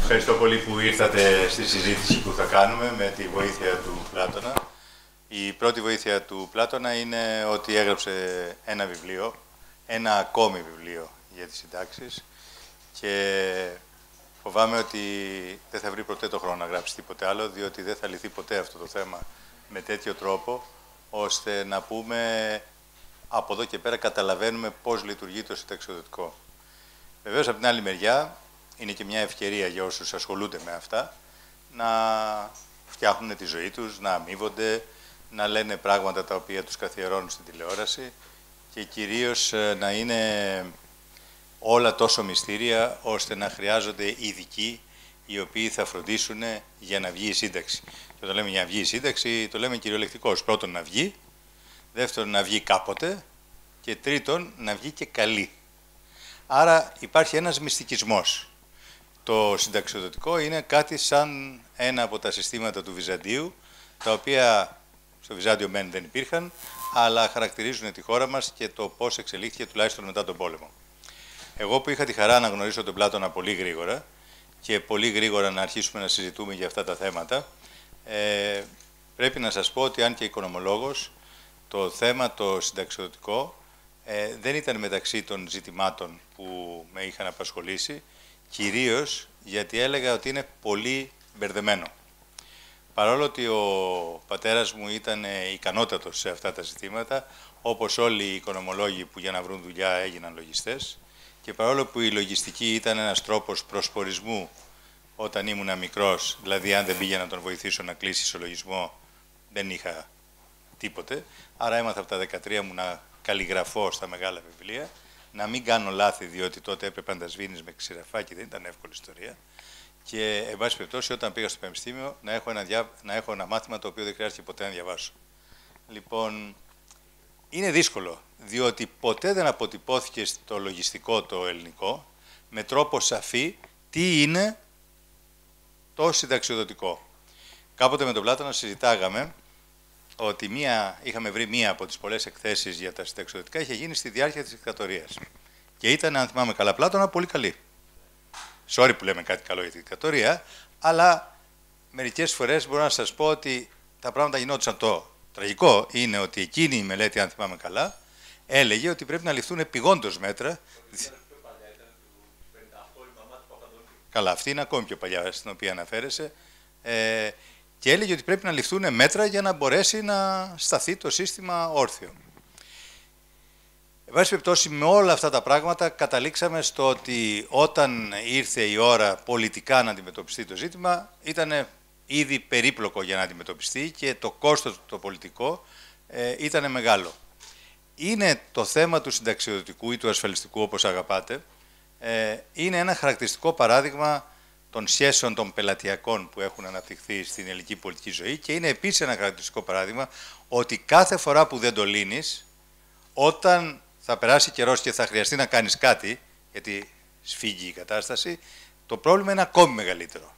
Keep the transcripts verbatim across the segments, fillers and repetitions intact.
ευχαριστώ πολύ που ήρθατε στη συζήτηση που θα κάνουμε με τη βοήθεια του Πλάτωνα. Η πρώτη βοήθεια του Πλάτωνα είναι ότι έγραψε ένα βιβλίο, ένα ακόμη βιβλίο για τις συντάξεις και φοβάμαι ότι δεν θα βρει ποτέ το χρόνο να γράψει τίποτε άλλο, διότι δεν θα λυθεί ποτέ αυτό το θέμα με τέτοιο τρόπο, ώστε να πούμε από εδώ και πέρα καταλαβαίνουμε πώς λειτουργεί το συνταξιοδοτικό. Βεβαίως, από την άλλη μεριά, είναι και μια ευκαιρία για όσους ασχολούνται με αυτά να φτιάχνουν τη ζωή τους, να αμείβονται, να λένε πράγματα τα οποία τους καθιερώνουν στην τηλεόραση και κυρίως να είναι όλα τόσο μυστήρια ώστε να χρειάζονται ειδικοί οι οποίοι θα φροντίσουν για να βγει η σύνταξη. Και όταν λέμε για να βγει η σύνταξη, το λέμε κυριολεκτικώς. Πρώτον, να βγει, δεύτερον, να βγει κάποτε και τρίτον, να βγει και καλή. Άρα υπάρχει ένας μυστικισμός. Το συνταξιοδοτικό είναι κάτι σαν ένα από τα συστήματα του Βυζαντίου, τα οποία στο Βυζάντιο μεν δεν υπήρχαν, αλλά χαρακτηρίζουν τη χώρα μας και το πώς εξελίχθηκε τουλάχιστον μετά τον πόλεμο. Εγώ που είχα τη χαρά να γνωρίσω τον Πλάτωνα πολύ γρήγορα και πολύ γρήγορα να αρχίσουμε να συζητούμε για αυτά τα θέματα, ε, πρέπει να σας πω ότι αν και οικονομολόγος, το θέμα το συνταξιοδοτικό ε, δεν ήταν μεταξύ των ζητημάτων που με είχαν απασχολήσει, κυρίως γιατί έλεγα ότι είναι πολύ μπερδεμένο. Παρόλο ότι ο πατέρας μου ήταν ικανότατος σε αυτά τα ζητήματα, όπως όλοι οι οικονομολόγοι που για να βρουν δουλειά έγιναν λογιστές, και παρόλο που η λογιστική ήταν ένας τρόπος προσπορισμού όταν ήμουν μικρός, δηλαδή αν δεν πήγαινα να τον βοηθήσω να κλείσει ισολογισμό, δεν είχα τίποτε. Άρα έμαθα από τα δεκατρία μου να καλλιγραφώ στα μεγάλα βιβλία, να μην κάνω λάθη, διότι τότε έπρεπε να τα σβήνεις με ξηραφάκι, δεν ήταν εύκολη ιστορία. Και, εν πάση περιπτώσει, όταν πήγα στο πανεπιστήμιο, να έχω, ένα διά... να έχω ένα μάθημα το οποίο δεν χρειάστηκε ποτέ να διαβάσω. Λοιπόν, είναι δύσκολο, διότι ποτέ δεν αποτυπώθηκε στο λογιστικό το ελληνικό, με τρόπο σαφή, τι είναι το συνταξιοδοτικό. Κάποτε με τον Πλάτωνα συζητάγαμε ότι μία, είχαμε βρει μία από τις πολλές εκθέσεις για τα συνταξιοδοτικά, είχε γίνει στη διάρκεια της δικτατορίας. Και ήταν, αν θυμάμαι καλά, Πλάτωνα, πολύ καλή. Sorry που λέμε κάτι καλό για τη δικτατορία, αλλά μερικές φορές μπορώ να σας πω ότι τα πράγματα γινόντουσαν. Το τραγικό είναι ότι εκείνη η μελέτη, αν θυμάμαι καλά, έλεγε ότι πρέπει να ληφθούν επειγόντως μέτρα. Καλά, αυτή είναι ακόμη πιο παλιά, στην οποία αναφέρεσαι. Ε, και έλεγε ότι πρέπει να ληφθούν μέτρα για να μπορέσει να σταθεί το σύστημα όρθιο. Εν πάση περιπτώσει, με όλα αυτά τα πράγματα καταλήξαμε στο ότι όταν ήρθε η ώρα πολιτικά να αντιμετωπιστεί το ζήτημα, ήταν ήδη περίπλοκο για να αντιμετωπιστεί και το κόστος το πολιτικό ε, ήταν μεγάλο. Είναι το θέμα του συνταξιοδοτικού ή του ασφαλιστικού, όπως αγαπάτε, ε, είναι ένα χαρακτηριστικό παράδειγμα των σχέσεων των πελατειακών που έχουν αναπτυχθεί στην ελληνική πολιτική ζωή και είναι επίσης ένα χαρακτηριστικό παράδειγμα ότι κάθε φορά που δεν το λύνεις, όταν θα περάσει καιρός και θα χρειαστεί να κάνεις κάτι, γιατί σφίγγει η κατάσταση, το πρόβλημα είναι ακόμη μεγαλύτερο.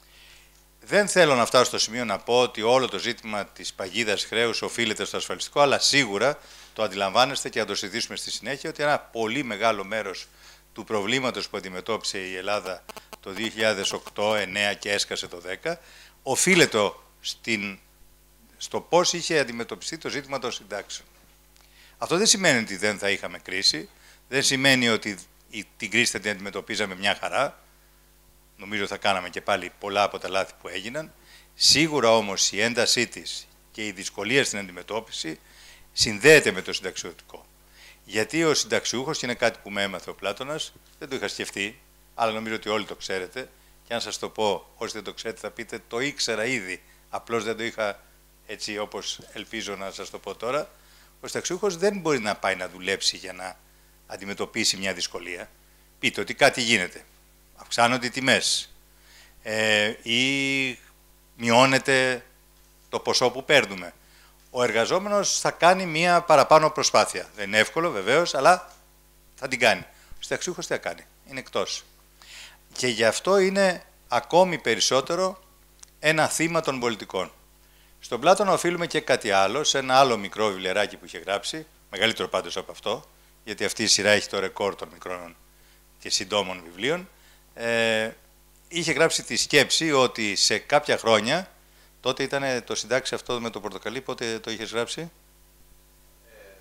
Δεν θέλω να φτάσω στο σημείο να πω ότι όλο το ζήτημα της παγίδας χρέους οφείλεται στο ασφαλιστικό, αλλά σίγουρα το αντιλαμβάνεστε και να το συζητήσουμε στη συνέχεια ότι ένα πολύ μεγάλο μέρος του προβλήματος που αντιμετώπισε η Ελλάδα το δύο χιλιάδες οκτώ, δύο χιλιάδες εννέα και έσκασε το δύο χιλιάδες δέκα, οφείλεται στην, στο πώς είχε αντιμετωπιστεί το ζήτημα των συντάξεων. Αυτό δεν σημαίνει ότι δεν θα είχαμε κρίση, δεν σημαίνει ότι την κρίση θα την αντιμετωπίζαμε μια χαρά. Νομίζω θα κάναμε και πάλι πολλά από τα λάθη που έγιναν. Σίγουρα όμως η έντασή της και η δυσκολία στην αντιμετώπιση συνδέεται με το συνταξιοδοτικό. Γιατί ο συνταξιούχος, και είναι κάτι που με έμαθε ο Πλάτωνας, δεν το είχα σκεφτεί, αλλά νομίζω ότι όλοι το ξέρετε, και αν σας το πω, όσοι δεν το ξέρετε θα πείτε, το ήξερα ήδη, απλώς δεν το είχα έτσι όπως ελπίζω να σας το πω τώρα. Ο συνταξιούχος δεν μπορεί να πάει να δουλέψει για να αντιμετωπίσει μια δυσκολία. Πείτε ότι κάτι γίνεται. Αυξάνονται οι τιμές ε, ή μειώνεται το ποσό που παίρνουμε. Ο εργαζόμενος θα κάνει μια παραπάνω προσπάθεια. Δεν είναι εύκολο βεβαίως, αλλά θα την κάνει. Ο συνταξιούχος τι θα κάνει, είναι εκτός. Και γι' αυτό είναι ακόμη περισσότερο ένα θύμα των πολιτικών. Στον Πλάτωνα οφείλουμε και κάτι άλλο, σε ένα άλλο μικρό βιβλιαράκι που είχε γράψει, μεγαλύτερο πάντως από αυτό, γιατί αυτή η σειρά έχει το ρεκόρ των μικρών και συντόμων βιβλίων. Ε, είχε γράψει τη σκέψη ότι σε κάποια χρόνια, τότε ήταν το συντάξει αυτό με το πορτοκαλί, πότε το είχες γράψει? Ε,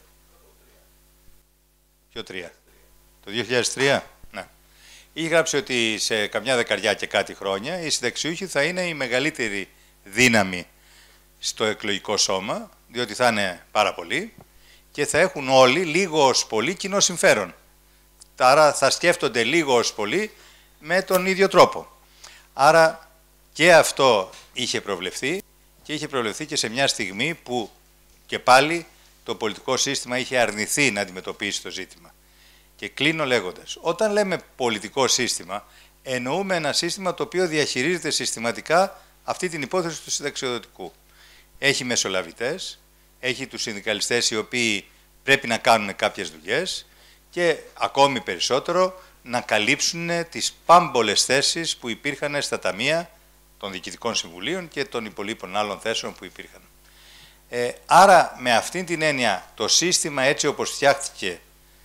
Ποιο τρία? Το δύο χιλιάδες τρία, ναι. Είχε γράψει ότι σε καμιά δεκαριά και κάτι χρόνια οι συνταξιούχοι θα είναι η μεγαλύτερη δύναμη στο εκλογικό σώμα, διότι θα είναι πάρα πολλοί και θα έχουν όλοι λίγο ως πολύ κοινό συμφέρον. Άρα θα σκέφτονται λίγο ως πολύ με τον ίδιο τρόπο. Άρα και αυτό είχε προβλεφθεί και είχε προβλεφθεί και σε μια στιγμή που και πάλι το πολιτικό σύστημα είχε αρνηθεί να αντιμετωπίσει το ζήτημα. Και κλείνω λέγοντας, όταν λέμε πολιτικό σύστημα, εννοούμε ένα σύστημα το οποίο διαχειρίζεται συστηματικά αυτή την υπόθεση του συνταξιοδοτικού. Έχει μεσολαβητές, έχει τους συνδικαλιστές οι οποίοι πρέπει να κάνουν κάποιες δουλειές και ακόμη περισσότερο να καλύψουν τις πάμπολες θέσεις που υπήρχαν στα ταμεία των διοικητικών συμβουλίων και των υπολείπων άλλων θέσεων που υπήρχαν. Ε, άρα, με αυτήν την έννοια, το σύστημα έτσι όπως φτιάχτηκε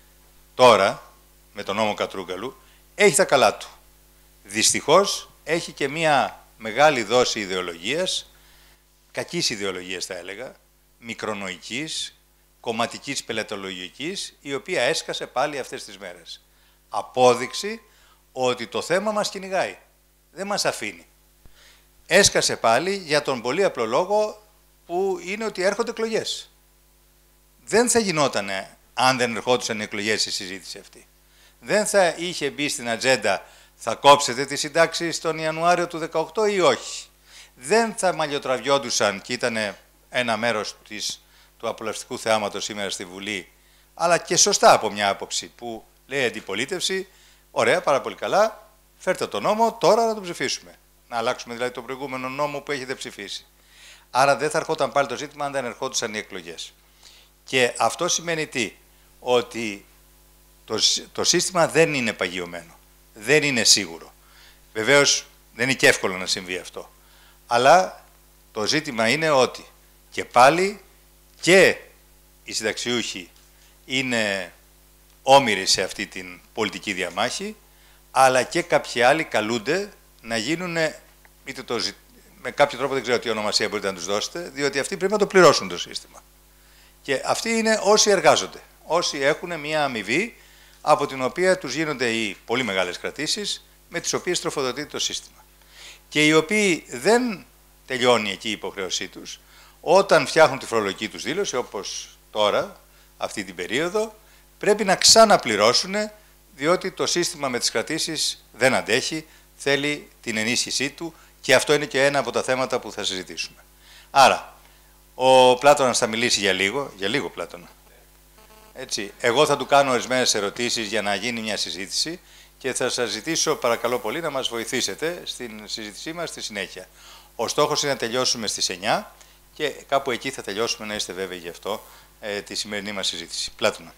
τώρα, με τον νόμο Κατρούγκαλου, έχει τα καλά του. Δυστυχώς, έχει και μία μεγάλη δόση ιδεολογίας, κακής ιδεολογίας θα έλεγα, μικρονοϊκής, κομματικής πελατολογικής, η οποία έσκασε πάλι αυτές τις μέρες. Απόδειξη ότι το θέμα μας κυνηγάει, δεν μας αφήνει. Έσκασε πάλι για τον πολύ απλό λόγο που είναι ότι έρχονται εκλογές. Δεν θα γινότανε αν δεν ερχόντουσαν οι εκλογές η συζήτηση αυτή. Δεν θα είχε μπει στην ατζέντα θα κόψετε τις συντάξεις τον Ιανουάριο του δεκαοκτώ ή όχι. Δεν θα μαλλιοτραβιόντουσαν και ήταν ένα μέρος της, του απολαυστικού θεάματος σήμερα στη Βουλή, αλλά και σωστά από μια άποψη που λέει αντιπολίτευση, ωραία, πάρα πολύ καλά, φέρτε το νόμο, τώρα να τον ψηφίσουμε. Να αλλάξουμε δηλαδή τον προηγούμενο νόμο που έχετε ψηφίσει. Άρα δεν θα ερχόταν πάλι το ζήτημα αν δεν ερχόντουσαν οι εκλογές. Και αυτό σημαίνει τι? Ότι το, το σύστημα δεν είναι παγιωμένο. Δεν είναι σίγουρο. Βεβαίως δεν είναι και εύκολο να συμβεί αυτό. Αλλά το ζήτημα είναι ότι και πάλι και οι συνταξιούχοι είναι όμοιροι σε αυτή την πολιτική διαμάχη, αλλά και κάποιοι άλλοι καλούνται να γίνουν, είτε το, με κάποιο τρόπο δεν ξέρω τι ονομασία μπορείτε να τους δώσετε, διότι αυτοί πρέπει να το πληρώσουν το σύστημα. Και αυτοί είναι όσοι εργάζονται, όσοι έχουν μία αμοιβή από την οποία τους γίνονται οι πολύ μεγάλες κρατήσεις, με τις οποίες τροφοδοτείται το σύστημα. Και οι οποίοι δεν τελειώνει εκεί η υποχρέωσή τους, όταν φτιάχνουν τη φορολογική τους δήλωση, όπως τώρα, αυτή την περίοδο, πρέπει να ξαναπληρώσουν, διότι το σύστημα με τις κρατήσεις δεν αντέχει, θέλει την ενίσχυσή του και αυτό είναι και ένα από τα θέματα που θα συζητήσουμε. Άρα, ο Πλάτωνας θα μιλήσει για λίγο, για λίγο Πλάτωνα. Έτσι, εγώ θα του κάνω ορισμένες ερωτήσεις για να γίνει μια συζήτηση και θα σας ζητήσω παρακαλώ πολύ να μας βοηθήσετε στην συζήτησή μας στη συνέχεια. Ο στόχος είναι να τελειώσουμε στις εννιά και κάπου εκεί θα τελειώσουμε, να είστε βέβαιοι γι' αυτό, ε, τη σημερινή μας συζήτηση. Πλάτωνα.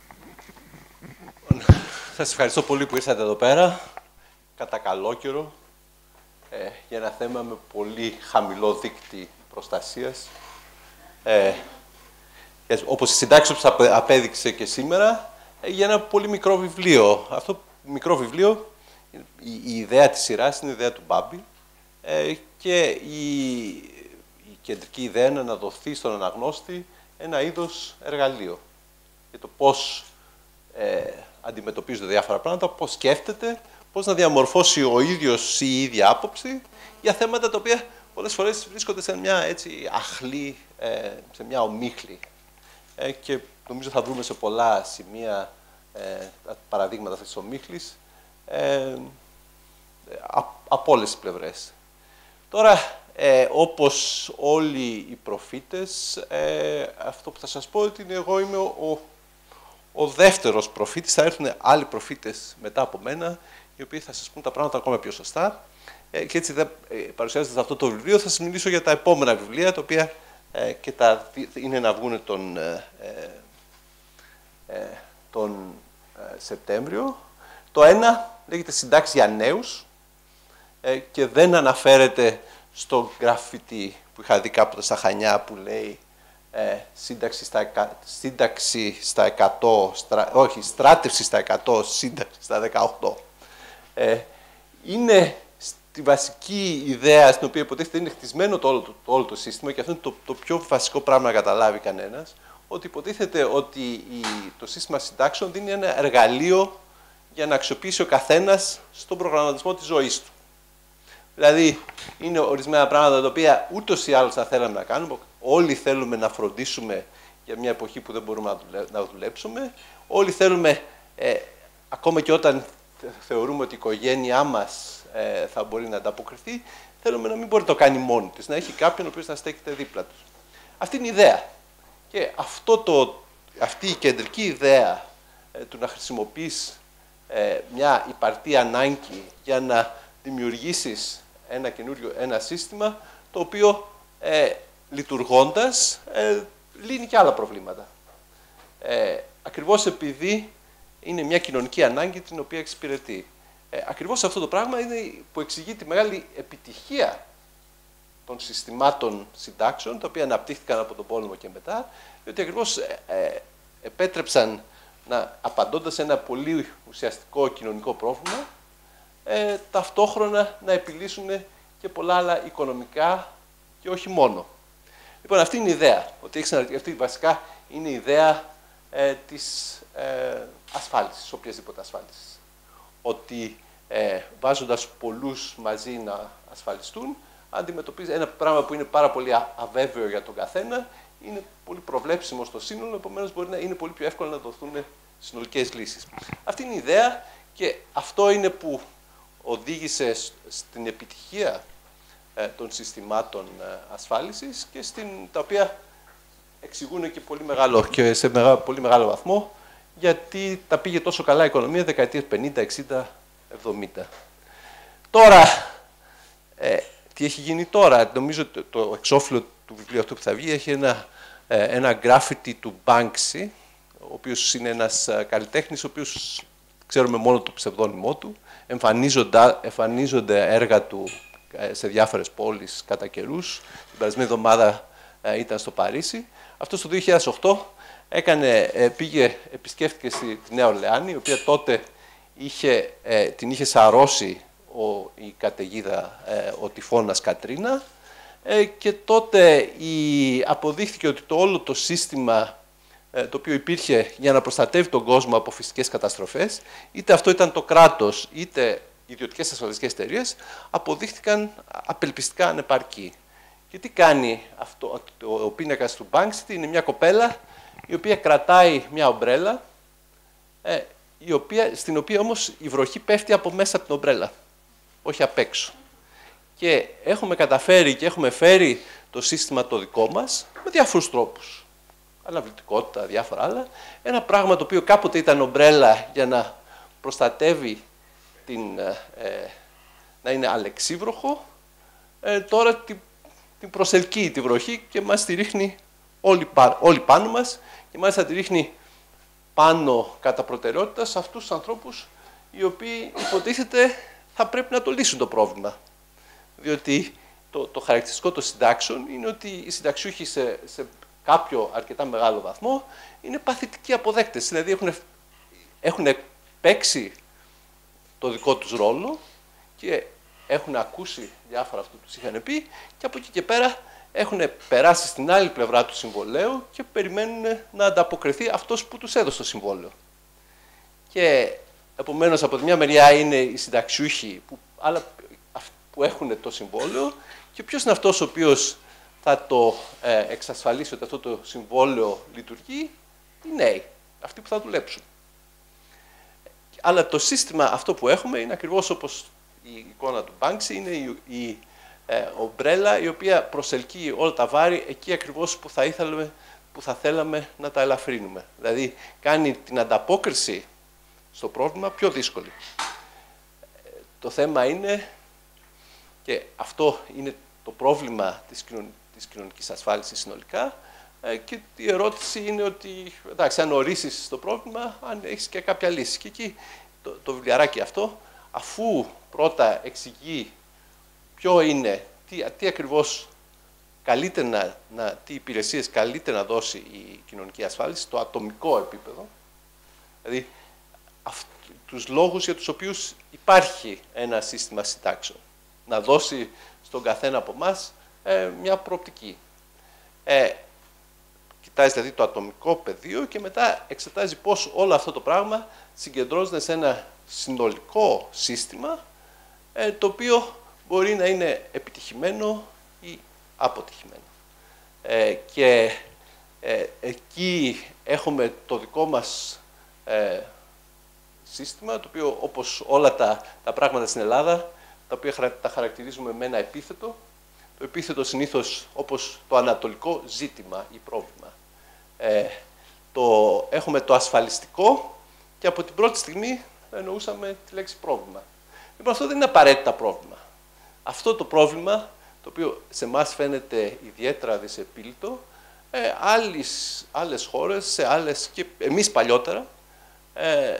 Σας ευχαριστώ πολύ που ήρθατε εδώ πέρα, κατά καλό καιρό, ε, για ένα θέμα με πολύ χαμηλό δείκτη προστασίας. Ε, όπως η συντάξη που απέδειξε και σήμερα, ε, για ένα πολύ μικρό βιβλίο. Αυτό το μικρό βιβλίο, η, η ιδέα της σειράς είναι η ιδέα του Μπάμπη ε, και η, η κεντρική ιδέα είναι να δοθεί στον αναγνώστη ένα είδος εργαλείο για το πώς ε, αντιμετωπίζονται διάφορα πράγματα, πώς σκέφτεται, πώς να διαμορφώσει ο ίδιος ή η ίδια άποψη για θέματα τα οποία πολλές φορές βρίσκονται σε μια έτσι αχλή, ε, σε μια ομίχλη. Ε, και νομίζω θα βρούμε σε πολλά σημεία ε, παραδείγματα αυτής της ομίχλης ε, από όλες τις πλευρές. Τώρα, ε, όπως όλοι οι προφήτες, ε, αυτό που θα σας πω ότι εγώ είμαι ο, ο, ο δεύτερος προφήτης, θα έρθουν άλλοι προφήτες μετά από μένα, οι οποίοι θα σας πούν τα πράγματα ακόμα πιο σωστά. Ε, και έτσι, θα, ε, παρουσιάζοντας αυτό το βιβλίο, θα σας μιλήσω για τα επόμενα βιβλία, τα οποία ε, και τα, είναι να βγουν τον, ε, ε, τον ε, Σεπτέμβριο. Το ένα λέγεται «Συντάξεις για νέους» ε, και δεν αναφέρεται στο γραφίτι που είχα δει κάποτε στα Χανιά που λέει ε, σύνταξη, στα, σύνταξη στα εκατό, στρα, όχι, στράτευση στα εκατό, σύνταξη στα δεκαοκτώ. Ε, είναι στη βασική ιδέα στην οποία υποτίθεται είναι χτισμένο το όλο το, το, όλο το σύστημα, και αυτό είναι το, το πιο βασικό πράγμα να καταλάβει κανένας, ότι υποτίθεται ότι η, το σύστημα συντάξεων δίνει ένα εργαλείο για να αξιοποιήσει ο καθένας στον προγραμματισμό της ζωής του. Δηλαδή, είναι ορισμένα πράγματα τα οποία ούτως ή άλλως θα θέλαμε να κάνουμε. Όλοι θέλουμε να φροντίσουμε για μια εποχή που δεν μπορούμε να δουλέψουμε. Όλοι θέλουμε, ε, ακόμα και όταν θεωρούμε ότι η οικογένειά μας ε, θα μπορεί να ανταποκριθεί, θέλουμε να μην μπορεί να το κάνει μόνη της, να έχει κάποιον ο οποίος θα στέκεται δίπλα τους. Αυτή είναι η ιδέα. Και αυτό το, αυτή η κεντρική ιδέα ε, του να χρησιμοποιείς ε, μια υπαρκτή ανάγκη για να δημιουργήσεις ένα καινούριο ένα σύστημα, το οποίο ε, λειτουργώντας ε, λύνει και άλλα προβλήματα. Ε, ακριβώς επειδή είναι μια κοινωνική ανάγκη την οποία εξυπηρετεί. Ε, ακριβώς αυτό το πράγμα είναι που εξηγεί τη μεγάλη επιτυχία των συστημάτων συντάξεων, τα οποία αναπτύχθηκαν από τον πόλεμο και μετά, διότι ακριβώς ε, ε, επέτρεψαν, να, απαντώντας σε ένα πολύ ουσιαστικό κοινωνικό πρόβλημα, ε, ταυτόχρονα να επιλύσουν και πολλά άλλα οικονομικά και όχι μόνο. Λοιπόν, αυτή είναι η ιδέα. Ότι αυτή βασικά είναι η ιδέα ε, της ε, ασφάλισης, οποιασδήποτε ασφάλισης. Ότι ε, βάζοντας πολλούς μαζί να ασφαλιστούν, αντιμετωπίζει ένα πράγμα που είναι πάρα πολύ αβέβαιο για τον καθένα, είναι πολύ προβλέψιμο στο σύνολο, επομένως μπορεί να είναι πολύ πιο εύκολο να δοθούν συνολικές λύσεις. Αυτή είναι η ιδέα και αυτό είναι που οδήγησε στην επιτυχία ε, των συστημάτων ε, ασφάλισης και στην, τα οποία εξηγούν και, πολύ μεγάλο, και σε μεγά, πολύ μεγάλο βαθμό γιατί τα πήγε τόσο καλά η οικονομία δεκαετίες πενήντα, εξήντα, εβδομήντα. Τώρα, ε, τι έχει γίνει τώρα? Νομίζω το, το εξώφυλλο του βιβλίου αυτού που θα βγει έχει ένα, ε, ένα γκράφιτι του Banksy, ο οποίος είναι ένας καλλιτέχνης, ο οποίος ξέρουμε μόνο το ψευδόνυμό του. Εμφανίζονται έργα του σε διάφορες πόλεις κατά καιρούς. Την περασμένη εβδομάδα ήταν στο Παρίσι. Αυτό το δύο χιλιάδες οκτώ έκανε, πήγε, επισκέφτηκε στη Νέα Ορλεάνη, η οποία τότε είχε, την είχε σαρώσει ο, η καταιγίδα, ο τυφώνας Κατρίνα, και τότε η, αποδείχθηκε ότι το όλο το σύστημα το οποίο υπήρχε για να προστατεύει τον κόσμο από φυσικές καταστροφές, είτε αυτό ήταν το κράτος, είτε ιδιωτικές ασφαλιστικές εταιρείες, αποδείχτηκαν απελπιστικά ανεπαρκή. Και τι κάνει αυτό, ο πίνακας του Banksy? Είναι μια κοπέλα η οποία κρατάει μια ομπρέλα, ε, η οποία, στην οποία όμως η βροχή πέφτει από μέσα από την ομπρέλα, όχι απ' έξω. Και έχουμε καταφέρει και έχουμε φέρει το σύστημα το δικό μας με διάφορους τρόπους. Αναβλητικότητα, διάφορα άλλα. Ένα πράγμα το οποίο κάποτε ήταν ομπρέλα για να προστατεύει την, ε, να είναι αλεξίβροχο, ε, τώρα την, την προσελκύει τη βροχή και μας τη ρίχνει όλοι, όλοι πάνω μας, και μάλιστα τη ρίχνει πάνω κατά προτεραιότητα σε αυτούς τους ανθρώπους οι οποίοι υποτίθεται θα πρέπει να το λύσουν το πρόβλημα. Διότι το, το χαρακτηριστικό των συντάξεων είναι ότι οι συνταξιούχοι σε, σε κάποιο αρκετά μεγάλο βαθμό είναι παθητικοί αποδέκτες. Δηλαδή έχουν, έχουν παίξει το δικό τους ρόλο και έχουν ακούσει διάφορα αυτό που τους είχαν πει, και από εκεί και πέρα έχουν περάσει στην άλλη πλευρά του συμβολέου και περιμένουν να ανταποκριθεί αυτός που τους έδωσε το συμβόλαιο. Και επομένως από τη μια μεριά είναι οι συνταξιούχοι που, άλλα, που έχουν το συμβόλαιο, και ποιος είναι αυτός ο οποίος θα το ε, εξασφαλίσει ότι αυτό το συμβόλαιο λειτουργεί? Οι νέοι, αυτοί που θα δουλέψουν. Αλλά το σύστημα αυτό που έχουμε είναι ακριβώς όπως η εικόνα του Banksy, είναι η, η ε, ομπρέλα η οποία προσελκύει όλα τα βάρη εκεί ακριβώς που θα, ήθελαμε, που θα θέλαμε να τα ελαφρύνουμε. Δηλαδή κάνει την ανταπόκριση στο πρόβλημα πιο δύσκολη. Ε, το θέμα είναι, και αυτό είναι το πρόβλημα της, κοινων, της κοινωνικής ασφάλισης συνολικά, ε, και η ερώτηση είναι ότι, εντάξει, αν ορίσεις το πρόβλημα, αν έχεις και κάποια λύση. Και εκεί το, το βιβλιαράκι αυτό, αφού πρώτα εξηγεί ποιο είναι, τι, τι ακριβώς καλύτερα να, να, τι υπηρεσίες καλύτερα να δώσει η κοινωνική ασφάλιση στο ατομικό επίπεδο, δηλαδή αυτ, τους λόγους για τους οποίους υπάρχει ένα σύστημα συντάξεων. να δώσει στον καθένα από εμάς ε, μια προοπτική. Ε, κοιτάζει δηλαδή το ατομικό πεδίο και μετά εξετάζει πώς όλο αυτό το πράγμα συγκεντρώνεται σε ένα συνολικό σύστημα ε, το οποίο μπορεί να είναι επιτυχημένο ή αποτυχημένο. Ε, και ε, εκεί έχουμε το δικό μας ε, σύστημα, το οποίο όπως όλα τα, τα πράγματα στην Ελλάδα, τα οποία τα χαρακτηρίζουμε με ένα επίθετο. Το επίθετο συνήθως όπως το ανατολικό ζήτημα ή πρόβλημα. Ε, το, έχουμε το ασφαλιστικό και από την πρώτη στιγμή εννοούσαμε τη λέξη πρόβλημα. Λοιπόν, αυτό δεν είναι απαραίτητα πρόβλημα. Αυτό το πρόβλημα, το οποίο σε εμάς φαίνεται ιδιαίτερα δυσεπίλητο, ε, άλλες, άλλες χώρες, σε άλλες και εμείς παλιότερα, ε,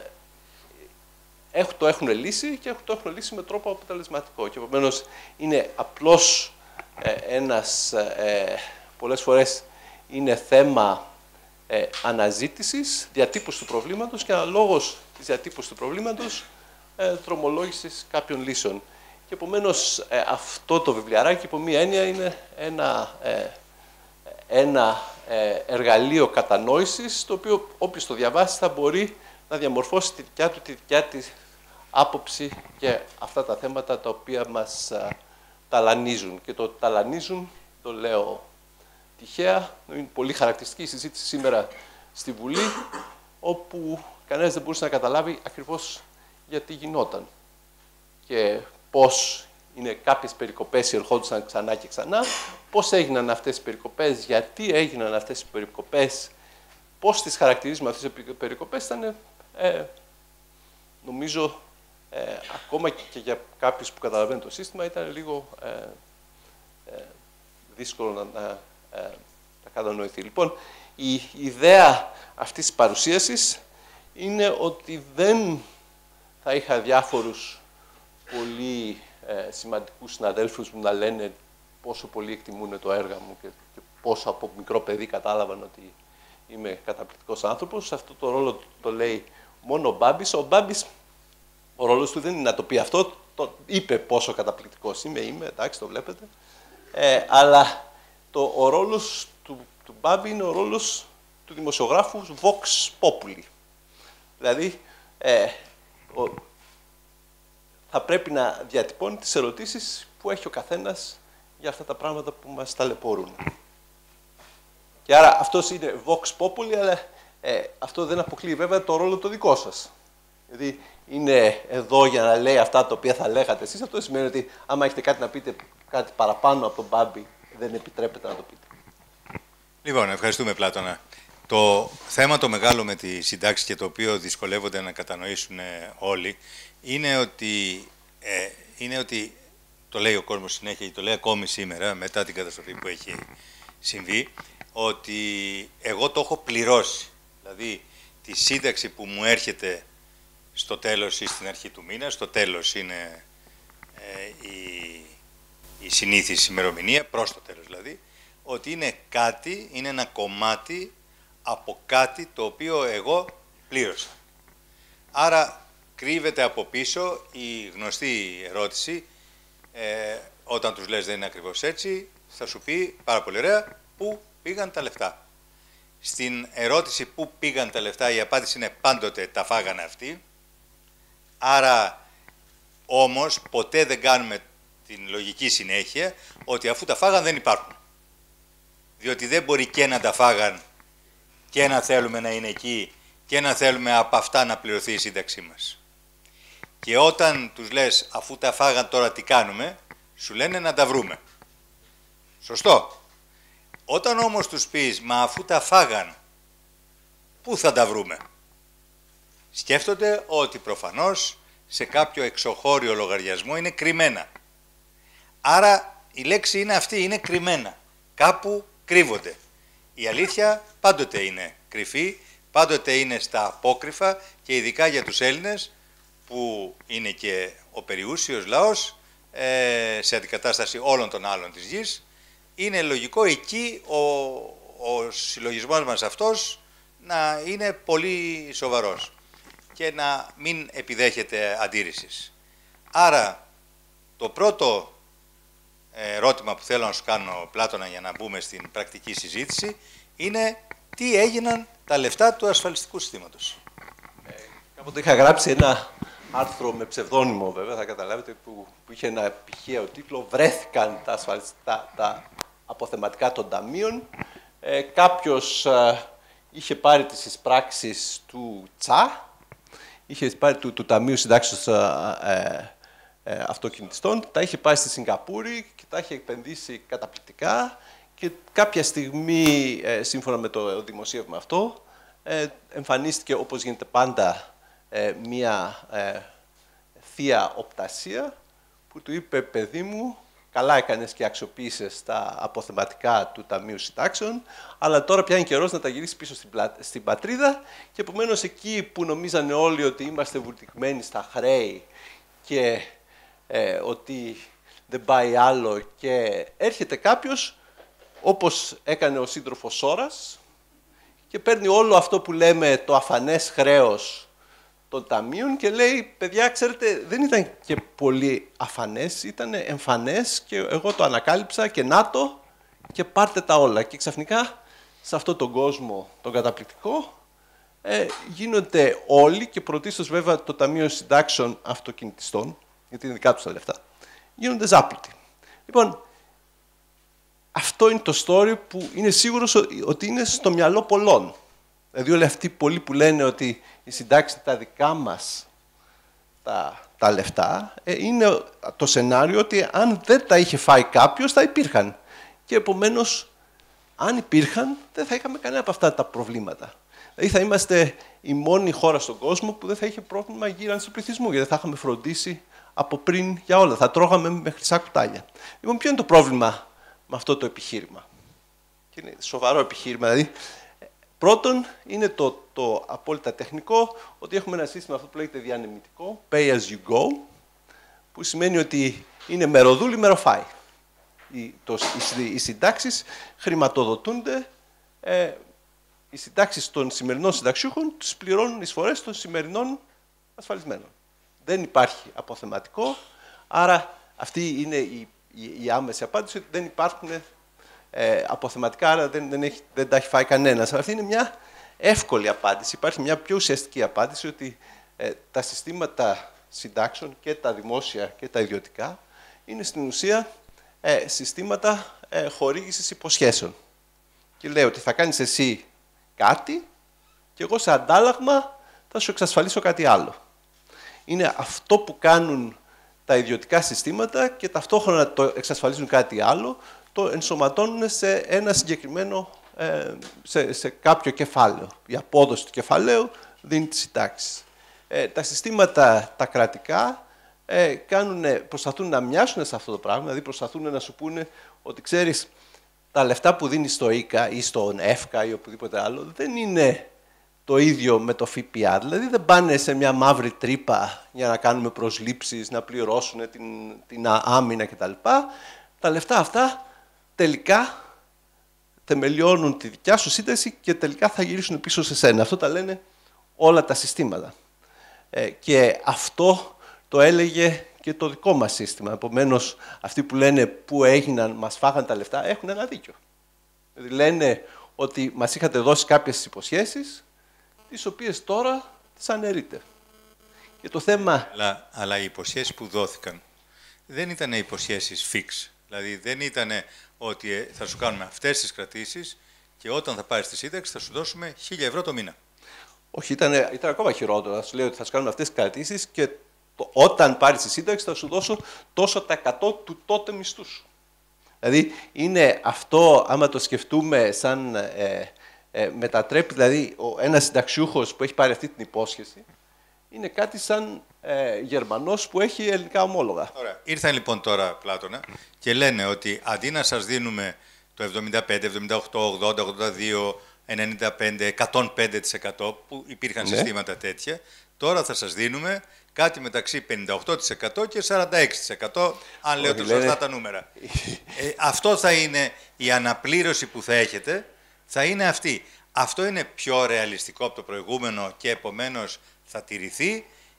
έχουν, το έχουν λύσει και το έχουν λύσει με τρόπο αποτελεσματικό. Και επομένως είναι απλώς ε, ένας, ε, πολλές φορές είναι θέμα ε, αναζήτησης, διατύπωσης του προβλήματος και αναλόγως της διατύπωσης του προβλήματος ε, δρομολόγησης κάποιων λύσεων. Και επομένως ε, αυτό το βιβλιαράκι, υπό μία έννοια, είναι ένα, ε, ένα ε, εργαλείο κατανόησης, το οποίο όποιος το διαβάσει θα μπορεί να διαμορφώσει τη δικιά του, τη δικιά της άποψη και αυτά τα θέματα τα οποία μας α, ταλανίζουν. Και το ταλανίζουν, το λέω τυχαία, είναι πολύ χαρακτηριστική η συζήτηση σήμερα στη Βουλή, όπου κανένας δεν μπορούσε να καταλάβει ακριβώς γιατί γινόταν και πώς είναι κάποιες περικοπές ερχόντουσαν ξανά και ξανά, πώς έγιναν αυτές οι περικοπές, γιατί έγιναν αυτές οι περικοπές, πώς τις χαρακτηρίζουμε αυτές τις περικοπές, ήταν, ε, νομίζω, ε, ακόμα και για κάποιους που καταλαβαίνουν το σύστημα, ήταν λίγο ε, ε, δύσκολο να, να, ε, να κατανοηθεί. Λοιπόν, η ιδέα αυτής της παρουσίασης είναι ότι δεν θα είχα διάφορους πολύ ε, σημαντικούς συναδέλφους μου να λένε πόσο πολύ εκτιμούν το έργο μου και, και πόσο από μικρό παιδί κατάλαβαν ότι είμαι καταπληκτικός άνθρωπος. Σε αυτό το ρόλο το λέει μόνο ο Μπάμπης. Ο Μπάμπης, ο ρόλος του δεν είναι να το πει αυτό, το είπε πόσο καταπληκτικός είμαι, είμαι, εντάξει, το βλέπετε. Ε, αλλά το, ο ρόλος του, του Μπάμπη είναι ο ρόλος του δημοσιογράφου Vox Populi. Δηλαδή, ε, ο, θα πρέπει να διατυπώνει τις ερωτήσεις που έχει ο καθένας για αυτά τα πράγματα που μας ταλαιπωρούν. Και άρα αυτός είναι Vox Populi, αλλά ε, αυτό δεν αποκλείει βέβαια το ρόλο το δικό σας. Δηλαδή είναι εδώ για να λέει αυτά τα οποία θα λέγατε εσείς. Αυτό σημαίνει ότι άμα έχετε κάτι να πείτε, κάτι παραπάνω από τον Μπάμπη, δεν επιτρέπεται να το πείτε. Λοιπόν, ευχαριστούμε Πλάτωνα. Το θέμα το μεγάλο με τη συντάξη και το οποίο δυσκολεύονται να κατανοήσουν όλοι είναι ότι, ε, είναι ότι το λέει ο κόσμος συνέχεια και το λέει ακόμη σήμερα μετά την καταστροφή που έχει συμβεί, ότι εγώ το έχω πληρώσει. Δηλαδή τη σύνταξη που μου έρχεται στο τέλος ή στην αρχή του μήνα, στο τέλος είναι ε, η, η συνήθις ημερομηνία, προς το τέλος δηλαδή, ότι είναι κάτι, είναι ένα κομμάτι από κάτι το οποίο εγώ πλήρωσα. Άρα κρύβεται από πίσω η γνωστή ερώτηση, ε, όταν τους λες δεν είναι ακριβώς έτσι, θα σου πει πάρα πολύ ωραία, πού πήγαν τα λεφτά. Στην ερώτηση πού πήγαν τα λεφτά η απάντηση είναι πάντοτε τα φάγανε αυτοί. Άρα όμως ποτέ δεν κάνουμε την λογική συνέχεια ότι αφού τα φάγαν δεν υπάρχουν. Διότι δεν μπορεί και να τα φάγαν και να θέλουμε να είναι εκεί και να θέλουμε από αυτά να πληρωθεί η σύνταξή μας. Και όταν τους λες αφού τα φάγαν τώρα τι κάνουμε, σου λένε να τα βρούμε. Σωστό. Όταν όμως τους πεις μα αφού τα φάγαν, πού θα τα βρούμε? Σκέφτονται ότι προφανώς σε κάποιο εξωχώριο λογαριασμό είναι κρυμμένα. Άρα η λέξη είναι αυτή, είναι κρυμμένα. Κάπου κρύβονται. Η αλήθεια πάντοτε είναι κρυφή, πάντοτε είναι στα απόκρυφα και ειδικά για τους Έλληνες που είναι και ο περιούσιος λαός ε, σε αντικατάσταση όλων των άλλων της γης, είναι λογικό εκεί ο, ο συλλογισμός μας αυτός να είναι πολύ σοβαρός και να μην επιδέχεται αντίρρησης. Άρα το πρώτο ερώτημα που θέλω να σου κάνω, Πλάτωνα, για να μπούμε στην πρακτική συζήτηση, είναι τι έγιναν τα λεφτά του ασφαλιστικού συστήματος. Ε, κάποτε είχα γράψει ένα άρθρο με ψευδόνυμο, βέβαια, θα καταλάβετε, που, που είχε ένα πηχαίο τίτλο «Βρέθηκαν τα, ασφαλιστικά, τα αποθεματικά των ταμείων». Ε, κάποιος ε, είχε πάρει τις εισπράξεις του Τσα, είχε πάρει του, του Ταμείου Συντάξεως ε, ε, ε, Αυτοκινητιστών, τα είχε πάει στη Σιγκαπούρη και τα είχε επενδύσει καταπληκτικά και κάποια στιγμή, ε, σύμφωνα με το δημοσίευμα αυτό, ε, εμφανίστηκε, όπως γίνεται πάντα, ε, μία ε, θεία οπτασία που του είπε, παιδί μου, καλά έκανες και αξιοποίησες τα αποθεματικά του Ταμείου Συντάξεων, αλλά τώρα πια είναι καιρός να τα γυρίσεις πίσω στην, πλα... στην πατρίδα και επομένως εκεί που νομίζανε όλοι ότι είμαστε βουρτικμένοι στα χρέη και ε, ότι δεν πάει άλλο και έρχεται κάποιος, όπως έκανε ο σύντροφος Σόρας, και παίρνει όλο αυτό που λέμε το αφανές χρέος των ταμείων και λέει, παιδιά, ξέρετε, δεν ήταν και πολύ αφανές, ήταν εμφανές και εγώ το ανακάλυψα και να το και πάρτε τα όλα. Και ξαφνικά, σε αυτόν τον κόσμο τον καταπληκτικό, ε, γίνονται όλοι, και πρωτίστως βέβαια το Ταμείο Συντάξεων Αυτοκινητιστών, γιατί είναι δικά τους τα λεφτά, γίνονται ζάπλουτοι. Λοιπόν, αυτό είναι το story που είναι σίγουρος ότι είναι στο μυαλό πολλών. Δηλαδή όλοι αυτοί πολλοί που λένε ότι οι συντάξεις είναι τα δικά μας τα, τα λεφτά, ε, είναι το σενάριο ότι αν δεν τα είχε φάει κάποιος θα υπήρχαν. Και επομένως, αν υπήρχαν, δεν θα είχαμε κανένα από αυτά τα προβλήματα. Δηλαδή θα είμαστε η μόνη χώρα στον κόσμο που δεν θα είχε πρόβλημα γύρανσης του πληθυσμού, γιατί δεν θα είχαμε φροντίσει από πριν για όλα. Θα τρώγαμε με χρυσά κουτάλια. Λοιπόν, ποιο είναι το πρόβλημα με αυτό το επιχείρημα? Και είναι σοβαρό επιχείρημα, δηλαδή. Πρώτον, είναι το, το απόλυτα τεχνικό, ότι έχουμε ένα σύστημα αυτό που λέγεται διανεμητικό, pay as you go, που σημαίνει ότι είναι μεροδούλη, μεροφάει. Οι, το, οι, οι συντάξεις χρηματοδοτούνται, ε, οι συντάξεις των σημερινών συνταξιούχων τους πληρώνουν εισφορές των σημερινών ασφαλισμένων. Δεν υπάρχει αποθεματικό, άρα αυτή είναι η, η, η άμεση απάντηση, ότι δεν υπάρχουν Ε, αποθεματικά, άρα δεν, δεν, έχει, δεν τα έχει φάει κανένας. Αυτή είναι μια εύκολη απάντηση. Υπάρχει μια πιο ουσιαστική απάντηση, ότι ε, τα συστήματα συντάξεων, και τα δημόσια και τα ιδιωτικά, είναι στην ουσία ε, συστήματα ε, χορήγησης υποσχέσεων. Και λέει ότι θα κάνεις εσύ κάτι και εγώ σε αντάλλαγμα θα σου εξασφαλίσω κάτι άλλο. Είναι αυτό που κάνουν τα ιδιωτικά συστήματα και ταυτόχρονα το εξασφαλίζουν κάτι άλλο, το ενσωματώνουν σε ένα συγκεκριμένο, ε, σε, σε κάποιο κεφάλαιο. Η απόδοση του κεφαλαίου δίνει τις συντάξεις. Ε, τα συστήματα τα κρατικά ε, κάνουν, προσπαθούν να μοιάσουν σε αυτό το πράγμα, δηλαδή προσπαθούν να σου πούνε ότι ξέρεις, τα λεφτά που δίνεις στο ΙΚΑ ή στον ΕΦΚΑ ή οπουδήποτε άλλο δεν είναι το ίδιο με το ΦΠΑ. Δηλαδή δεν πάνε σε μια μαύρη τρύπα για να κάνουμε προσλήψεις, να πληρώσουν την, την άμυνα κτλ. Τα λεφτά αυτά τελικά θεμελιώνουν τη δικιά σου σύνταξη και τελικά θα γυρίσουν πίσω σε σένα. Αυτό τα λένε όλα τα συστήματα. Ε, και αυτό το έλεγε και το δικό μας σύστημα. Επομένως, αυτοί που λένε πού έγιναν, μας φάγαν τα λεφτά, έχουν ένα δίκιο. Δηλαδή λένε ότι μας είχατε δώσει κάποιες υποσχέσεις, τις οποίες τώρα τις αναιρείτε. Και το θέμα... Αλλά, αλλά οι υποσχέσεις που δόθηκαν δεν ήταν υποσχέσεις fix. Δηλαδή δεν ήταν ότι θα σου κάνουμε αυτές τις κρατήσεις και όταν θα πάρεις τη σύνταξη θα σου δώσουμε χίλια ευρώ το μήνα. Όχι, ήταν, ήταν ακόμα χειρότερο. Θα σου λέει ότι θα σου κάνουμε αυτές τις κρατήσεις και το, όταν πάρεις τη σύνταξη θα σου δώσω τόσο τα εκατό του τότε μισθού σου. Δηλαδή είναι αυτό, άμα το σκεφτούμε σαν ε, ε, μετατρέπει, δηλαδή ο, ένας συνταξιούχος που έχει πάρει αυτή την υπόσχεση, είναι κάτι σαν ε, Γερμανός που έχει ελληνικά ομόλογα. Ωραία. Ήρθαν λοιπόν τώρα, Πλάτωνα, και λένε ότι αντί να σας δίνουμε το εβδομήντα πέντε, εβδομήντα οκτώ, ογδόντα, ογδόντα δύο, ενενήντα πέντε, εκατόν πέντε τοις εκατό που υπήρχαν ναι. συστήματα τέτοια, τώρα θα σας δίνουμε κάτι μεταξύ πενήντα οκτώ τοις εκατό και σαράντα έξι τοις εκατό, αν λέω το σωστά τα νούμερα. ε, αυτό θα είναι η αναπλήρωση που θα έχετε, θα είναι αυτή. Αυτό είναι πιο ρεαλιστικό από το προηγούμενο και επομένως θα τηρηθεί,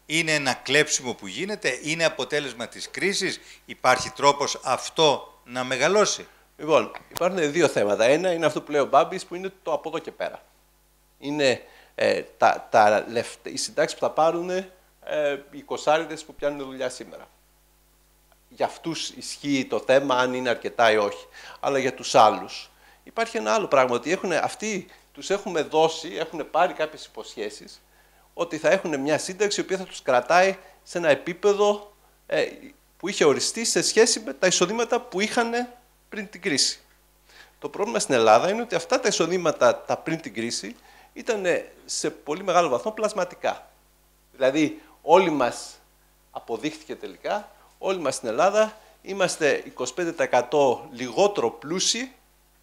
Είναι ένα κλέψιμο που γίνεται, είναι αποτέλεσμα της κρίσης, υπάρχει τρόπος αυτό να μεγαλώσει? Λοιπόν, υπάρχουν δύο θέματα. Ένα είναι αυτό που λέει ο Μπάμπης, που είναι το από εδώ και πέρα. Είναι ε, τα, τα λεφτά, οι συντάξεις που θα πάρουν ε, οι κοσάριδες που πιάνουν δουλειά σήμερα. Για αυτούς ισχύει το θέμα, αν είναι αρκετά ή όχι. Αλλά για τους άλλους υπάρχει ένα άλλο πράγμα, ότι έχουν, αυτοί τους έχουμε δώσει, έχουν πάρει κάποιες υποσχέσεις, ότι θα έχουν μια σύνταξη η οποία θα τους κρατάει σε ένα επίπεδο ε, που είχε οριστεί σε σχέση με τα εισοδήματα που είχαν πριν την κρίση. Το πρόβλημα στην Ελλάδα είναι ότι αυτά τα εισοδήματα τα πριν την κρίση ήταν σε πολύ μεγάλο βαθμό πλασματικά. Δηλαδή όλοι μας, αποδείχθηκε τελικά, όλοι μας στην Ελλάδα είμαστε είκοσι πέντε τοις εκατό λιγότερο πλούσιοι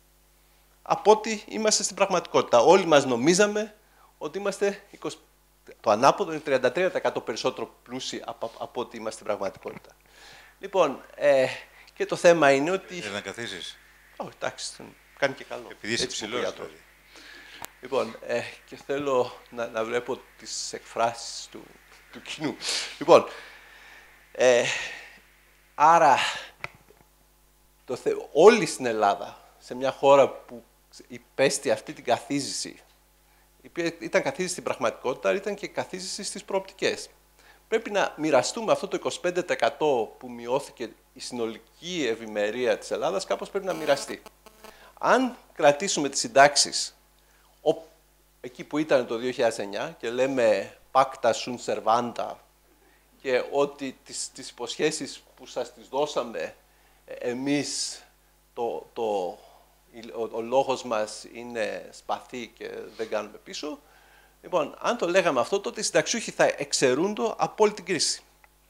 από ό,τι είμαστε στην πραγματικότητα. Όλοι μας νομίζαμε ότι είμαστε είκοσι... το ανάποδο είναι τριάντα τρία τοις εκατό περισσότερο πλούσιοι από, από ό,τι είμαστε στην πραγματικότητα. Λοιπόν, ε, και το θέμα είναι ότι... Θέλεις να καθίσεις? Όχι, oh, εντάξει, κάνει και καλό. Επειδή είσαι ψηλός. Δηλαδή. Λοιπόν, ε, και θέλω να, να βλέπω τις εκφράσεις του, του κοινού. Λοιπόν, ε, άρα, το θε... όλοι στην Ελλάδα, σε μια χώρα που υπέστη αυτή την καθίζηση, η οποία ήταν καθίζηση στην πραγματικότητα, ήταν και καθίζηση στις προοπτικές. Πρέπει να μοιραστούμε αυτό το είκοσι πέντε τοις εκατό που μειώθηκε η συνολική ευημερία της Ελλάδας, κάπως πρέπει να μοιραστεί. Αν κρατήσουμε τις συντάξεις εκεί που ήταν το δύο χιλιάδες εννιά και λέμε «pacta sunt servanda» και ότι τις, τις υποσχέσεις που σας τις δώσαμε εμείς, το, το, ο, ο λόγος μας είναι σπαθί και δεν κάνουμε πίσω, λοιπόν, αν το λέγαμε αυτό, τότε οι συνταξιούχοι θα εξαιρούνται από όλη την κρίση.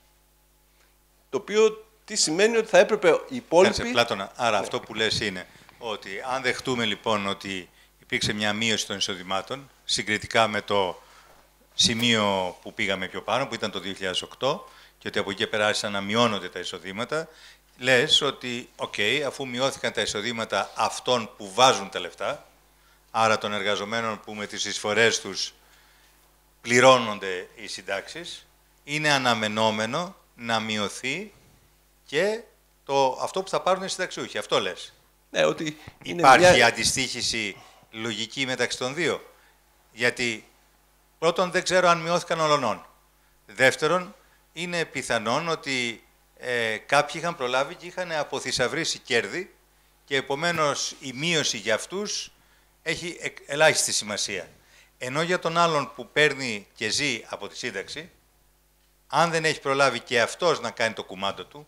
Το οποίο τι σημαίνει ότι θα έπρεπε οι υπόλοιποι... Κάτσε, Πλάτωνα. Άρα ναι. Αυτό που λες είναι ότι αν δεχτούμε λοιπόν ότι υπήρξε μια μείωση των εισοδημάτων συγκριτικά με το σημείο που πήγαμε πιο πάνω, που ήταν το δύο χιλιάδες οκτώ, και ότι από εκεί πέρα άρχισαν να μειώνονται τα εισοδήματα, λες ότι, οκ, okay, αφού μειώθηκαν τα εισοδήματα αυτών που βάζουν τα λεφτά, άρα των εργαζομένων που με τις εισφορές τους πληρώνονται οι συντάξεις, είναι αναμενόμενο να μειωθεί και το, αυτό που θα πάρουν οι συνταξιούχοι. Αυτό λες. Ναι, ότι υπάρχει μια... αντιστοίχηση λογική μεταξύ των δύο. Γιατί πρώτον δεν ξέρω αν μειώθηκαν ολονών. Δεύτερον, είναι πιθανόν ότι ε, κάποιοι είχαν προλάβει και είχαν αποθυσαυρίσει κέρδη και επομένως η μείωση για αυτούς έχει ελάχιστη σημασία. Ενώ για τον άλλον που παίρνει και ζει από τη σύνταξη, αν δεν έχει προλάβει και αυτός να κάνει το κουμάντο του,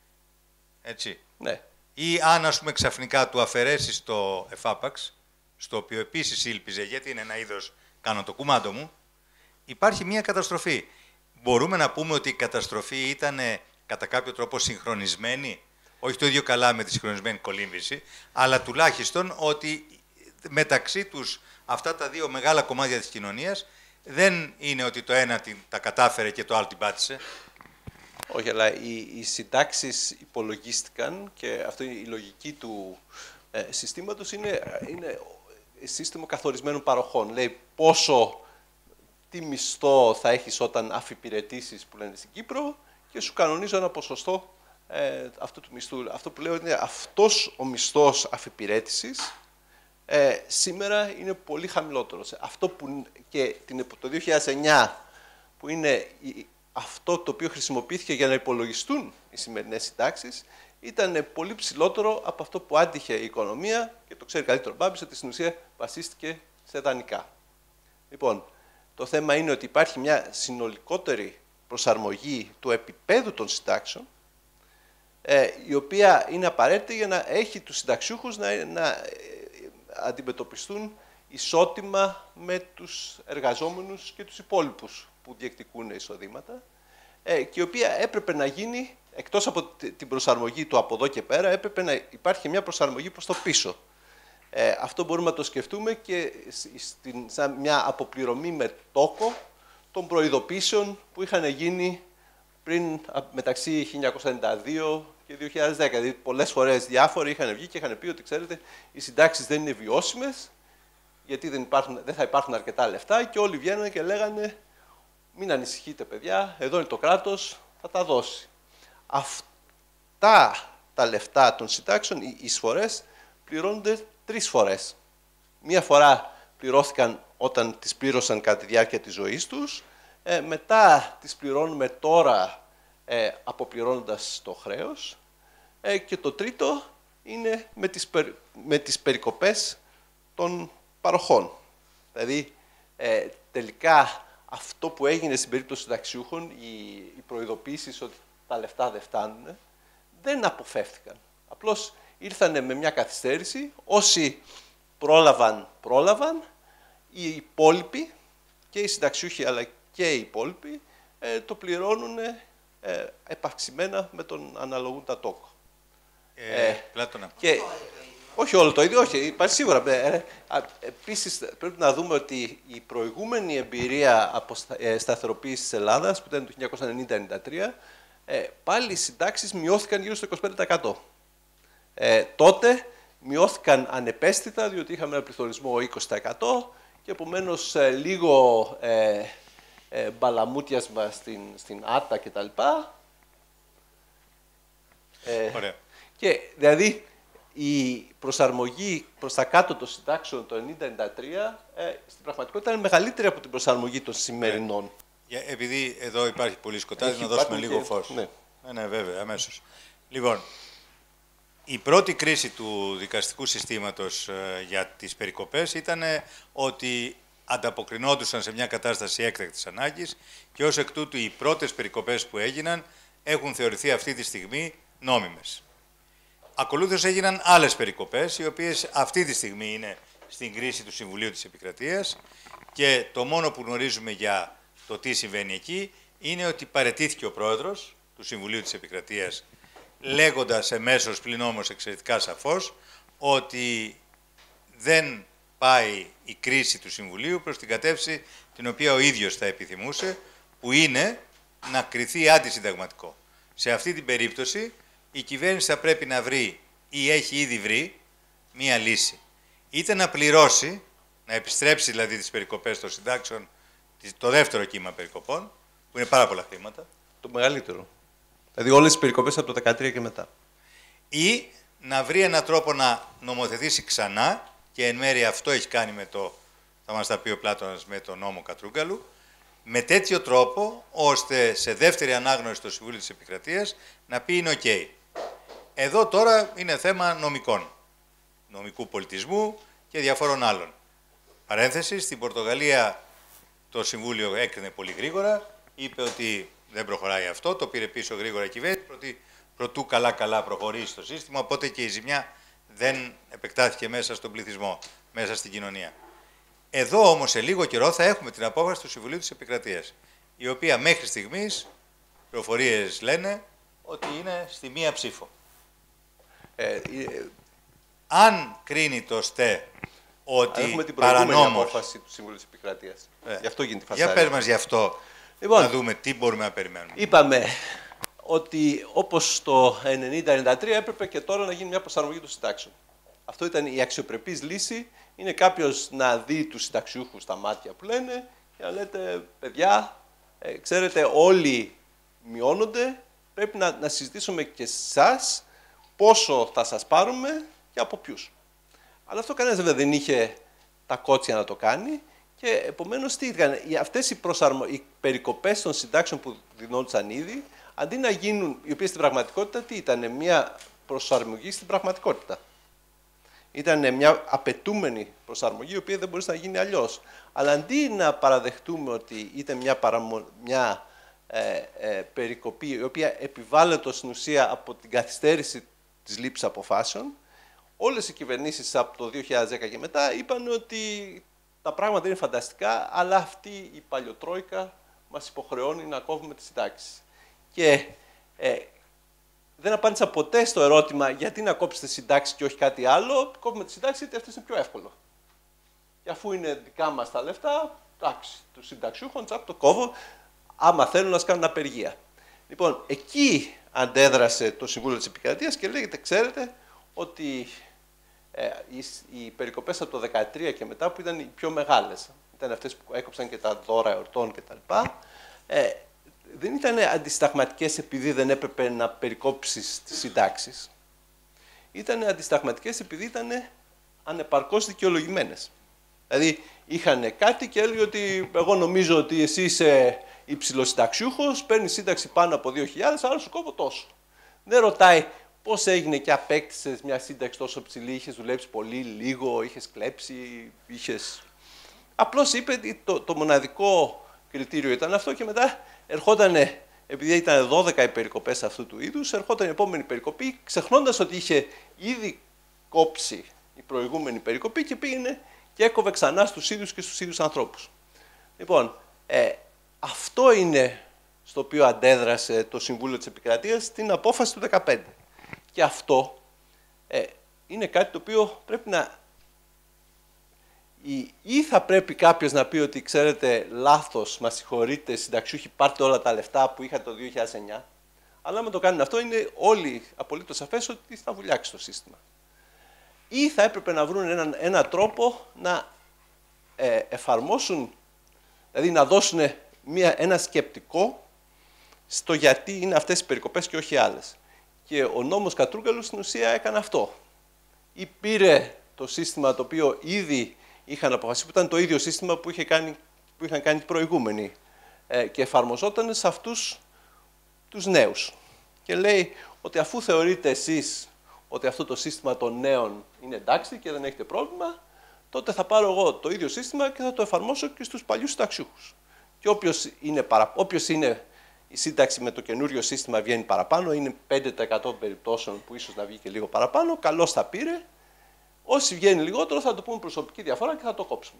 έτσι, ναι. Ή αν, ας πούμε, ξαφνικά του αφαιρέσει το εφάπαξ, στο οποίο επίσης ήλπιζε, γιατί είναι ένα είδος κάνω το κουμάντο μου, υπάρχει μια καταστροφή. Μπορούμε να πούμε ότι η καταστροφή ήταν κατά κάποιο τρόπο συγχρονισμένη, όχι το ίδιο καλά με τη συγχρονισμένη κολύμβηση, αλλά τουλάχιστον ότι μεταξύ τους αυτά τα δύο μεγάλα κομμάτια της κοινωνίας δεν είναι ότι το ένα τα κατάφερε και το άλλο την πάτησε. Όχι, αλλά οι, οι συντάξεις υπολογίστηκαν και αυτό η λογική του ε, συστήματος είναι, είναι σύστημα καθορισμένων παροχών. Λέει πόσο, τι μισθό θα έχεις όταν αφιπηρετήσεις που λένε στην Κύπρο και σου κανονίζω ένα ποσοστό ε, αυτού του μισθού. Αυτό που λέω είναι αυτός ο μισθός αφιπηρέτησης ε, σήμερα είναι πολύ χαμηλότερος. Αυτό που και το δύο χιλιάδες εννιά που είναι η, αυτό το οποίο χρησιμοποιήθηκε για να υπολογιστούν οι σημερινές συντάξεις ήταν πολύ ψηλότερο από αυτό που άντυχε η οικονομία και το ξέρει καλύτερο ο Μπάμπης ότι στην ουσία βασίστηκε σε δανεικά. Λοιπόν, το θέμα είναι ότι υπάρχει μια συνολικότερη προσαρμογή του επίπεδου των συντάξεων ε, η οποία είναι απαραίτητη για να έχει τους συνταξιούχους να, να ε, αντιμετωπιστούν ισότιμα με τους εργαζόμενους και τους υπόλοιπους που διεκδικούν εισοδήματα ε, και η οποία έπρεπε να γίνει, εκτός από την προσαρμογή του από εδώ και πέρα, έπρεπε να υπάρχει μια προσαρμογή προς το πίσω. Ε, αυτό μπορούμε να το σκεφτούμε και στην, σαν μια αποπληρωμή με τόκο των προειδοποίησεων που είχαν γίνει πριν μεταξύ χίλια εννιακόσια ενενήντα δύο και δύο χιλιάδες δέκα. Δηλαδή, πολλές φορές διάφοροι είχαν βγει και είχαν πει ότι, ξέρετε, οι συντάξεις δεν είναι βιώσιμες, γιατί δεν, υπάρχουν, δεν θα υπάρχουν αρκετά λεφτά και όλοι βγαίνανε και λέγανε μην ανησυχείτε παιδιά, εδώ είναι το κράτος, θα τα δώσει. Αυτά τα λεφτά των συντάξεων, οι εισφορές, πληρώνονται τρεις φορές. Μία φορά πληρώθηκαν όταν τις πλήρωσαν κατά τη διάρκεια της ζωής τους, ε, μετά τις πληρώνουμε τώρα ε, αποπληρώνοντας το χρέος ε, και το τρίτο είναι με τις, περι, με τις περικοπές των παροχών. Δηλαδή, ε, τελικά αυτό που έγινε στην περίπτωση των συνταξιούχων, οι, οι προειδοποίησεις ότι τα λεφτά δεν φτάνουν, δεν αποφεύθηκαν. Απλώς ήρθαν με μια καθυστέρηση, όσοι πρόλαβαν, πρόλαβαν, οι υπόλοιποι και οι συνταξιούχοι αλλά και οι υπόλοιποι ε, το πληρώνουν ε, επαυξημένα με τον αναλογούντα τόκο. Ε, ε, Πλάτωνα. Και, όχι όλο το ίδιο, όχι, υπάρχει σίγουρα. Ε, επίσης πρέπει να δούμε ότι η προηγούμενη εμπειρία από σταθεροποίηση της Ελλάδας, που ήταν το χίλια εννιακόσια ενενήντα ενενήντα τρία, ε, πάλι οι συντάξεις μειώθηκαν γύρω στο είκοσι πέντε τοις εκατό. Ε, τότε μειώθηκαν ανεπαίσθητα, διότι είχαμε ένα πληθωρισμό είκοσι τοις εκατό και επομένως ε, λίγο ε, ε, μπαλαμούτιασμα στην, στην άτα κτλ. Ε, Ωραία. Και δηλαδή η προσαρμογή προς τα κάτω των συντάξεων το ενενήντα ενενήντα τρία ε, στην πραγματικότητα είναι μεγαλύτερη από την προσαρμογή των σημερινών. Για, επειδή εδώ υπάρχει πολύ σκοτάδι, Έχει να δώσουμε και... λίγο φως. Ναι. Ε, ναι, βέβαια, αμέσως. Λοιπόν, η πρώτη κρίση του δικαστικού συστήματος ε, για τις περικοπές ήταν ε, ότι ανταποκρινόντουσαν σε μια κατάσταση έκτακτης ανάγκης και ως εκ τούτου οι πρώτες περικοπές που έγιναν έχουν θεωρηθεί αυτή τη στιγμή νόμιμες. Ακολούθως έγιναν άλλες περικοπές, οι οποίες αυτή τη στιγμή είναι στην κρίση του Συμβουλίου της Επικρατείας και το μόνο που γνωρίζουμε για το τι συμβαίνει εκεί είναι ότι παραιτήθηκε ο πρόεδρος του Συμβουλίου της Επικρατείας λέγοντας εμέσως, πλην όμως εξαιρετικά σαφώς, ότι δεν πάει η κρίση του Συμβουλίου προς την κατεύθυνση την οποία ο ίδιος θα επιθυμούσε, που είναι να κριθεί αντισυνταγματικό. Σε αυτή την περίπτωση η κυβέρνηση θα πρέπει να βρει ή έχει ήδη βρει μία λύση. Είτε να πληρώσει, να επιστρέψει δηλαδή τις περικοπές των συντάξεων, το δεύτερο κύμα περικοπών, που είναι πάρα πολλά χρήματα. Το μεγαλύτερο. Δηλαδή όλες τις περικοπές από το δεκατρία και μετά. Ή να βρει έναν τρόπο να νομοθετήσει ξανά, και εν μέρει αυτό έχει κάνει με το, θα μας τα πει ο Πλάτωνας, με το νόμο Κατρούγκαλου, με τέτοιο τρόπο, ώστε σε δεύτερη ανάγνωση στο Συμβούλιο της Επικρατείας να πει είναι οκ. Εδώ τώρα είναι θέμα νομικών, νομικού πολιτισμού και διαφόρων άλλων. Παρένθεση, στην Πορτογαλία το Συμβούλιο έκρινε πολύ γρήγορα, είπε ότι δεν προχωράει αυτό, το πήρε πίσω γρήγορα η κυβέρνηση, προτού καλά-καλά προχωρήσει το σύστημα, οπότε και η ζημιά δεν επεκτάθηκε μέσα στον πληθυσμό, μέσα στην κοινωνία. Εδώ όμως σε λίγο καιρό θα έχουμε την απόφαση του Συμβουλίου της Επικρατείας, η οποία μέχρι στιγμής, πληροφορίες λένε, ότι είναι στη μία ψήφο. Ε, ε, Αν κρίνει το ΣΤΕ ότι έχουμε την προηγούμενη παρανόμως... απόφαση του Συμβουλίου της Επικρατείας. Ε, Γι' αυτό γίνεται η φασάρια. Για πες μας γι' αυτό, λοιπόν, να δούμε τι μπορούμε να περιμένουμε. Είπαμε ότι όπως το ενενήντα ενενήντα τρία έπρεπε και τώρα να γίνει μια προσαρμογή των συντάξεων. Αυτό ήταν η αξιοπρεπής λύση. Είναι κάποιος να δει τους συνταξιούχους στα μάτια που λένε και να λέτε, παιδιά, ε, ξέρετε, όλοι μειώνονται, πρέπει να, να συζητήσουμε και εσάς πόσο θα σας πάρουμε και από ποιους. Αλλά αυτό κανένας βέβαια δεν είχε τα κότσια να το κάνει και επομένως τι ήταν. Αυτές οι, προσαρμο... οι περικοπές των συντάξεων που δινόντουσαν ήδη, αντί να γίνουν, οι οποίες στην πραγματικότητα τι ήταν, μια προσαρμογή στην πραγματικότητα. Ήταν μια απαιτούμενη προσαρμογή, η οποία δεν μπορούσε να γίνει αλλιώς. Αλλά αντί να παραδεχτούμε ότι ήταν μια, παραμο... μια ε, ε, περικοπή, η οποία επιβάλλεται στην ουσία από την καθυστέρηση της λήψης αποφάσεων, όλες οι κυβερνήσεις από το δύο χιλιάδες δέκα και μετά είπαν ότι τα πράγματα είναι φανταστικά, αλλά αυτή η παλιοτρόικα μας υποχρεώνει να κόβουμε τις συντάξεις. Και ε, δεν απάντησα ποτέ στο ερώτημα γιατί να κόψετε συντάξεις και όχι κάτι άλλο. Κόβουμε τις συντάξεις γιατί αυτό είναι πιο εύκολο. Και αφού είναι δικά μας τα λεφτά, εντάξει, του συνταξιούχων, τσαπ, το κόβω, άμα θέλουν να κάνουν απεργία. Λοιπόν, εκεί αντέδρασε το Συμβούλιο της Επικρατείας και λέγεται, ξέρετε, ότι ε, οι, οι περικοπές από το δεκατρία και μετά που ήταν οι πιο μεγάλες, ήταν αυτές που έκοψαν και τα δώρα εορτών κτλ. ε, δεν ήταν αντισυνταγματικές επειδή δεν έπρεπε να περικόψεις τις συντάξεις. Ήταν αντισυνταγματικές επειδή ήταν ανεπαρκώς δικαιολογημένες. Δηλαδή, είχαν κάτι και έλεγε ότι εγώ νομίζω ότι εσύ είσαι υψηλοσυνταξιούχος, παίρνεις σύνταξη πάνω από δύο χιλιάδες, άρα σου κόβω τόσο. Δεν ρωτάει πώς έγινε και απέκτησες μια σύνταξη τόσο ψηλή, είχες δουλέψει πολύ, λίγο, είχες κλέψει, είχες... Απλώς είπε ότι το, το μοναδικό κριτήριο ήταν αυτό και μετά ερχότανε, επειδή ήταν δώδεκα οι περικοπές αυτού του είδους, ερχόταν η επόμενη περικοπή, ξεχνώντας ότι είχε ήδη κόψει η προηγούμενη περικοπή και πήγαινε και έκοβε ξανά στους ίδιους και στους ίδιους ανθρώπους. Λοιπόν, ε, αυτό είναι στο οποίο αντέδρασε το Συμβούλιο της Επικρατείας στην απόφαση του δεκαπέντε. Και αυτό ε, είναι κάτι το οποίο πρέπει να... Ή, ή θα πρέπει κάποιος να πει ότι ξέρετε λάθος, μας συγχωρείτε, συνταξιούχοι, πάρτε όλα τα λεφτά που είχατε το δύο χιλιάδες εννιά. Αλλά άμα το κάνουν αυτό είναι όλοι απολύτως σαφές ότι θα βουλιάξει το σύστημα. Ή θα έπρεπε να βρουν έναν ένα τρόπο να ε, εφαρμόσουν, δηλαδή να δώσουν μια, ένα σκεπτικό στο γιατί είναι αυτές οι περικοπές και όχι άλλες. Και ο νόμος Κατρούγκαλου στην ουσία έκανε αυτό. Ή πήρε το σύστημα το οποίο ήδη είχαν αποφασίσει, που ήταν το ίδιο σύστημα που, είχε κάνει, που είχαν κάνει οι προηγούμενοι ε, και εφαρμοζόταν σε αυτούς τους νέους. Και λέει ότι αφού θεωρείτε εσείς ότι αυτό το σύστημα των νέων είναι εντάξει και δεν έχετε πρόβλημα, τότε θα πάρω εγώ το ίδιο σύστημα και θα το εφαρμόσω και στους παλιούς συνταξιούχους. Και όποιος είναι, παρα... όποιος είναι η σύνταξη με το καινούριο σύστημα βγαίνει παραπάνω, είναι πέντε τοις εκατό των περιπτώσεων που ίσως να βγει και λίγο παραπάνω, καλώς θα πήρε. Όσοι βγαίνει λιγότερο θα το πούμε προσωπική διαφορά και θα το κόψουμε.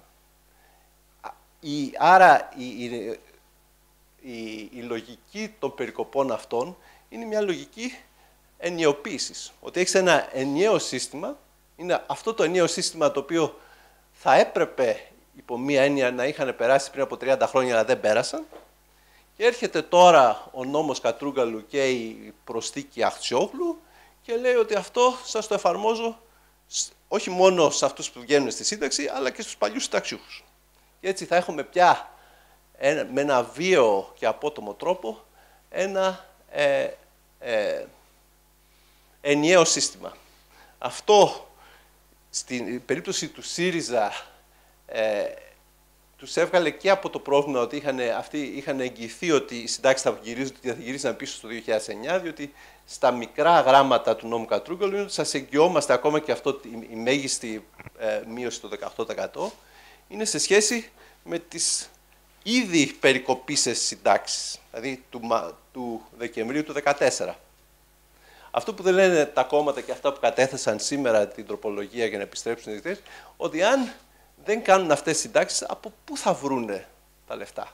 Η... Άρα η... Η... Η... η λογική των περικοπών αυτών είναι μια λογική ενιοποίησης. Ότι έχεις ένα ενιαίο σύστημα, είναι αυτό το ενιαίο σύστημα το οποίο θα έπρεπε υπό μία έννοια να είχαν περάσει πριν από τριάντα χρόνια αλλά δεν πέρασαν. Και έρχεται τώρα ο νόμος Κατρούγκαλου και η προσθήκη Αχτσιόγλου και λέει ότι αυτό σας το εφαρμόζω όχι μόνο σε αυτούς που βγαίνουν στη σύνταξη, αλλά και στους παλιούς συνταξιούχους. Και έτσι θα έχουμε πια ένα, με ένα βίαιο και απότομο τρόπο ένα ε, ε, ενιαίο σύστημα. Αυτό στην περίπτωση του ΣΥΡΙΖΑ ε, τους έβγαλε και από το πρόβλημα ότι είχαν, αυτοί είχαν εγγυηθεί ότι οι συντάξεις θα γυρίσαν πίσω στο δύο χιλιάδες εννιά, διότι στα μικρά γράμματα του νόμου Κατρούγκαλου είναι ότι σας εγγυόμαστε ακόμα και αυτό, η μέγιστη ε, μείωση το δεκαοκτώ τοις εκατό είναι σε σχέση με τις ήδη περικοπήσεις συντάξεις, δηλαδή του, του Δεκεμβρίου του δύο χιλιάδες δεκατέσσερα. Αυτό που δεν λένε τα κόμματα και αυτά που κατέθεσαν σήμερα την τροπολογία για να επιστρέψουν οι δικτές, ότι αν δεν κάνουν αυτές τις συντάξεις, από πού θα βρούνε τα λεφτά.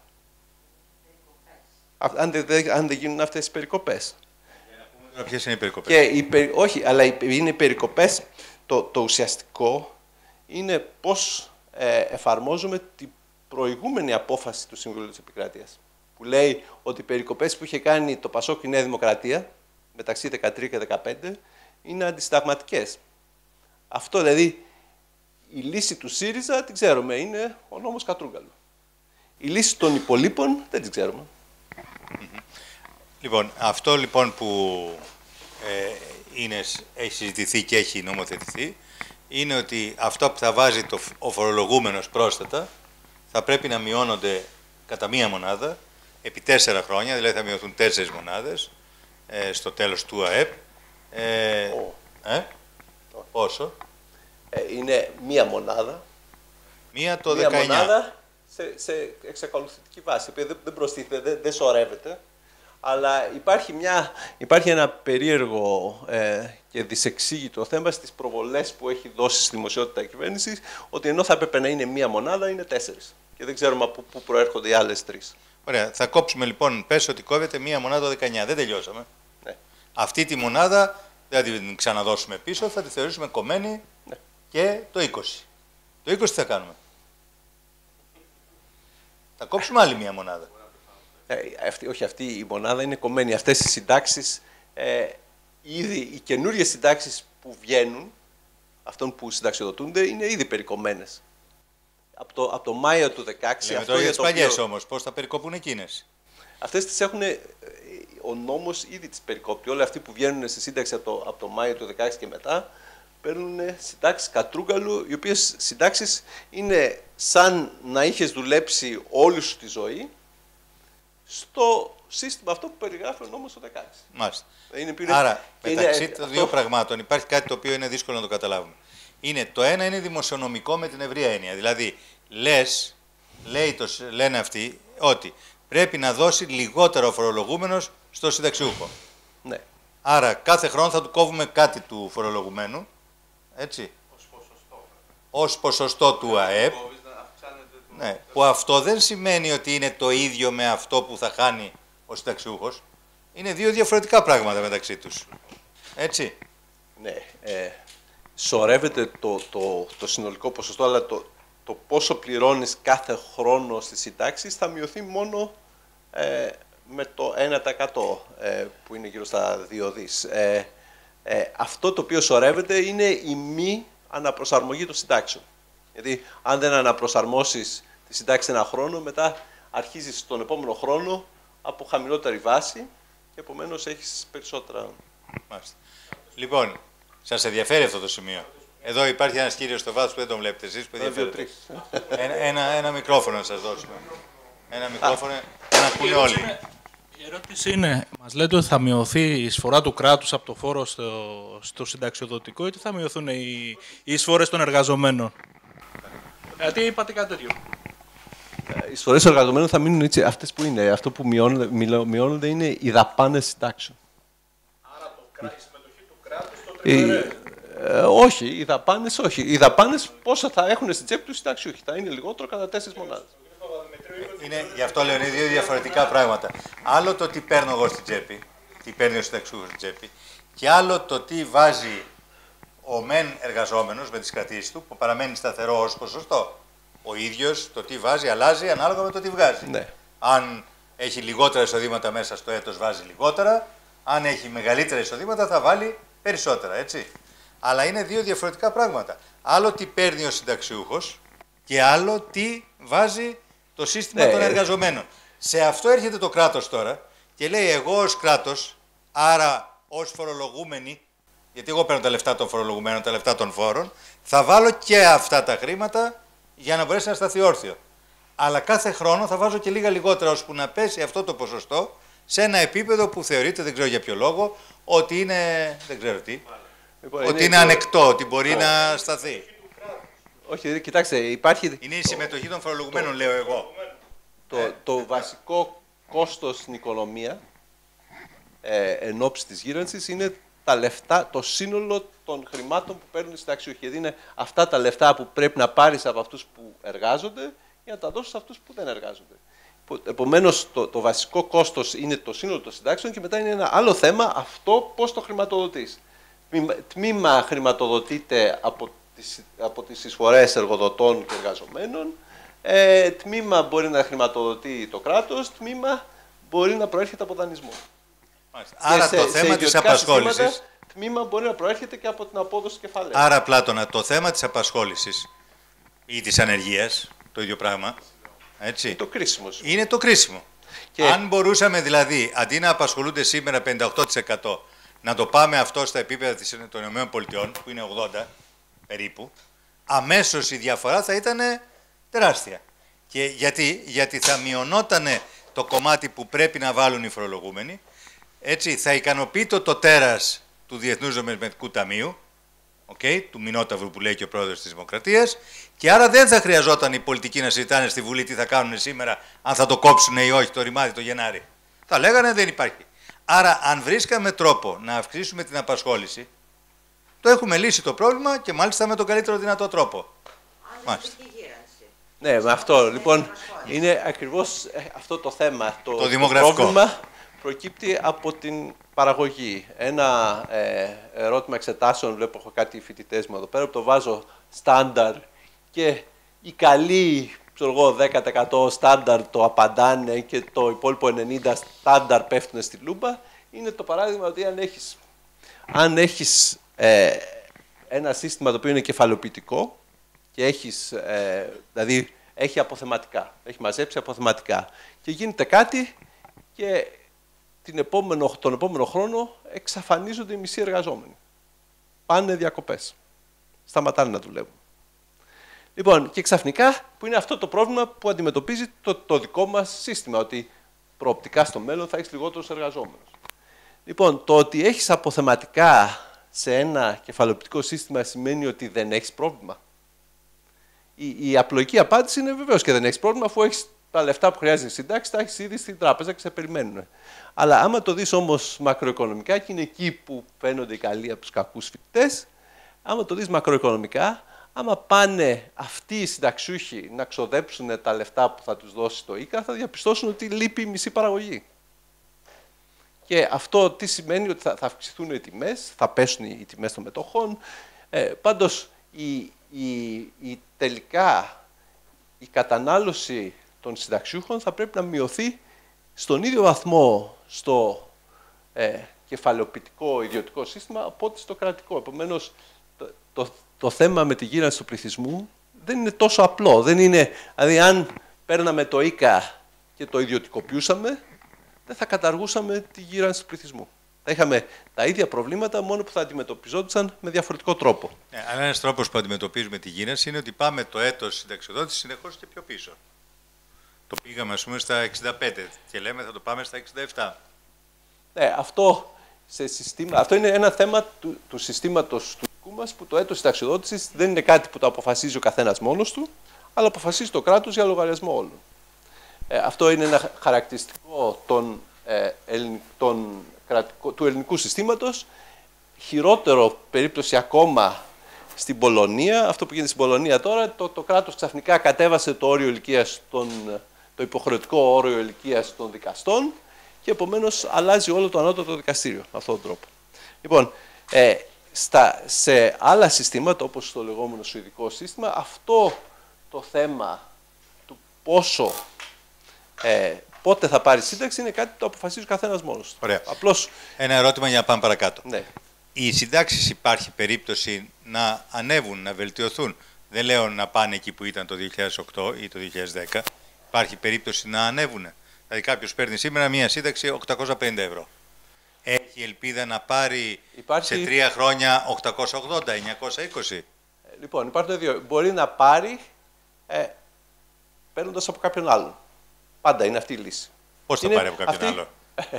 Αν δεν, αν δεν γίνουν αυτές τις περικοπές. Ποιες είναι οι περικοπές. Και οι περι... Όχι, αλλά είναι οι περικοπές, το, το ουσιαστικό είναι πώς ε, εφαρμόζουμε την προηγούμενη απόφαση του Συμβουλίου της Επικρατείας. Που λέει ότι οι περικοπές που είχε κάνει το Πασόκ και η Νέα Δημοκρατία μεταξύ δεκατρία και δεκαπέντε είναι αντισυνταγματικές. Αυτό δηλαδή, η λύση του ΣΥΡΙΖΑ την ξέρουμε, είναι ο νόμος Κατρούγκαλου. Η λύση των υπολείπων δεν την ξέρουμε. Λοιπόν, αυτό λοιπόν που ε, είναι, έχει συζητηθεί και έχει νομοθετηθεί, είναι ότι αυτό που θα βάζει το, ο φορολογούμενος πρόσθετα θα πρέπει να μειώνονται κατά μία μονάδα επί τέσσερα χρόνια, δηλαδή θα μειωθούν τέσσερις μονάδες ε, στο τέλος του ΑΕΠ. Ε, oh. ε, πόσο? Ε, είναι μία μονάδα. Μία το μία δεκαεννιά. Μονάδα σε, σε εξακολουθητική βάση, η δεν, δεν προστίθεται, δεν, δεν σωρεύεται. Αλλά υπάρχει, μια, υπάρχει ένα περίεργο ε, και δυσεξήγητο θέμα στις προβολές που έχει δώσει στη δημοσιότητα η κυβέρνηση, ότι ενώ θα έπρεπε να είναι μία μονάδα, είναι τέσσερις. Και δεν ξέρουμε από πού προέρχονται οι άλλες τρεις. Ωραία. Θα κόψουμε λοιπόν, πες ότι κόβεται μία μονάδα το δεκαεννιά. Δεν τελειώσαμε. Ναι. Αυτή τη μονάδα δεν θα την ξαναδώσουμε πίσω, θα τη θεωρήσουμε κομμένη ναι. και το είκοσι. Το είκοσι τι θα κάνουμε? Θα κόψουμε άλλη μία μονάδα. Ε, αυτή, όχι, αυτή η μονάδα είναι κομμένη. Αυτές οι συντάξεις, ε, ήδη οι καινούριες συντάξεις που βγαίνουν, αυτών που συνταξιοδοτούνται, είναι ήδη περικομμένες. Από το, από το Μάιο του δύο χιλιάδες δεκαέξι... Λέμε τώρα για τις παλιές όμως, πώς θα περικοπούν εκείνες. αυτές τις έχουν, ο νόμος ήδη τις περικόπτει. Όλοι αυτοί που βγαίνουν στη σύνταξη από το, από το Μάιο του δεκαέξι και μετά, παίρνουν συντάξεις κατρούγκαλου, οι οποίες συντάξεις είναι σαν να είχες δουλέψει όλη σου τη ζωή στο σύστημα αυτό που περιγράφει ο νόμος το δεκαέξι. Μάλιστα. Είναι, είναι, Άρα, μεταξύ είναι, των αυτό... δύο πραγμάτων υπάρχει κάτι το οποίο είναι δύσκολο να το καταλάβουμε. Είναι, το ένα είναι δημοσιονομικό με την ευρεία έννοια. Δηλαδή, λες, λέει το, λένε αυτοί ότι πρέπει να δώσει λιγότερο ο φορολογούμενος στο συνταξιούχο. Ναι. Άρα, κάθε χρόνο θα του κόβουμε κάτι του φορολογουμένου, έτσι, ως ποσοστό. ως ποσοστό του ΑΕΠ, ναι, που αυτό δεν σημαίνει ότι είναι το ίδιο με αυτό που θα χάνει ο συνταξιούχος. Είναι δύο διαφορετικά πράγματα μεταξύ τους. Έτσι. Ναι. Ε, σωρεύεται το, το, το συνολικό ποσοστό, αλλά το, το πόσο πληρώνεις κάθε χρόνο στις συντάξεις θα μειωθεί μόνο ε, με το ένα τοις εκατό ε, που είναι γύρω στα δύο δις. Ε, ε, αυτό το οποίο σωρεύεται είναι η μη αναπροσαρμογή των συντάξεων. Γιατί αν δεν αναπροσαρμόσεις τη συντάξη ένα χρόνο, μετά αρχίζεις τον επόμενο χρόνο από χαμηλότερη βάση και επομένως έχεις περισσότερα. Μάλιστα. Λοιπόν, σας ενδιαφέρει αυτό το σημείο. Εδώ υπάρχει ένας κύριος στο βάθος που δεν τον βλέπετε εσείς, που ενδιαφέρεται. Ένα, ένα, ένα μικρόφωνο να σας δώσουμε. Ένα μικρόφωνο, να ακούνε όλοι. Η ερώτηση είναι, μας λέτε ότι θα μειωθεί η εισφορά του κράτους από το φόρο στο, στο συνταξιοδοτικό ή ότι θα μειωθούν οι, οι εισφορές των εργαζομένων. Γιατί είπατε κάτι τέτοιο. Οι εισφορές των εργαζομένων θα μείνουν έτσι, αυτές που είναι. Αυτό που μειώνονται, μειώνονται είναι οι δαπάνες συντάξεων. Άρα το, η συμμετοχή του κράτους στο τριμερέ. Ε, όχι, οι δαπάνες όχι. Οι δαπάνες πόσα θα έχουν στην τσέπη του συνταξιούχοι. Θα είναι λιγότερο κατά τέσσερις μονάδες. Είναι, γι' αυτό λέω είναι δύο διαφορετικά πράγματα. Άλλο το τι παίρνω εγώ στην τσέπη, τι παίρνει ο συνταξιούχος στην τσέπη, και άλλο το τι βάζει ο μεν εργαζόμενος με τις κρατήσεις του, που παραμένει σταθερό ως ποσοστό. Ο ίδιος το τι βάζει αλλάζει ανάλογα με το τι βγάζει. Ναι. Αν έχει λιγότερα εισοδήματα μέσα στο έτος βάζει λιγότερα, αν έχει μεγαλύτερα εισοδήματα θα βάλει περισσότερα, έτσι. Αλλά είναι δύο διαφορετικά πράγματα. Άλλο τι παίρνει ο συνταξιούχος και άλλο τι βάζει το σύστημα ναι. των εργαζομένων. Σε αυτό έρχεται το κράτος τώρα και λέει εγώ ως κράτος, άρα ως φορολογούμενοι, γιατί εγώ παίρνω τα λεφτά των φορολογουμένων, τα λεφτά των φόρων, θα βάλω και αυτά τα χρήματα για να μπορέσει να σταθεί όρθιο. Αλλά κάθε χρόνο θα βάζω και λίγα λιγότερα ώσπου να πέσει αυτό το ποσοστό σε ένα επίπεδο που θεωρείται, δεν ξέρω για ποιο λόγο, ότι είναι, δεν ξέρω τι, Λοιπόν, ότι είναι, είναι το... ανεκτό, ότι μπορεί oh. να σταθεί. Όχι, κοιτάξτε, υπάρχει... Είναι η συμμετοχή των φορολογουμένων, το... λέω εγώ. Το, ε. το βασικό κόστος στην οικονομία ε, εν ώψη της γύρανσης είναι τα λεφτά, το σύνολο των χρημάτων που παίρνουν οι συνταξιούχοι. Δηλαδή είναι αυτά τα λεφτά που πρέπει να πάρεις από αυτούς που εργάζονται για να τα δώσεις σε αυτούς που δεν εργάζονται. Επομένως, το, το βασικό κόστος είναι το σύνολο των συντάξεων και μετά είναι ένα άλλο θέμα αυτό πώς το χρηματοδοτείς. Τμήμα χρηματοδοτείται από τις, από τις εισφορές εργοδοτών και εργαζομένων, ε, τμήμα μπορεί να χρηματοδοτεί το κράτος, τμήμα μπορεί να προέρχεται από δανεισμό. Άρα σε, το θέμα της απασχόλησης... Τμήμα μπορεί να προέρχεται και από την απόδοση κεφαλαίου. Άρα, Πλάτωνα, το θέμα της απασχόλησης ή της ανεργίας, το ίδιο πράγμα, έτσι, είναι το κρίσιμο. Είναι το κρίσιμο. Και... Αν μπορούσαμε δηλαδή, αντί να απασχολούνται σήμερα πενήντα οκτώ τοις εκατό, να το πάμε αυτό στα επίπεδα των ΗΠΑ, που είναι ογδόντα περίπου, αμέσως η διαφορά θα ήταν τεράστια. Και γιατί, γιατί θα μειωνόταν το κομμάτι που πρέπει να βάλουν οι φορολογούμενοι, έτσι, θα ικανοποιεί το τέρας του Διεθνούς Νομισματικού Ταμείου, okay, του Μινόταυρου που λέει και ο πρόεδρος της Δημοκρατίας, και άρα δεν θα χρειαζόταν οι πολιτικοί να συζητάνε στη Βουλή τι θα κάνουν σήμερα, αν θα το κόψουν ή όχι το ρημάδι το Γενάρη. Θα λέγανε δεν υπάρχει. Άρα, αν βρίσκαμε τρόπο να αυξήσουμε την απασχόληση, το έχουμε λύσει το πρόβλημα και μάλιστα με τον καλύτερο δυνατό τρόπο. Μάλιστα. Ναι, με αυτό λοιπόν είναι ακριβώς αυτό το θέμα. Το, το δημογραφικό. Το πρόβλημα προκύπτει από την παραγωγή. Ένα ε, ερώτημα εξετάσεων, βλέπω έχω κάτι φοιτητές μου εδώ πέρα, που το βάζω στάνταρ και οι καλοί, ξέρω εγώ, δέκα τοις εκατό στάνταρ το απαντάνε και το υπόλοιπο ενενήντα τοις εκατό στάνταρ πέφτουν στη λούμπα. Είναι το παράδειγμα ότι αν έχεις, αν έχεις ε, ένα σύστημα το οποίο είναι κεφαλοποιητικό και έχεις, ε, δηλαδή έχει αποθεματικά, έχει μαζέψει αποθεματικά και γίνεται κάτι και την επόμενο, τον επόμενο χρόνο εξαφανίζονται οι μισοί εργαζόμενοι. Πάνε διακοπές. Σταματάνε να δουλεύουν. Λοιπόν, και ξαφνικά που είναι αυτό το πρόβλημα που αντιμετωπίζει το, το δικό μας σύστημα, ότι προοπτικά στο μέλλον θα έχεις λιγότερους εργαζόμενους. Λοιπόν, το ότι έχεις αποθεματικά σε ένα κεφαλαιοποιητικό σύστημα σημαίνει ότι δεν έχεις πρόβλημα. Η, η απλοϊκή απάντηση είναι βεβαίως και δεν έχεις πρόβλημα, αφού έχεις τα λεφτά που χρειάζεται συντάξει, τα έχεις ήδη στην τράπεζα και σε περιμένουν. Αλλά άμα το δεις όμως μακροοικονομικά, και είναι εκεί που φαίνονται οι καλοί από τους κακούς φοιτητές, άμα το δεις μακροοικονομικά, άμα πάνε αυτοί οι συνταξιούχοι να ξοδέψουν τα λεφτά που θα τους δώσει το ΙΚΑ, θα διαπιστώσουν ότι λείπει η μισή παραγωγή. Και αυτό τι σημαίνει? Ότι θα, θα αυξηθούν οι τιμές, θα πέσουν οι τιμές των μετοχών. Ε, πάντως, η, η, η, τελικά η κατανάλωση των συνταξιούχων θα πρέπει να μειωθεί στον ίδιο βαθμό στο ε, κεφαλαιοποιητικό ιδιωτικό σύστημα από ό,τι στο κρατικό. Επομένως, το, το, το θέμα με τη γύρανση του πληθυσμού δεν είναι τόσο απλό. Δεν είναι, δηλαδή, αν παίρναμε το ΙΚΑ και το ιδιωτικοποιούσαμε, δεν θα καταργούσαμε τη γύρανση του πληθυσμού. Θα είχαμε τα ίδια προβλήματα, μόνο που θα αντιμετωπιζόντουσαν με διαφορετικό τρόπο. Ναι, αλλά ένας τρόπος που αντιμετωπίζουμε τη γύρανση είναι ότι πάμε το έτος συνταξιοδότησης συνεχώς και πιο πίσω. Το πήγαμε, ας πούμε, στα εξήντα πέντε και λέμε θα το πάμε στα εξήντα επτά. Ναι, αυτό, σε συστήμα, αυτό είναι ένα θέμα του, του συστήματος του δικού μας, που το έτος συνταξιοδότησης δεν είναι κάτι που το αποφασίζει ο καθένας μόνος του, αλλά αποφασίζει το κράτος για λογαριασμό όλων. Ε, αυτό είναι ένα χαρακτηριστικό των, ε, ελλην, των κρατικό, του ελληνικού συστήματος. Χειρότερο περίπτωση ακόμα στην Πολωνία. Αυτό που γίνεται στην Πολωνία τώρα, το, το κράτος ξαφνικά κατέβασε το, όριο ηλικίας των, το υποχρεωτικό όριο ηλικίας των δικαστών και επομένως αλλάζει όλο το ανώτατο δικαστήριο με αυτόν τον τρόπο. Λοιπόν, ε, στα, σε άλλα συστήματα, όπως το λεγόμενο σουηδικό σύστημα, αυτό το θέμα του πόσο Ε, πότε θα πάρει σύνταξη είναι κάτι που το αποφασίζει ο καθένας μόνος του. Ωραία. Απλώς... Ένα ερώτημα για να πάμε παρακάτω. Ναι. Οι συντάξεις υπάρχει περίπτωση να ανέβουν, να βελτιωθούν? Δεν λέω να πάνε εκεί που ήταν το δύο χιλιάδες οκτώ ή το δύο χιλιάδες δέκα. Υπάρχει περίπτωση να ανέβουν? Δηλαδή κάποιος παίρνει σήμερα μία σύνταξη οκτακόσια πενήντα ευρώ. Έχει ελπίδα να πάρει υπάρχει... σε τρία χρόνια οκτακόσια ογδόντα, εννιακόσια είκοσι? Ε, λοιπόν, υπάρχουν το δύο. Μπορεί να πάρει ε, παίρνοντας από κάποιον άλλον. Πάντα είναι αυτή η λύση. Πώς θα είναι πάρει από κάποιον αυτή... άλλο?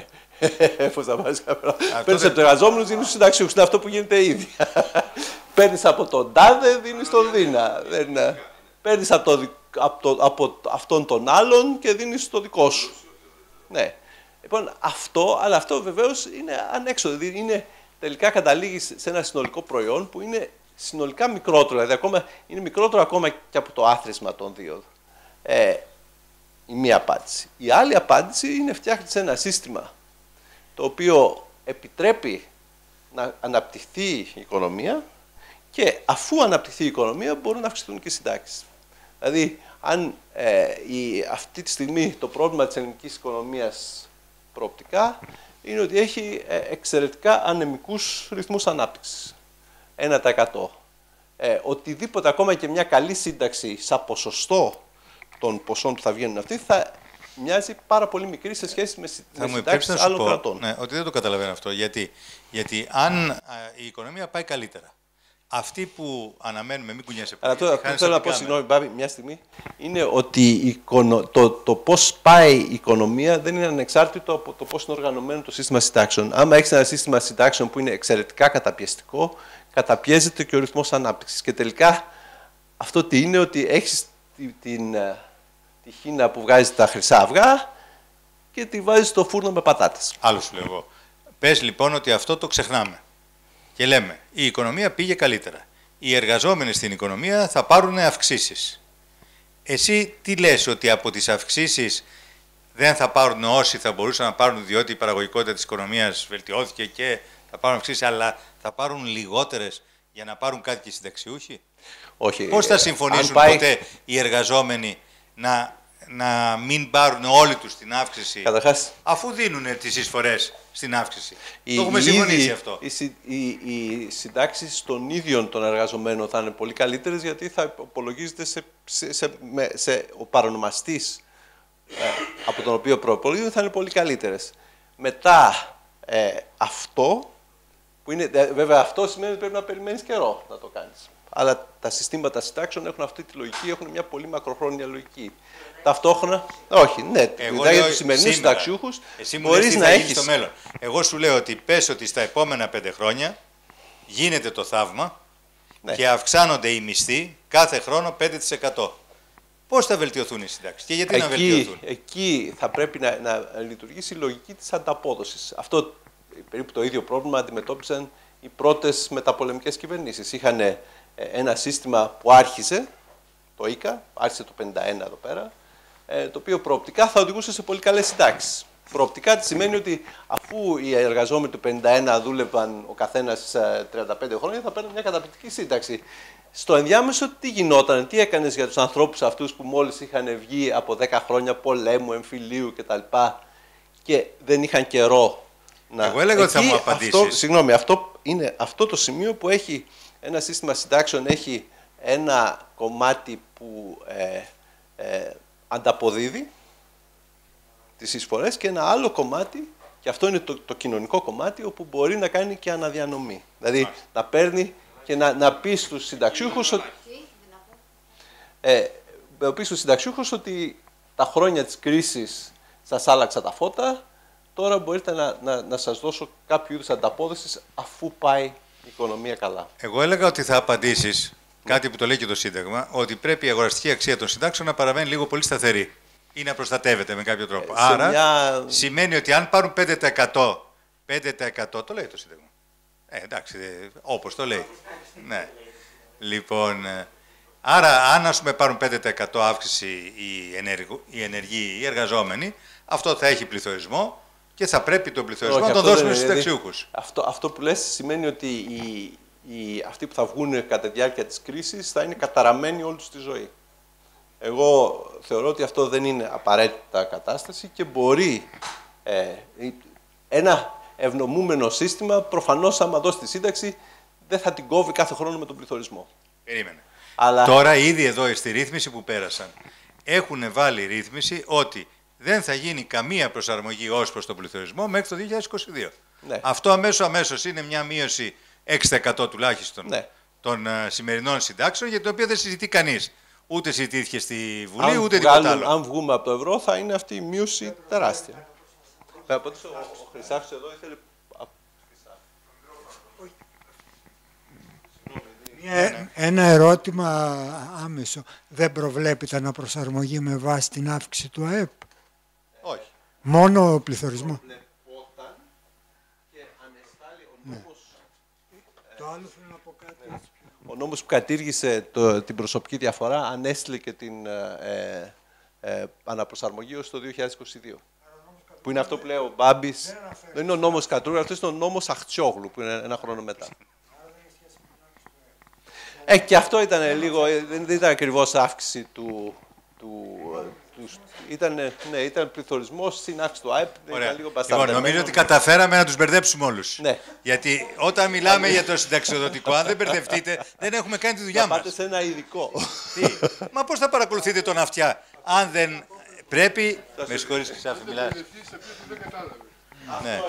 Πώς θα πάρει κάποιον άλλο? Παίρνεις από τους εργαζόμενους, δίνεις στους συνταξιούχους. Είναι αυτό που γίνεται ήδη. Παίρνεις από τον τάδε, δίνεις τον δίνα. Παίρνεις από, το, από, το, από αυτόν τον άλλον και δίνεις το δικό σου. Ναι. Λοιπόν, αυτό, αλλά αυτό βεβαίως είναι ανέξοδο. Δηλαδή είναι, τελικά καταλήγεις σε ένα συνολικό προϊόν που είναι συνολικά μικρότερο. Δηλαδή ακόμα, είναι μικρότερο ακόμα και από το άθροισμα των δύο. Ε, η μία απάντηση. Η άλλη απάντηση είναι φτιάχνεις ένα σύστημα το οποίο επιτρέπει να αναπτυχθεί η οικονομία και αφού αναπτυχθεί η οικονομία μπορούν να αυξηθούν και οι συντάξεις. Δηλαδή, αν ε, η, αυτή τη στιγμή το πρόβλημα της ελληνικής οικονομίας προοπτικά είναι ότι έχει ε, εξαιρετικά ανεμικούς ρυθμούς ανάπτυξης. ένα τοις εκατό. Ε, οτιδήποτε, ακόμα και μια καλή σύνταξη σαν ποσοστό των ποσών που θα βγαίνουν αυτοί, θα μοιάζει πάρα πολύ μικρή σε σχέση με, με συντάξεις άλλων πω, κρατών. Ναι, ότι δεν το καταλαβαίνω αυτό. Γιατί, Γιατί αν α, η οικονομία πάει καλύτερα, αυτοί που αναμένουμε, μην κουνιάσαι πολύ. Αλλά αυτό θέλω να πω, συγγνώμη, Μπάμπη, μια στιγμή, είναι ότι εικονο, το, το πώς πάει η οικονομία δεν είναι ανεξάρτητο από το πώς είναι οργανωμένο το σύστημα συντάξεων. Άμα έχεις ένα σύστημα συντάξεων που είναι εξαιρετικά καταπιεστικό, καταπιέζεται και ο ρυθμός ανάπτυξης. Και τελικά αυτό τι είναι, ότι έχεις την, την, τη χίνα που βγάζει τα χρυσά αυγά και τη βάζεις στο φούρνο με πατάτες. Άλλο σου λέω εγώ. Πες λοιπόν ότι αυτό το ξεχνάμε. Και λέμε, η οικονομία πήγε καλύτερα. Οι εργαζόμενοι στην οικονομία θα πάρουν αυξήσεις. Εσύ τι λες, ότι από τις αυξήσεις δεν θα πάρουν όσοι θα μπορούσαν να πάρουν, διότι η παραγωγικότητα της οικονομίας βελτιώθηκε και θα πάρουν αυξήσεις, αλλά θα πάρουν λιγότερες για να πάρουν κάτι και οι συνταξιούχοι? Όχι. Πώς θα συμφωνήσουν πάει... ποτέ οι εργαζόμενοι να, να μην πάρουν όλοι τους την αύξηση, Καταρχάς, αφού δίνουν τις εισφορές στην αύξηση? η, το έχουμε συμφωνήσει ήδη, αυτό. Οι, οι, οι συντάξεις των ίδιων των εργαζομένων θα είναι πολύ καλύτερες, γιατί θα υπολογίζεται σε, σε, σε, με, σε ο παρονομαστής ε, από τον οποίο προπολογίζονται θα είναι πολύ καλύτερες. Μετά ε, αυτό, που είναι, βέβαια αυτό σημαίνει ότι πρέπει να περιμένεις καιρό να το κάνεις. Αλλά τα συστήματα συντάξεων έχουν αυτή τη λογική, έχουν μια πολύ μακροχρόνια λογική. Ταυτόχρονα, όχι, ναι, δηλαδή για τους σημερινούς συνταξιούχους μπορείς να έχεις... Στο μέλλον. Εγώ σου λέω ότι πες ότι στα επόμενα πέντε χρόνια γίνεται το θαύμα, ναι, και αυξάνονται οι μισθοί κάθε χρόνο πέντε τοις εκατό. Πώς θα βελτιωθούν οι συντάξεις και γιατί εκεί, να βελτιωθούν? Εκεί θα πρέπει να, να λειτουργήσει η λογική της ανταπόδοσης. Αυτό περίπου το ίδιο πρόβλημα αντιμετώπισαν οι πρώτες μεταπολεμικές κυβερνήσεις. Είχαν ένα σύστημα που άρχισε, το ΙΚΑ, άρχισε το πενήντα ένα εδώ πέρα, το οποίο προοπτικά θα οδηγούσε σε πολύ καλές συντάξεις. Προοπτικά τι σημαίνει ότι αφού οι εργαζόμενοι του πενήντα ένα δούλευαν ο καθένας τριάντα πέντε χρόνια, θα παίρνουν μια καταπληκτική σύνταξη. Στο ενδιάμεσο τι γινόταν, τι έκανες για τους ανθρώπους αυτούς που μόλις είχαν βγει από δέκα χρόνια πολέμου, εμφυλίου κτλ. Και δεν είχαν καιρό να... Εγώ έλεγα ότι θα μου απαντήσεις. Αυτό, συγγνώμη, αυτό είναι αυτό το σημείο που έχει ένα σύστημα συντάξεων, έχει ένα κομμάτι που ε, ε, ανταποδίδει τις εισφορές και ένα άλλο κομμάτι, και αυτό είναι το, το κοινωνικό κομμάτι, όπου μπορεί να κάνει και αναδιανομή. Δηλαδή Άς. να παίρνει και να, να πει στους συνταξιούχους ότι, ε, να πει στους συνταξιούχους ότι τα χρόνια της κρίσης σας άλλαξα τα φώτα, τώρα μπορείτε να, να, να σας δώσω κάποιο είδους ανταπόδοση αφού πάει η οικονομία καλά. Εγώ έλεγα ότι θα απαντήσεις κάτι που το λέει και το Σύνταγμα, ότι πρέπει η αγοραστική αξία των συντάξεων να παραμένει λίγο πολύ σταθερή ή να προστατεύεται με κάποιο τρόπο. Ε, Άρα μια... σημαίνει ότι αν πάρουν πέντε τοις εκατό, πέντε τοις εκατό το λέει το Σύνταγμα. Ε, εντάξει, όπως το λέει. Ναι. Λοιπόν, άρα αν ας πούμε πάρουν πέντε τοις εκατό αύξηση οι, ενεργου, οι ενεργοί, οι εργαζόμενοι, αυτό θα έχει πληθωρισμό και θα πρέπει τον πληθωρισμό Όχι, να τον δώσουμε στους συνταξιούχους. Αυτό, αυτό που λες σημαίνει ότι οι, οι, αυτοί που θα βγουν κατά τη διάρκεια της κρίσης θα είναι καταραμένοι όλη τους τη ζωή. Εγώ θεωρώ ότι αυτό δεν είναι απαραίτητα κατάσταση και μπορεί ε, ένα ευνομούμενο σύστημα, προφανώς άμα δώσει τη σύνταξη, δεν θα την κόβει κάθε χρόνο με τον πληθωρισμό. Περίμενε. Αλλά... Τώρα ήδη εδώ στη ρύθμιση που πέρασαν έχουν βάλει ρύθμιση ότι δεν θα γίνει καμία προσαρμογή ως προς τον πληθωρισμό μέχρι το δύο χιλιάδες είκοσι δύο. Ναι. Αυτό αμέσως αμέσως είναι μια μείωση έξι τοις εκατό τουλάχιστον ναι. των uh, σημερινών συντάξεων, για το οποίο δεν συζητεί κανείς. Ούτε συζητήθηκε στη Βουλή, αν ούτε βγάλουν, τίποτα άλλο. Αν βγούμε από το ευρώ θα είναι αυτή η μείωση τεράστια. Ο, ο Χρυσάφης εδώ ήθελε... Μια, ένα ερώτημα άμεσο. Δεν προβλέπεται αναπροσαρμογή με βάση την αύξηση του ΑΕΠ? Όχι. Μόνο ο πληθωρισμό. Προβλεπόταν και ανεστάλλει ο νόμος... Ναι. Ε, το άλλο θέλω να πω κάτι. Ναι. Ο νόμος που κατήργησε το, την προσωπική διαφορά ανέστειλε και την ε, ε, αναπροσαρμογή ως το δύο χιλιάδες είκοσι δύο. Που είναι αυτό που λέει ο Μπάμπης. Δεν, δεν είναι ο νόμος Κατρούγα, αυτό είναι ο νόμος Αχτσιόγλου, που είναι ένα χρόνο μετά. Ε, και αυτό ήταν λίγο, δεν ήταν ακριβώς αύξηση του... του, του ήταν, ναι, ήταν πληθωρισμός στην αύξηση του ΑΕΠ. Ήταν λίγο λοιπόν, νομίζω ότι καταφέραμε να τους μπερδέψουμε όλους. Ναι. Γιατί όταν μιλάμε για το συνταξιοδοτικό, αν δεν μπερδευτείτε, δεν έχουμε κάνει τη δουλειά μας. Να πάτε σε ένα ειδικό. Τι? Μα πώς θα παρακολουθείτε τον αυτιά, αν δεν πρέπει... Με συγχωρείς, Χρυσάφη, μιλάς. Ναι.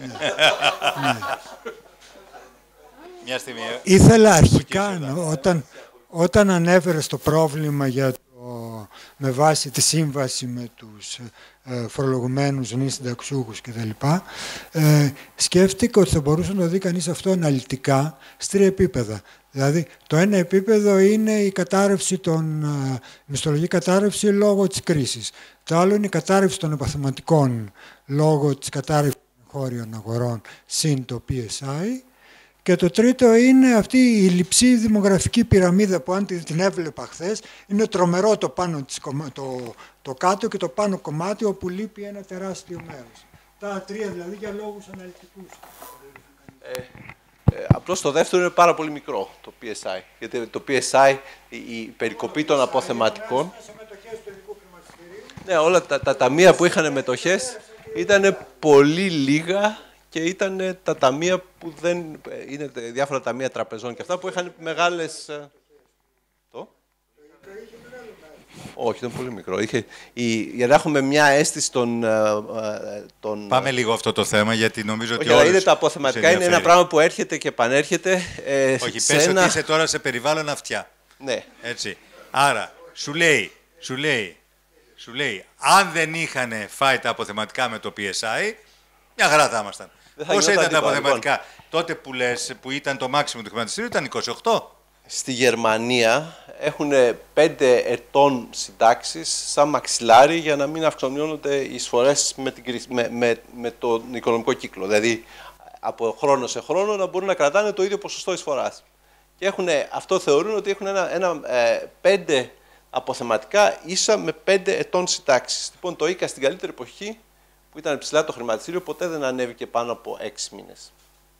Μια στιγμή. Ήθελα αρχικά, όταν, όταν ανέφερες το πρόβλημα για το, με βάση τη σύμβαση με τους ε, φορολογουμένους νη συνταξιούχους κτλ. Ε, σκέφτηκα ότι θα μπορούσε να το δει κανείς αυτό αναλυτικά σε τρία επίπεδα. Δηλαδή, το ένα επίπεδο είναι η κατάρρευση των, η μισθολογική κατάρρευση λόγω της κρίσης. Το άλλο είναι η κατάρρευση των επαθηματικών λόγω της κατάρρευσης των χώριων αγορών συν το πι ες άι. Και το τρίτο είναι αυτή η λειψή δημογραφική πυραμίδα που αν την έβλεπα χθες, είναι τρομερό το, πάνω της, το, το κάτω και το πάνω κομμάτι όπου λείπει ένα τεράστιο μέρος. Τα τρία δηλαδή για λόγους αναλυτικούς. Ε, ε, απλώς το δεύτερο είναι πάρα πολύ μικρό, το πι ες άι. Γιατί το πι ες άι, η, η περικοπή των αποθεματικών... Ναι, όλα τα, τα ταμεία που είχαν μετοχές ήταν πολύ λίγα και ήταν τα ταμεία που δεν... είναι διάφορα ταμεία τραπεζών και αυτά που είχαν μεγάλες... Το? Όχι, ήταν πολύ μικρό. Είχε, η, για να έχουμε μια αίσθηση των... των Πάμε λίγο αυτό το θέμα, γιατί νομίζω ότι όχι, όλους είναι τα αποθεματικά είναι ένα πράγμα που έρχεται και επανέρχεται. Ε, όχι, σε πες ένα... ότι είσαι τώρα σε περιβάλλον αυτιά. Ναι. Έτσι. Άρα, σου λέει, σου λέει, σου λέει, αν δεν είχαν φάει τα αποθεματικά με το πι ες άι, μια χαρά θα ήμασταν. Πόσα ήταν τα αποθεματικά λοιπόν. Τότε που λες, που ήταν το μάξιμο του χρηματιστήριου, ήταν είκοσι οκτώ. Στη Γερμανία έχουν πέντε ετών συντάξεις σαν μαξιλάρι για να μην αυξανιώνονται οι εισφορές με, με, με, με τον οικονομικό κύκλο. Δηλαδή, από χρόνο σε χρόνο να μπορούν να κρατάνε το ίδιο ποσοστό εισφοράς. Και έχουν, αυτό θεωρούν ότι έχουν ένα, ένα ε, πέντε αποθεματικά ίσα με πέντε ετών συντάξεις. Λοιπόν, το ΙΚΑ στην καλύτερη εποχή, που ήταν ψηλά το χρηματιστήριο, ποτέ δεν ανέβηκε πάνω από έξι μήνες.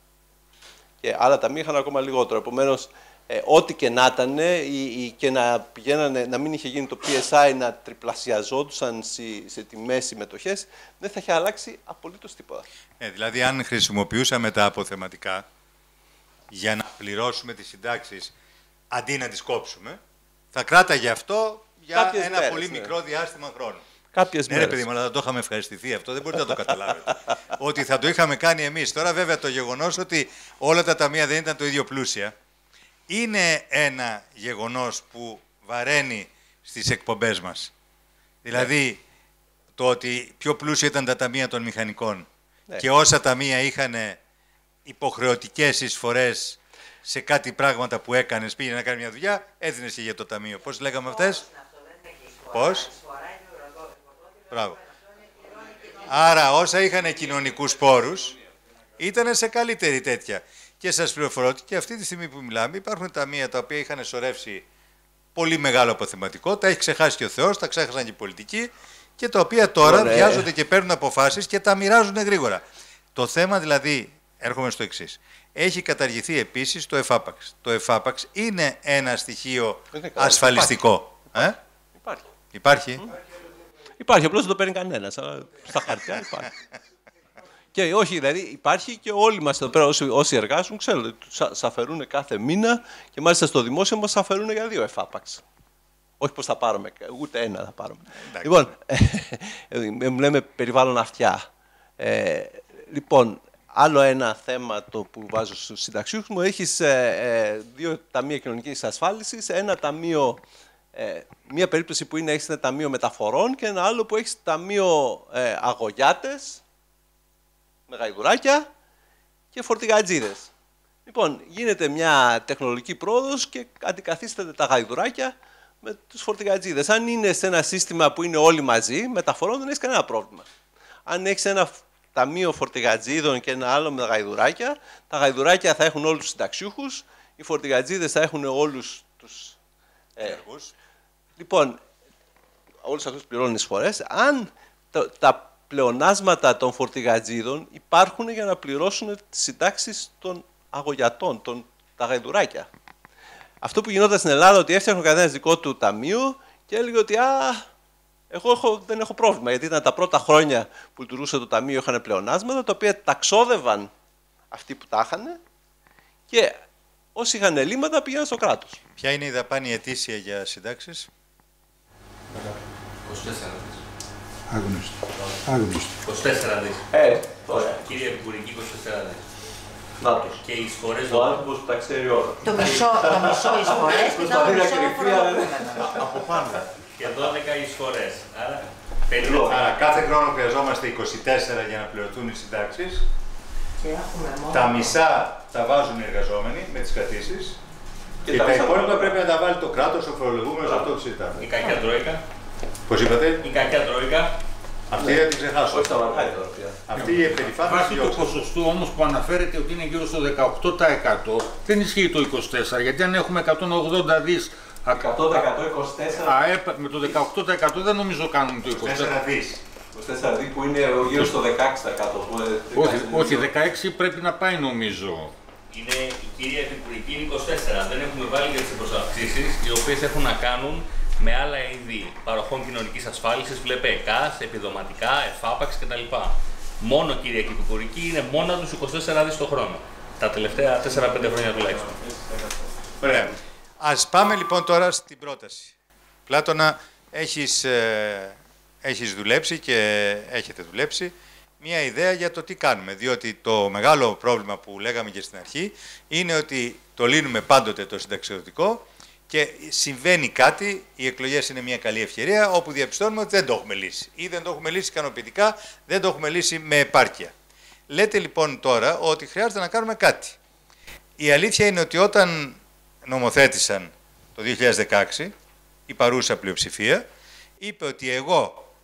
Και άλλα ταμεία είχαν ακόμα λιγότερο. Επομένως, ε, ό,τι και να ήταν, και να πηγαίνανε, να μην είχε γίνει το πι ες άι να τριπλασιαζόντουσαν σε, σε τιμές συμμετοχές, δεν θα είχε αλλάξει απολύτως τίποτα. Ε, δηλαδή, αν χρησιμοποιούσαμε τα αποθεματικά για να πληρώσουμε τις συντάξεις αντί να τις κόψουμε, θα κράταγε αυτό για Κάποιες ένα μέρες, πολύ ναι. μικρό διάστημα χρόνου. Κάποιες ναι, μέρες. ρε παιδί μου, αλλά θα το είχαμε ευχαριστηθεί αυτό, δεν μπορείτε να το καταλάβετε. Ότι θα το είχαμε κάνει εμείς. Τώρα, βέβαια, το γεγονός ότι όλα τα ταμεία δεν ήταν το ίδιο πλούσια, είναι ένα γεγονός που βαραίνει στις εκπομπές μας. Δηλαδή, ναι. το ότι πιο πλούσια ήταν τα ταμεία των μηχανικών ναι. και όσα ταμεία είχαν υποχρεωτικές εισφορές σε κάτι πράγματα που έκανες, πήγαινε να κάνει μια δουλειά, έδινες και για το ταμείο. Πώς λέγαμε αυτές? Πώς? Μπράβο. Άρα όσα είχαν κοινωνικούς πόρους ήταν σε καλύτερη τέτοια. Και σας πληροφορώ ότι και αυτή τη στιγμή που μιλάμε υπάρχουν ταμεία τα οποία είχαν σωρεύσει πολύ μεγάλο αποθεματικό, τα έχει ξεχάσει και ο Θεός, τα ξέχασαν και οι πολιτικοί και τα οποία τώρα Ωραία. βιάζονται και παίρνουν αποφάσεις και τα μοιράζουν γρήγορα. Το θέμα δηλαδή, έρχομαι στο εξής, έχει καταργηθεί επίσης το εφάπαξ. Το εφάπαξ είναι ένα στοιχείο ασφαλιστικό. Υπάρχει. Ε? Υπάρχει. Υπάρχει. Mm. Υπάρχει, απλώς δεν το παίρνει κανένας, αλλά στα χαρτιά υπάρχει. Και όχι, δηλαδή υπάρχει και όλοι μας εδώ πέρα, όσοι, όσοι εργάζουν, ξέρουν, τους αφαιρούν κάθε μήνα και μάλιστα στο δημόσιο μας αφαιρούν για δύο εφάπαξ. Όχι πως θα πάρουμε, ούτε ένα θα πάρουμε. Εντάξει. Λοιπόν, ε, μου λέμε περιβάλλον αυτιά. Ε, λοιπόν, άλλο ένα θέμα το που βάζω στους συνταξιούχους μου, έχεις ε, ε, δύο ταμεία κοινωνικής ασφάλισης, ένα ταμείο, ε, μία περίπτωση που είναι έχεις ένα ταμείο μεταφορών και ένα άλλο που έχεις ταμείο ε, αγωγιάτες, με γαϊδουράκια και φορτηγατζίδες. Λοιπόν, γίνεται μια τεχνολογική πρόοδος και αντικαθίσταται τα γαϊδουράκια με τους φορτηγατζίδες. Αν είναι σε ένα σύστημα που είναι όλοι μαζί, μεταφορών δεν έχεις κανένα πρόβλημα. Αν έχεις ένα ταμείο φορτηγατζίδων και ένα άλλο με γαϊδουράκια, τα γαϊδουράκια θα έχουν όλους τους συνταξιούχους, οι φορτηγατζίδες θα έχουν όλους τους έργους. Ε, λοιπόν, όλους αυτούς πληρώνουν εισφορές. Αν τα, τα πλεονάσματα των φορτηγατζίδων υπάρχουν για να πληρώσουν τις συντάξεις των αγωγιατών, των, τα γαϊδουράκια. Αυτό που γινόταν στην Ελλάδα, ότι έφτιαχνε ο καθένας δικό του ταμείο και έλεγε ότι α, εγώ έχω, δεν έχω πρόβλημα, γιατί ήταν τα πρώτα χρόνια που λειτουργούσε το ταμείο, είχαν πλεονάσματα, τα οποία τα ξόδευαν αυτοί που τα είχαν και όσοι είχαν ελλείμματα πήγαιναν στο κράτος. Ποια είναι η δαπάνη ετήσια για συντάξεις? είκοσι τέσσερα. Άγνωστο. Άγνωστο. είκοσι τέσσερα δις. Ε, ωραία. Κύριε Επικουρική, είκοσι τέσσερα δις. Νάτος. Και οι εισφορές... Ο άνθρωπος που τα ξέρει όλα. Το μισό, το μισό εισφορές και το μισό φορολογούμενο. Από πάνω. Και δώδεκα εισφορές. Άρα, Άρα κάθε χρόνο χρειαζόμαστε είκοσι τέσσερα για να πληρωθούν οι συντάξεις. Τα μισά τα βάζουν οι εργαζόμενοι με τις κρατήσεις. Και, και τα, τα υπόλοιπα πρέπει να τα βάλει το κράτος, ο φορολογούμενος, αυτό που συζητάμε. Η κακιά τρόικα. Πώς είπατε? Η κακιά τρόικα. Αυτή ναι. θα την ξεχάσω. Όχι τα μαρκάρια τώρα πια. Αυτή η επερηφάνεια. Βάσει του ποσοστού όμως που αναφέρεται ότι είναι γύρω στο δεκαοκτώ τοις εκατό, δεν ισχύει το είκοσι τέσσερα τοις εκατό, γιατί αν έχουμε εκατόν ογδόντα δις εκατό τοις εκατό είκοσι τέσσερα ΑΕΠ, με το δεκαοκτώ τοις εκατό δεν νομίζω κάνουν το είκοσι τέσσερα δις. είκοσι τέσσερα δις που είναι γύρω στο δεκαέξι τοις εκατό. Όχι, όχι, δεκαέξι πρέπει να πάει νομίζω. Είναι η κυρία Επικουρική είναι είκοσι τέσσερα. Δεν έχουμε βάλει για τις προσαυξήσεις, οι οποίες έχουν να κάνουν με άλλα είδη παροχών κοινωνικής ασφάλισης, βλέπε ΕΚΑΣ, επιδοματικά, εφάπαξ κτλ. Μόνο κύριε Επικουρική είναι μόνο τους είκοσι τέσσερα δις το χρόνο. Τα τελευταία τέσσερα πέντε χρόνια τουλάχιστον. Ωραία. Ας πάμε λοιπόν τώρα στην πρόταση. Πλάτωνα, έχεις, ε, έχεις δουλέψει και έχετε δουλέψει μια ιδέα για το τι κάνουμε. Διότι το μεγάλο πρόβλημα που λέγαμε και στην αρχή είναι ότι το λύνουμε πάντοτε το συνταξιοδοτικό και συμβαίνει κάτι, οι εκλογές είναι μια καλή ευκαιρία, όπου διαπιστώνουμε ότι δεν το έχουμε λύσει. Ή δεν το έχουμε λύσει ικανοποιητικά, δεν το έχουμε λύσει με επάρκεια. Λέτε λοιπόν τώρα ότι χρειάζεται να κάνουμε κάτι. Η αλήθεια είναι ότι όταν νομοθέτησαν το δύο χιλιάδες δεκαέξι, η παρούσα πλειοψηφία, είπε ότι εγώ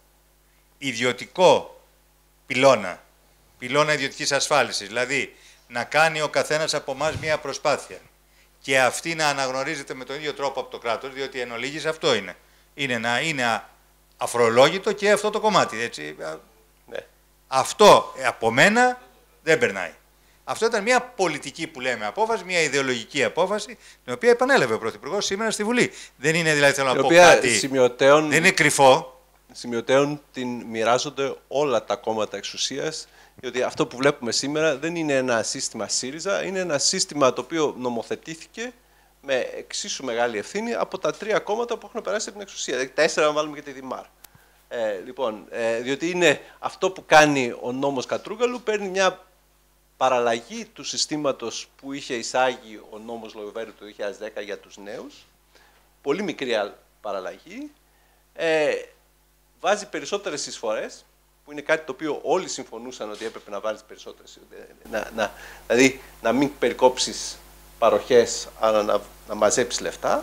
ιδιωτικό πυλώνα, πυλώνα ιδιωτικής ασφάλισης, δηλαδή να κάνει ο καθένας από εμάς μια προσπάθεια και αυτή να αναγνωρίζεται με τον ίδιο τρόπο από το κράτος, διότι εν ολίγης αυτό είναι. Είναι να είναι αφορολόγητο και αυτό το κομμάτι, έτσι. Ναι. Αυτό από μένα δεν περνάει. Αυτό ήταν μια πολιτική που λέμε απόφαση, μια ιδεολογική απόφαση, την οποία επανέλαβε ο Πρωθυπουργός σήμερα στη Βουλή. Δεν είναι δηλαδή, θέλω να πω κάτι, σημειωτέων, δεν είναι κρυφό. Σημειωτέων την μοιράζονται όλα τα κόμματα εξουσίας, διότι αυτό που βλέπουμε σήμερα δεν είναι ένα σύστημα ΣΥΡΙΖΑ, είναι ένα σύστημα το οποίο νομοθετήθηκε με εξίσου μεγάλη ευθύνη από τα τρία κόμματα που έχουν περάσει από την εξουσία. Δηλαδή τέσσερα, να βάλουμε και τη Δημάρ. Ε, λοιπόν, ε, διότι είναι αυτό που κάνει ο νόμος Κατρούγκαλου, παίρνει μια παραλλαγή του συστήματος που είχε εισάγει ο νόμος Λογοβέρου το δύο χιλιάδες δέκα για τους νέους, πολύ μικρή παραλλαγή, ε, βάζει περισσότερες εισφορές, που είναι κάτι το οποίο όλοι συμφωνούσαν ότι έπρεπε να βάλεις περισσότερες, να, να, δηλαδή να μην περικόψεις παροχές, αλλά να, να μαζέψεις λεφτά,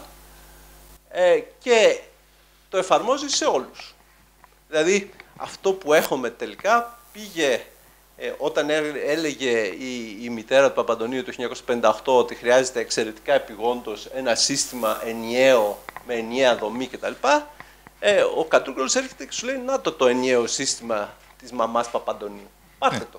ε, και το εφαρμόζει σε όλους. Δηλαδή αυτό που έχουμε τελικά πήγε, ε, όταν έλεγε η, η μητέρα του Παπαντονίου το χίλια εννιακόσια πενήντα οκτώ ότι χρειάζεται εξαιρετικά επιγόντως ένα σύστημα ενιαίο, με ενιαία δομή κτλ. Ε, ο Κατρούγκαλος έρχεται και σου λέει να το το ενιαίο σύστημα της μαμάς Παπαντονίου. Πάρτε το.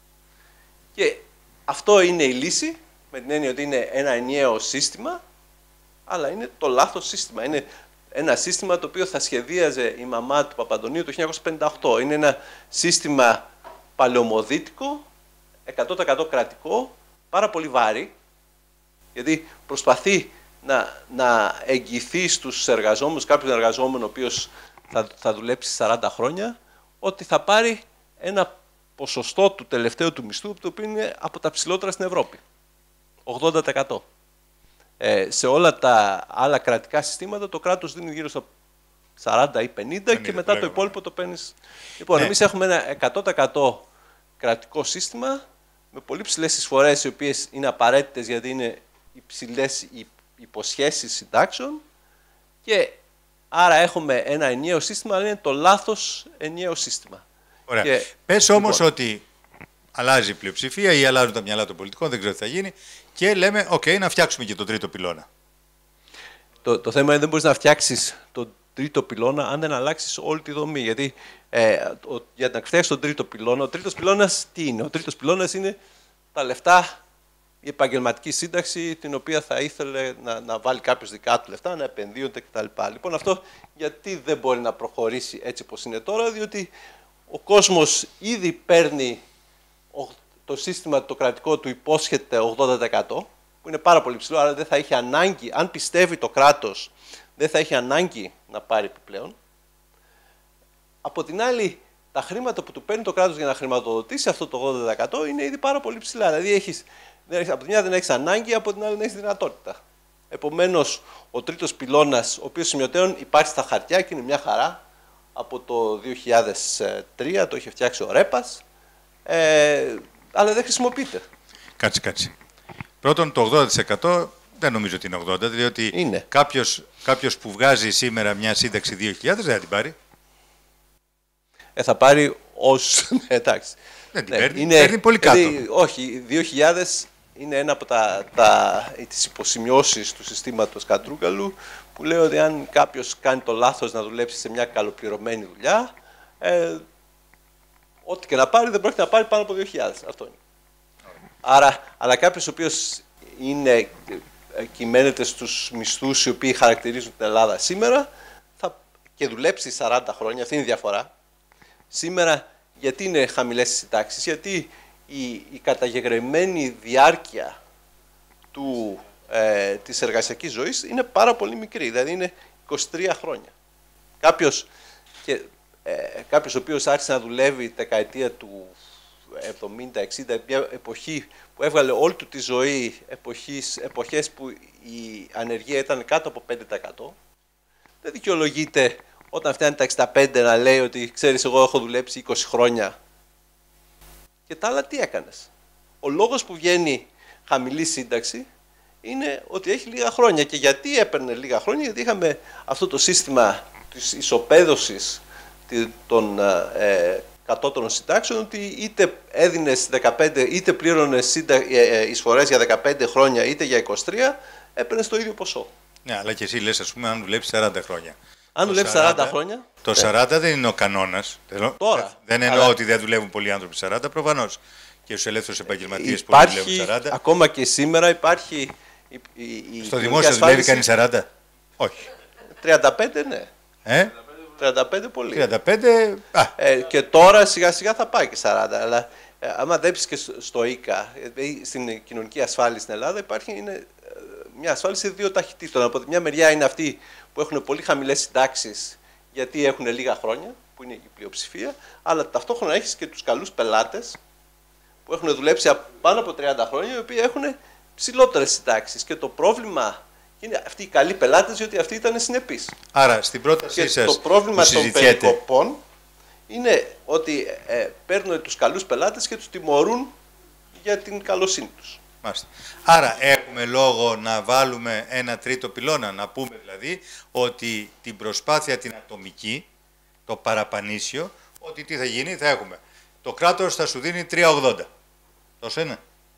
Και αυτό είναι η λύση, με την έννοια ότι είναι ένα ενιαίο σύστημα, αλλά είναι το λάθος σύστημα. Είναι ένα σύστημα το οποίο θα σχεδίαζε η μαμά του Παπαντονίου το χίλια εννιακόσια πενήντα οκτώ. Είναι ένα σύστημα παλαιομοδίτικο, εκατό τοις εκατό κρατικό, πάρα πολύ βάρη, γιατί προσπαθεί να, να εγγυηθεί στους εργαζόμενους, κάποιον εργαζόμενο ο οποίος θα, θα δουλέψει σαράντα χρόνια, ότι θα πάρει ένα ποσοστό του τελευταίου του μισθού, το οποίο είναι από τα ψηλότερα στην Ευρώπη. ογδόντα τοις εκατό. Ε, σε όλα τα άλλα κρατικά συστήματα το κράτος δίνει γύρω στα σαράντα ή πενήντα και μετά το υπόλοιπο το παίρνεις. Λοιπόν, ναι. Εμείς έχουμε ένα εκατό τοις εκατό κρατικό σύστημα με πολύ ψηλές εισφορές, οι οποίες είναι απαραίτητες γιατί είναι υψηλές υποσχέσεις συντάξεων, και άρα έχουμε ένα ενιαίο σύστημα, αλλά είναι το λάθος ενιαίο σύστημα. Ωραία. Και, πες όμως λοιπόν, ότι αλλάζει η πλειοψηφία ή αλλάζουν τα μυαλά των πολιτικών, δεν ξέρω τι θα γίνει, και λέμε, οκ, okay, να φτιάξουμε και τον τρίτο πυλώνα. Το, το θέμα είναι δεν μπορείς να φτιάξεις τον τρίτο πυλώνα αν δεν αλλάξεις όλη τη δομή. Γιατί ε, ο, για να φτιάξεις τον τρίτο πυλώνα, ο τρίτος πυλώνας τι είναι? Ο τρίτος πυλώνας είναι τα λεφτά, η επαγγελματική σύνταξη, την οποία θα ήθελε να, να βάλει κάποιος δικά του λεφτά, να επενδύονται κτλ. Λοιπόν, αυτό γιατί δεν μπορεί να προχωρήσει έτσι όπως είναι τώρα, διότι ο κόσμος ήδη παίρνει το σύστημα το κρατικό του, υπόσχεται ογδόντα τοις εκατό, που είναι πάρα πολύ ψηλό, άρα δεν θα είχε ανάγκη, αν πιστεύει το κράτος, δεν θα είχε ανάγκη να πάρει επιπλέον. Από την άλλη, τα χρήματα που του παίρνει το κράτος για να χρηματοδοτήσει αυτό το ογδόντα τοις εκατό είναι ήδη πάρα πολύ ψηλά. Δηλαδή, έχεις, από τη μια δεν έχεις ανάγκη, από την άλλη δεν έχεις δυνατότητα. Επομένως, ο τρίτος πυλώνας, ο οποίος σημειωτέων υπάρχει στα χαρτιά και είναι μια χαρά, από το δύο χιλιάδες τρία το είχε φτιάξει ο Ρέπας, ε, αλλά δεν χρησιμοποιείται. Κάτσε, κάτσε. Πρώτον, το ογδόντα τοις εκατό δεν νομίζω ότι είναι ογδόντα, διότι είναι. Κάποιος, κάποιος που βγάζει σήμερα μια σύνταξη δύο χιλιάδες δεν θα την πάρει. Ε, θα πάρει ως... εντάξει. Δεν την ναι, παίρνει, είναι, παίρνει πολύ κάτω. Δηλαδή, όχι, δύο χιλιάδες είναι ένα από τα, τα, τις υποσημειώσεις του συστήματος Κατρούγκαλου, που λέει ότι αν κάποιος κάνει το λάθος να δουλέψει σε μια καλοπληρωμένη δουλειά, ε, ό,τι και να πάρει δεν πρόκειται να πάρει πάνω από δύο χιλιάδες. Αυτό είναι. Άρα, αλλά κάποιος ο οποίος είναι, κυμαίνεται στους μισθούς οι οποίοι χαρακτηρίζουν την Ελλάδα σήμερα θα, και δουλέψει σαράντα χρόνια, αυτή είναι η διαφορά. Σήμερα, γιατί είναι χαμηλές οι συντάξεις? Γιατί η, η καταγεγραμμένη διάρκεια του, ε, της εργασιακής ζωής είναι πάρα πολύ μικρή, δηλαδή είναι είκοσι τρία χρόνια. κάποιος, και, ε, κάποιος ο οποίος άρχισε να δουλεύει τη δεκαετία του εβδομήντα εξήντα, μια εποχή που έβγαλε όλη του τη ζωή, εποχής, εποχές που η ανεργία ήταν κάτω από πέντε τοις εκατό, δεν δικαιολογείται όταν φτάνει τα εξήντα πέντε να λέει ότι ξέρεις, εγώ έχω δουλέψει είκοσι χρόνια. Και τα άλλα τι έκανες? Ο λόγος που βγαίνει χαμηλή σύνταξη είναι ότι έχει λίγα χρόνια. Και γιατί έπαιρνε λίγα χρόνια? Γιατί είχαμε αυτό το σύστημα της ισοπαίδωσης των ε, κατώτερων συντάξεων, ότι είτε έδινες δεκαπέντε, είτε πλήρωνες σύντα, ε, ε, εισφορές για δεκαπέντε χρόνια, είτε για είκοσι τρία, έπαιρνες το ίδιο ποσό. Ναι, αλλά και εσύ λες, ας πούμε, αν δουλέψεις σαράντα χρόνια. Αν δουλέψεις σαράντα χρόνια. Το ναι. σαράντα δεν είναι ο κανόνας. Τώρα. Δεν εννοώ αλλά... ότι δεν δουλεύουν πολλοί άνθρωποι σαράντα, προφανώς. Και στους ελεύθερους επαγγελματίες που δουλεύουν σαράντα. Ακόμα και σήμερα υπάρχει. Η, η, η Στο δημόσιο δουλεύει κανείς σαράντα? Όχι. τριάντα πέντε, ναι. Ε? τριάντα πέντε πολύ. τριάντα πέντε, α. Ε, και τώρα σιγά σιγά θα πάει και σαράντα. Αλλά ε, άμα δέψεις και στο ΙΚΑ, ε, στην κοινωνική ασφάλιση στην Ελλάδα, υπάρχει είναι, ε, μια ασφάλιση δύο ταχυτήτων. Από τη μια μεριά είναι αυτοί που έχουν πολύ χαμηλές συντάξεις, γιατί έχουν λίγα χρόνια, που είναι η πλειοψηφία, αλλά ταυτόχρονα έχεις και τους καλούς πελάτες που έχουν δουλέψει πάνω από τριάντα χρόνια, οι οποίοι έχουν ψηλότερες συντάξεις. Και το πρόβλημα είναι αυτοί οι καλοί πελάτες, διότι αυτοί ήταν συνεπείς. Άρα, στην πρότασή σας, το πρόβλημα των περικοπών είναι ότι ε, παίρνουν τους καλούς πελάτες και τους τιμωρούν για την καλοσύνη τους. Μάλιστα. Άρα, έχουμε λόγο να βάλουμε ένα τρίτο πυλώνα, να πούμε δηλαδή ότι την προσπάθεια την ατομική, το παραπανήσιο, ότι τι θα γίνει, θα έχουμε. Το κράτος θα σου δίνει τρία ογδόντα. Τόσο είναι.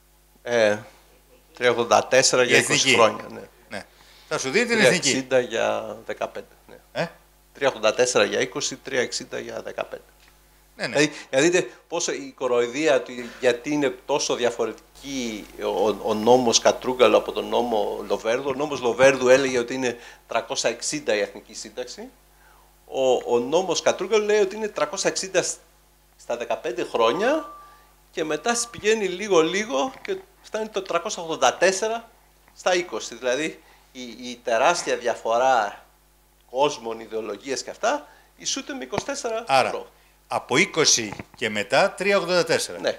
Ε, τρία ογδόντα τέσσερα για είκοσι χρόνια. Ναι. Ναι. Θα σου δίνει την εθνική. τρία εξήντα για δεκαπέντε. Ναι. Ε? τρία ογδόντα τέσσερα για είκοσι, τρία εξήντα για δεκαπέντε. Ναι, ναι. Δηλαδή, δηλαδή δείτε πόσο η κοροϊδία του, γιατί είναι τόσο διαφορετική ο, ο νόμος Κατρούγκαλο από τον νόμο Λοβέρδου. Ο νόμος Λοβέρδου έλεγε ότι είναι τριακόσια εξήντα η εθνική σύνταξη. Ο, ο νόμος Κατρούγκαλο λέει ότι είναι τριακόσια εξήντα στα δεκαπέντε χρόνια και μετά πηγαίνει λίγο-λίγο και φτάνει το τριακόσια ογδόντα τέσσερα στα είκοσι. Δηλαδή η, η τεράστια διαφορά κόσμων, ιδεολογίες και αυτά ισούται με είκοσι τέσσερα Άρα, ευρώ. Από είκοσι και μετά τρία ογδόντα τέσσερα. Ναι.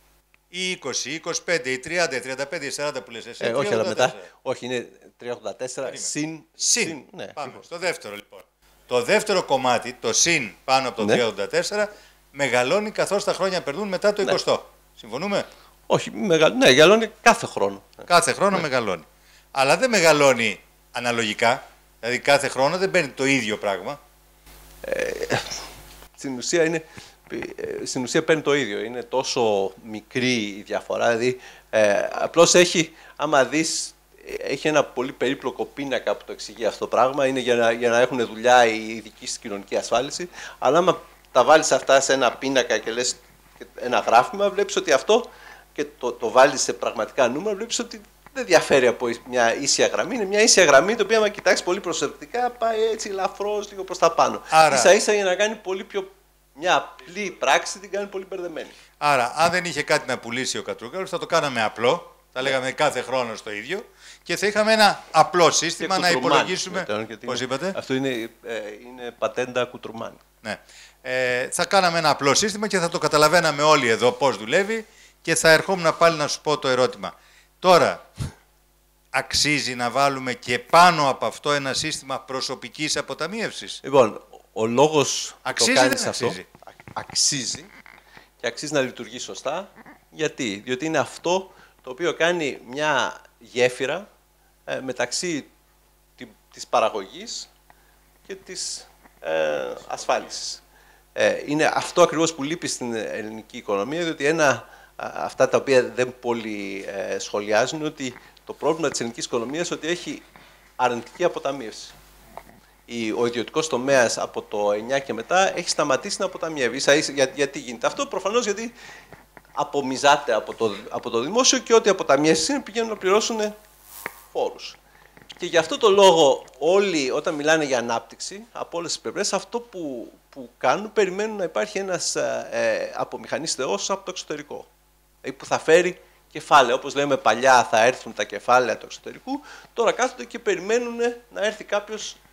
Ή είκοσι, είκοσι πέντε, ή τριάντα, τριάντα πέντε, σαράντα που λες εσύ. Ε, όχι, αλλά μετά. Όχι, είναι τρία ογδόντα τέσσερα συν. Συν. συν ναι, Πάμε λοιπόν. στο δεύτερο λοιπόν. Το δεύτερο κομμάτι, το συν πάνω από το ναι. τρία ογδόντα τέσσερα, μεγαλώνει καθώς τα χρόνια περνούν μετά το εικοστό. Ναι. Συμφωνούμε? Όχι, μεγα... ναι, μεγαλώνει κάθε χρόνο. Κάθε χρόνο ναι. μεγαλώνει. Αλλά δεν μεγαλώνει αναλογικά. Δηλαδή κάθε χρόνο δεν παίρνει το ίδιο πράγμα. Ε, στην ουσία είναι. Στην ουσία παίρνει το ίδιο. Είναι τόσο μικρή η διαφορά. Δηλαδή, ε, απλώς έχει, άμα δεις, έχει ένα πολύ περίπλοκο πίνακα που το εξηγεί αυτό το πράγμα. Είναι για να, για να έχουν δουλειά οι ειδικοί στην κοινωνική ασφάλιση. Αλλά άμα τα βάλεις αυτά σε ένα πίνακα και λες ένα γράφημα, βλέπεις ότι αυτό και το, το βάλεις σε πραγματικά νούμερα, βλέπεις ότι δεν διαφέρει από μια ίσια γραμμή. Είναι μια ίσια γραμμή, το οποίο άμα κοιτάξεις πολύ προσεκτικά, πάει έτσι ελαφρώς λίγο προς τα πάνω. Άρα... Ίσα ίσα για να κάνει πολύ πιο. Μια απλή πράξη την κάνει πολύ μπερδεμένη. Άρα, αν δεν είχε κάτι να πουλήσει ο Κατρούγκαλος, θα το κάναμε απλό. Θα λέγαμε κάθε χρόνο το ίδιο και θα είχαμε ένα απλό σύστημα να υπολογίσουμε. Πώς είπατε? Αυτό είναι, ε, είναι πατέντα Κουτρουμάνη. Ναι. Ε, θα κάναμε ένα απλό σύστημα και θα το καταλαβαίναμε όλοι εδώ πώς δουλεύει και θα ερχόμουν πάλι να σου πω το ερώτημα. Τώρα, αξίζει να βάλουμε και πάνω από αυτό ένα σύστημα προσωπικής αποταμίευσης? Λοιπόν, ο λόγος αξίζει το κάνεις δεν αυτό, αξίζει? αξίζει και αξίζει να λειτουργεί σωστά. Γιατί? Διότι είναι αυτό το οποίο κάνει μια γέφυρα ε, μεταξύ τη, της παραγωγής και της ε, ασφάλισης. Ε, είναι αυτό ακριβώς που λείπει στην ελληνική οικονομία, διότι ένα, αυτά τα οποία δεν πολύ ε, σχολιάζουν, είναι ότι το πρόβλημα της ελληνικής οικονομίας είναι ότι έχει αρνητική αποταμίευση. Ο ιδιωτικός τομέας από το εννιά και μετά έχει σταματήσει να αποταμιεύει. Για, γιατί γίνεται αυτό? Προφανώς γιατί απομυζάται από το, από το δημόσιο και ό,τι αποταμιεύσεις είναι πηγαίνουν να πληρώσουν φόρους. Και γι' αυτό το λόγο όλοι όταν μιλάνε για ανάπτυξη από όλες τις πλευρές, αυτό που, που κάνουν, περιμένουν να υπάρχει ένας ε, απομηχανής θεός από το εξωτερικό. Δηλαδή που θα φέρει κεφάλαια. Όπως λέμε παλιά θα έρθουν τα κεφάλαια του εξωτερικού, τώρα κάθονται και περιμένουν να έρθει κάποιος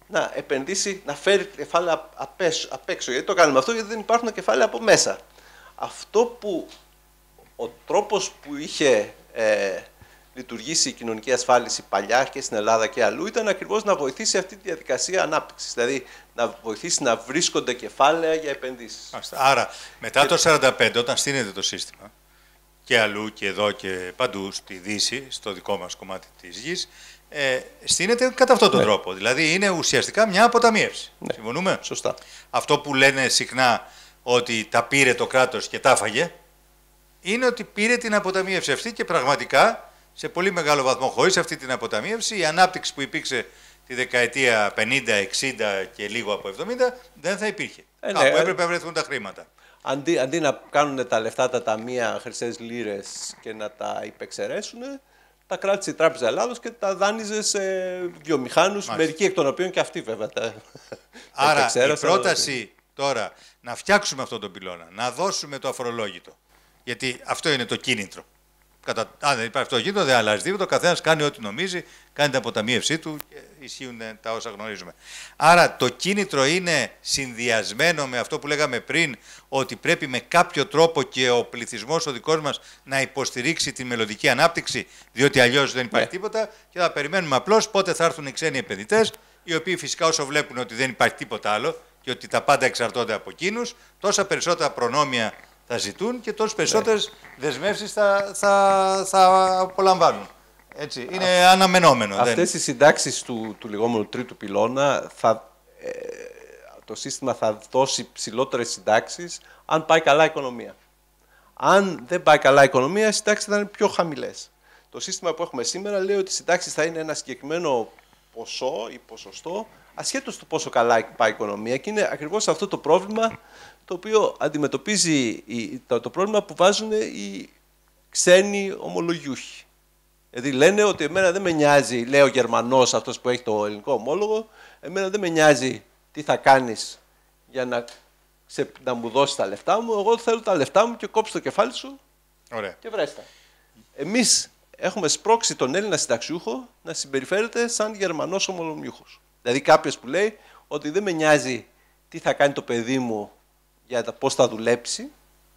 να επενδύσει, να φέρει κεφάλαια απ' έξω. Γιατί το κάνουμε αυτό, γιατί δεν υπάρχουν κεφάλαια από μέσα. Αυτό που ο τρόπος που είχε ε, λειτουργήσει η κοινωνική ασφάλιση παλιά και στην Ελλάδα και αλλού ήταν ακριβώς να βοηθήσει αυτή τη διαδικασία ανάπτυξης. Δηλαδή να βοηθήσει να βρίσκονται κεφάλαια για επενδύσεις. Άρα, μετά και... το σαράντα πέντε, όταν στείνεται το σύστημα, και αλλού και εδώ και παντού στη Δύση, στο δικό μας κομμάτι της γης, ε, στείνεται κατά αυτόν τον ναι. τρόπο. Δηλαδή είναι ουσιαστικά μια αποταμίευση. Ναι. Συμφωνούμε? Σωστά. Αυτό που λένε συχνά ότι τα πήρε το κράτος και τα έφαγε, είναι ότι πήρε την αποταμίευση αυτή και πραγματικά σε πολύ μεγάλο βαθμό χωρίς αυτή την αποταμίευση η ανάπτυξη που υπήρξε τη δεκαετία πενήντα, εξήντα και λίγο από εβδομήντα δεν θα υπήρχε. Ε, Κάπου ναι, έπρεπε να βρεθούν τα χρήματα. Αντί, αντί να κάνουν τα λεφτά τα ταμεία χρυσές λίρες και να τα υπεξαιρέσουν, τα κράτησε η Τράπεζα Ελλάδος και τα δάνειζε σε βιομηχάνους, μερικοί εκ των οποίων και αυτοί βέβαια τα Άρα η πρόταση αλλά... τώρα να φτιάξουμε αυτόν τον πυλώνα, να δώσουμε το αφορολόγητο, γιατί αυτό είναι το κίνητρο. Κατά, αν δεν υπάρχει αυτό το κίνητρο, δεν αλλάζει τίποτα. Ο καθένας κάνει ό,τι νομίζει, κάνει την αποταμίευσή του και ισχύουν τα όσα γνωρίζουμε. Άρα το κίνητρο είναι συνδυασμένο με αυτό που λέγαμε πριν, ότι πρέπει με κάποιο τρόπο και ο πληθυσμός ο δικός μας να υποστηρίξει τη μελλοντική ανάπτυξη, διότι αλλιώς δεν υπάρχει yeah. τίποτα και θα περιμένουμε απλώς πότε θα έρθουν οι ξένοι επενδυτές, οι οποίοι φυσικά όσο βλέπουν ότι δεν υπάρχει τίποτα άλλο και ότι τα πάντα εξαρτώνται από εκείνους, τόσα περισσότερα προνόμια θα ζητούν και τόσες περισσότερες ναι. δεσμεύσεις θα, θα, θα απολαμβάνουν. Έτσι, είναι Α, αναμενόμενο. Αυτές δεν... οι συντάξεις του, του λεγόμενου τρίτου πυλώνα, θα, ε, το σύστημα θα δώσει ψηλότερες συντάξεις αν πάει καλά η οικονομία. Αν δεν πάει καλά η οικονομία, οι συντάξεις θα είναι πιο χαμηλές. Το σύστημα που έχουμε σήμερα λέει ότι οι συντάξεις θα είναι ένα συγκεκριμένο ποσό ή ποσοστό, ασχέτως του πόσο καλά πάει η οικονομία, και είναι ακριβώς αυτό το πρόβλημα το οποίο αντιμετωπίζει το, το πρόβλημα που βάζουν οι ξένοι ομολογιούχοι. Δηλαδή λένε ότι εμένα δεν με νοιάζει, λέει ο Γερμανός αυτός που έχει το ελληνικό ομόλογο, εμένα δεν με νοιάζει τι θα κάνεις για να, σε, να μου δώσεις τα λεφτά μου, εγώ θέλω τα λεφτά μου και κόψει το κεφάλι σου. Ωραία. Και βρέστα. Εμείς έχουμε σπρώξει τον Έλληνα συνταξιούχο να συμπεριφέρεται σαν Γερμανός ομολογιούχος. Δηλαδή κάποιος που λέει ότι δεν με νοιάζει τι θα κάνει το παιδί μου για το πώς θα δουλέψει,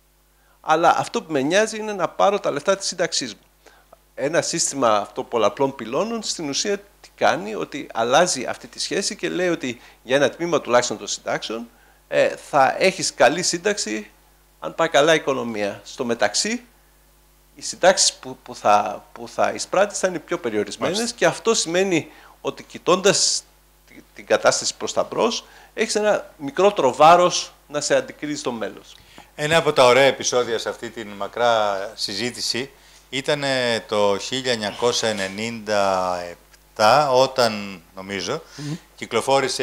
αλλά αυτό που με νοιάζει είναι να πάρω τα λεφτά της σύνταξής μου. Ένα σύστημα αυτό πολλαπλών πυλώνων στην ουσία τι κάνει, ότι αλλάζει αυτή τη σχέση και λέει ότι για ένα τμήμα τουλάχιστον των συντάξεων ε, θα έχεις καλή σύνταξη αν πάει καλά η οικονομία. Στο μεταξύ, οι συντάξεις που, που, θα, που θα εισπράττεις θα είναι πιο περιορισμένες. Μάλιστα. Και αυτό σημαίνει ότι κοιτώντας την κατάσταση προς τα μπρος, έχεις ένα μικρότερο βάρος να σε αντικρίζει στο μέλλον. Ένα από τα ωραία επεισόδια σε αυτή την μακρά συζήτηση ήταν το χίλια εννιακόσια ενενήντα επτά, όταν, νομίζω, mm-hmm. κυκλοφόρησε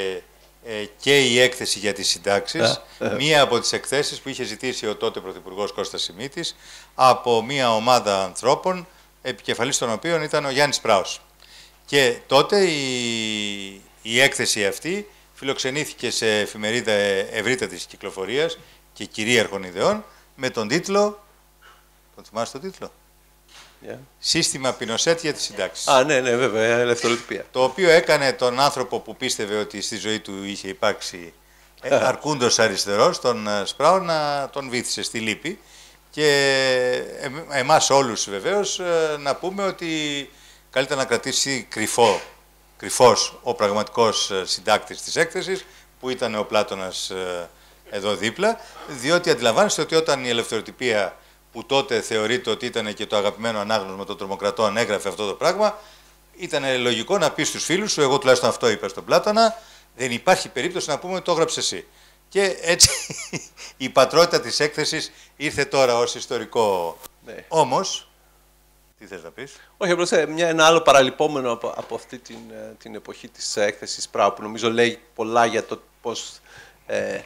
ε, και η έκθεση για τις συντάξεις, yeah. μία από τις εκθέσεις που είχε ζητήσει ο τότε Πρωθυπουργός Κώστας Σιμίτης από μία ομάδα ανθρώπων, επικεφαλής των οποίων ήταν ο Γιάννης Πράος. Και τότε η, η έκθεση αυτή φιλοξενήθηκε σε εφημερίδα ευρύτατης κυκλοφορίας και κυρίαρχων ιδεών με τον τίτλο, τον θυμάσαι τον τίτλο? Yeah. Σύστημα Πινοσέτ για τις συντάξεις. Α, ναι, ναι, βέβαια, ελευθεροτυπία. Το οποίο έκανε τον άνθρωπο που πίστευε ότι στη ζωή του είχε υπάρξει αρκούντος αριστερός, τον Σπράου, να τον βήθησε στη λύπη. Και εμάς όλους βεβαίως να πούμε ότι καλύτερα να κρατήσει κρυφό, κρυφός ο πραγματικός συντάκτης της έκθεσης, που ήταν ο Πλάτωνας εδώ δίπλα, διότι αντιλαμβάνεστε ότι όταν η ελευθεροτυπία, που τότε θεωρείται ότι ήταν και το αγαπημένο ανάγνωσμα των τρομοκρατών, έγραφε αυτό το πράγμα, ήταν λογικό να πει στους φίλους σου, εγώ τουλάχιστον αυτό είπα στον Πλάτωνα, δεν υπάρχει περίπτωση να πούμε ότι το έγραψε εσύ. Και έτσι η πατρότητα της έκθεσης ήρθε τώρα ως ιστορικό. Ναι. Όμως, τι θες να πεις? Όχι, απλώς μια, ένα άλλο παραλυπόμενο από, από αυτή την, την εποχή της έκθεσης Πράου, που νομίζω λέει πολλά για το πώς ε,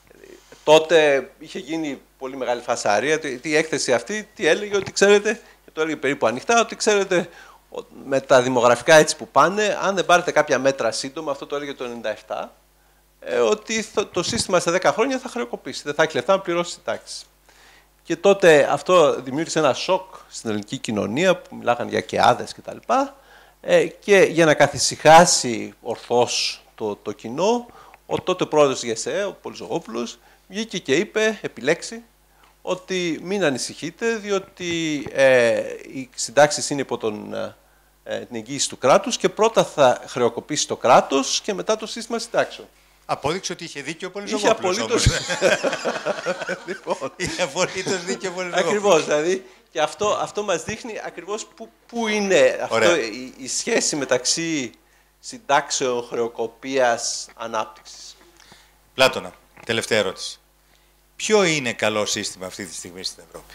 τότε είχε γίνει πολύ μεγάλη φασαρία. Η έκθεση αυτή τι έλεγε, ότι ξέρετε, και το έλεγε περίπου ανοιχτά, ότι ξέρετε, με τα δημογραφικά έτσι που πάνε, αν δεν πάρετε κάποια μέτρα σύντομα, αυτό το έλεγε το ενενήντα επτά, ε, ότι το σύστημα στα δέκα χρόνια θα χρεοκοπήσει, δεν θα έχει λεφτά να πληρώσει συντάξεις. Και τότε αυτό δημιούργησε ένα σοκ στην ελληνική κοινωνία, που μιλάγαν για κεάδες κτλ. Ε, και για να καθησυχάσει ορθώς το, το κοινό, ο τότε πρόεδρος της ΓΕΣΕ, ο Πολυζωγόπουλος, βγήκε και είπε, επιλέξει, ότι μην ανησυχείτε, διότι ε, οι συντάξεις είναι υπό τον, ε, την εγγύηση του κράτους και πρώτα θα χρεοκοπήσει το κράτος και μετά το σύστημα συντάξεων. Απόδειξε ότι είχε δίκιο ο Πολυζωγόπουλος. Είχε απολύτως, λοιπόν, είχε απολύτως δίκιο ο Πολυζωγόπουλος. Ακριβώς, δηλαδή, και αυτό, αυτό μας δείχνει ακριβώς πού, πού είναι αυτό, η, η σχέση μεταξύ συντάξεων, χρεοκοπίας, ανάπτυξης. Πλάτωνα, τελευταία ερώτηση. Ποιο είναι καλό σύστημα αυτή τη στιγμή στην Ευρώπη?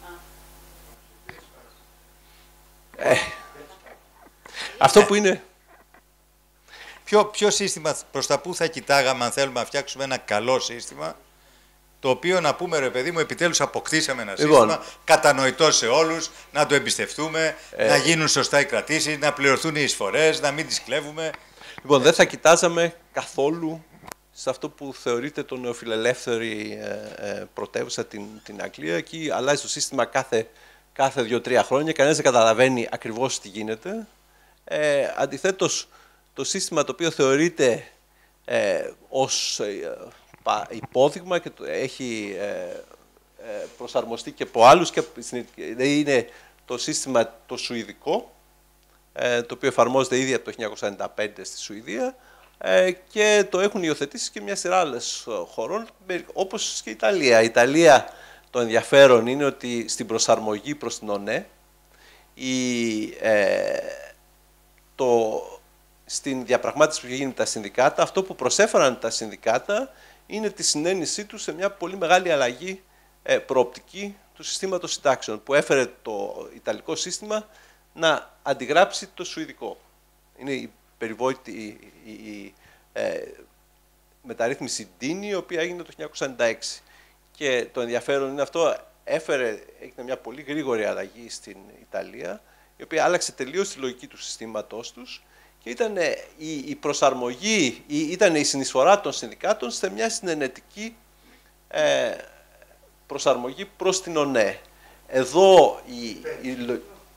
Ε, αυτό που είναι... Ποιο, ποιο σύστημα, προς τα πού θα κοιτάγαμε αν θέλουμε να φτιάξουμε ένα καλό σύστημα, το οποίο να πούμε, ρε παιδί μου, επιτέλους αποκτήσαμε ένα λοιπόν, σύστημα κατανοητό σε όλους, να το εμπιστευτούμε, ε, να γίνουν σωστά οι κρατήσεις, να πληρωθούν οι εισφορές, να μην τις κλέβουμε. Λοιπόν, δεν θα κοιτάζαμε καθόλου σε αυτό που θεωρείται το νεοφιλελεύθερη ε, ε, πρωτεύουσα, την, την Αγγλία. Εκεί αλλάζει το σύστημα κάθε, κάθε δύο-τρία χρόνια, κανένας δεν καταλαβαίνει ακριβώς τι γίνεται. Ε, αντιθέτως, το σύστημα το οποίο θεωρείται ε, ως ε, υπόδειγμα και το έχει ε, ε, προσαρμοστεί και από άλλους, και είναι το σύστημα το σουηδικό, ε, το οποίο εφαρμόζεται ήδη από το χίλια εννιακόσια ενενήντα πέντε στη Σουηδία, ε, και το έχουν υιοθετήσει και μια σειρά άλλες χωρών, όπως και η Ιταλία. Η Ιταλία, το ενδιαφέρον είναι ότι στην προσαρμογή προς την ΟΝΕ, η, ε, το, στην διαπραγμάτευση που γίνεται τα συνδικάτα, αυτό που προσέφεραν τα συνδικάτα είναι τη συνένεσή τους σε μια πολύ μεγάλη αλλαγή ε, προοπτική του συστήματος συντάξεων, που έφερε το Ιταλικό σύστημα να αντιγράψει το Σουηδικό. Είναι η περιβόητη η, η, η ε, μεταρρύθμιση Ντίνι, η οποία έγινε το χίλια εννιακόσια ενενήντα έξι. Και το ενδιαφέρον είναι αυτό, έφερε, έγινε μια πολύ γρήγορη αλλαγή στην Ιταλία, η οποία άλλαξε τελείως τη λογική του συστήματός τους, και ήταν η, η προσαρμογή, η, ήταν η συνεισφορά των συνδικάτων σε μια συνενετική ε, προσαρμογή προς την ΟΝΕ. Εδώ η, η, η,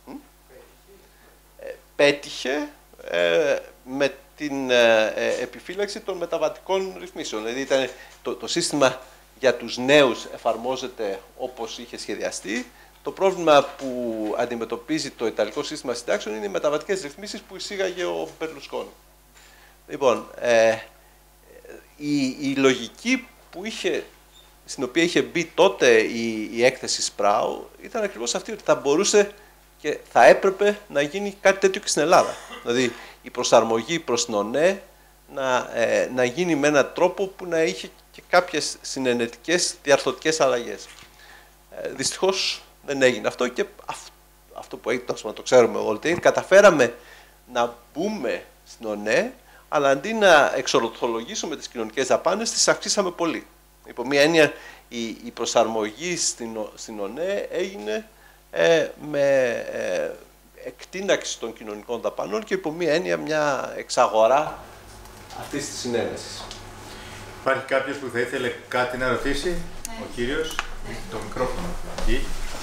ε, πέτυχε ε, με την ε, επιφύλαξη των μεταβατικών ρυθμίσεων. Δηλαδή ήταν το, το σύστημα για τους νέους εφαρμόζεται όπως είχε σχεδιαστεί. Το πρόβλημα που αντιμετωπίζει το Ιταλικό σύστημα συντάξεων είναι οι μεταβατικές ρυθμίσεις που εισήγαγε ο Μπερλουσκόνη. Λοιπόν, ε, η, η λογική που είχε, στην οποία είχε μπει τότε η, η έκθεση Σπράου ήταν ακριβώς αυτή, ότι θα μπορούσε και θα έπρεπε να γίνει κάτι τέτοιο και στην Ελλάδα. Δηλαδή, η προσαρμογή προς την ΟΝΕ να, ε, να γίνει με έναν τρόπο που να είχε και κάποιες συνενετικές διαρθρωτικές αλλαγές. Ε, δυστυχώς δεν έγινε αυτό, και αυτό που έγινε, να το ξέρουμε όλοι, καταφέραμε να μπούμε στην ΟΝΕ, αλλά αντί να εξορθολογήσουμε τις κοινωνικές δαπάνες, τις αυξήσαμε πολύ. Υπό μία έννοια, η, η προσαρμογή στην, στην ΟΝΕ έγινε ε, με ε, εκτείναξη των κοινωνικών δαπανών και υπό μία έννοια μια εξαγορά αυτής της συνένεσης. Υπάρχει κάποιος που θα ήθελε κάτι να ρωτήσει? Ναι. Ο κύριος, το μικρόφωνο. Εκεί.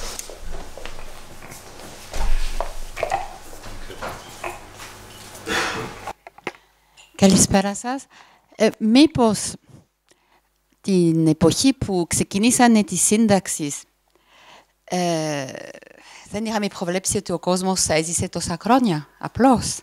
Καλησπέρα σας. Ε, μήπως την εποχή που ξεκινήσανε τις σύνταξεις ε, δεν είχαμε προβλέψει ότι ο κόσμος θα έζησε τόσα χρόνια, απλώς.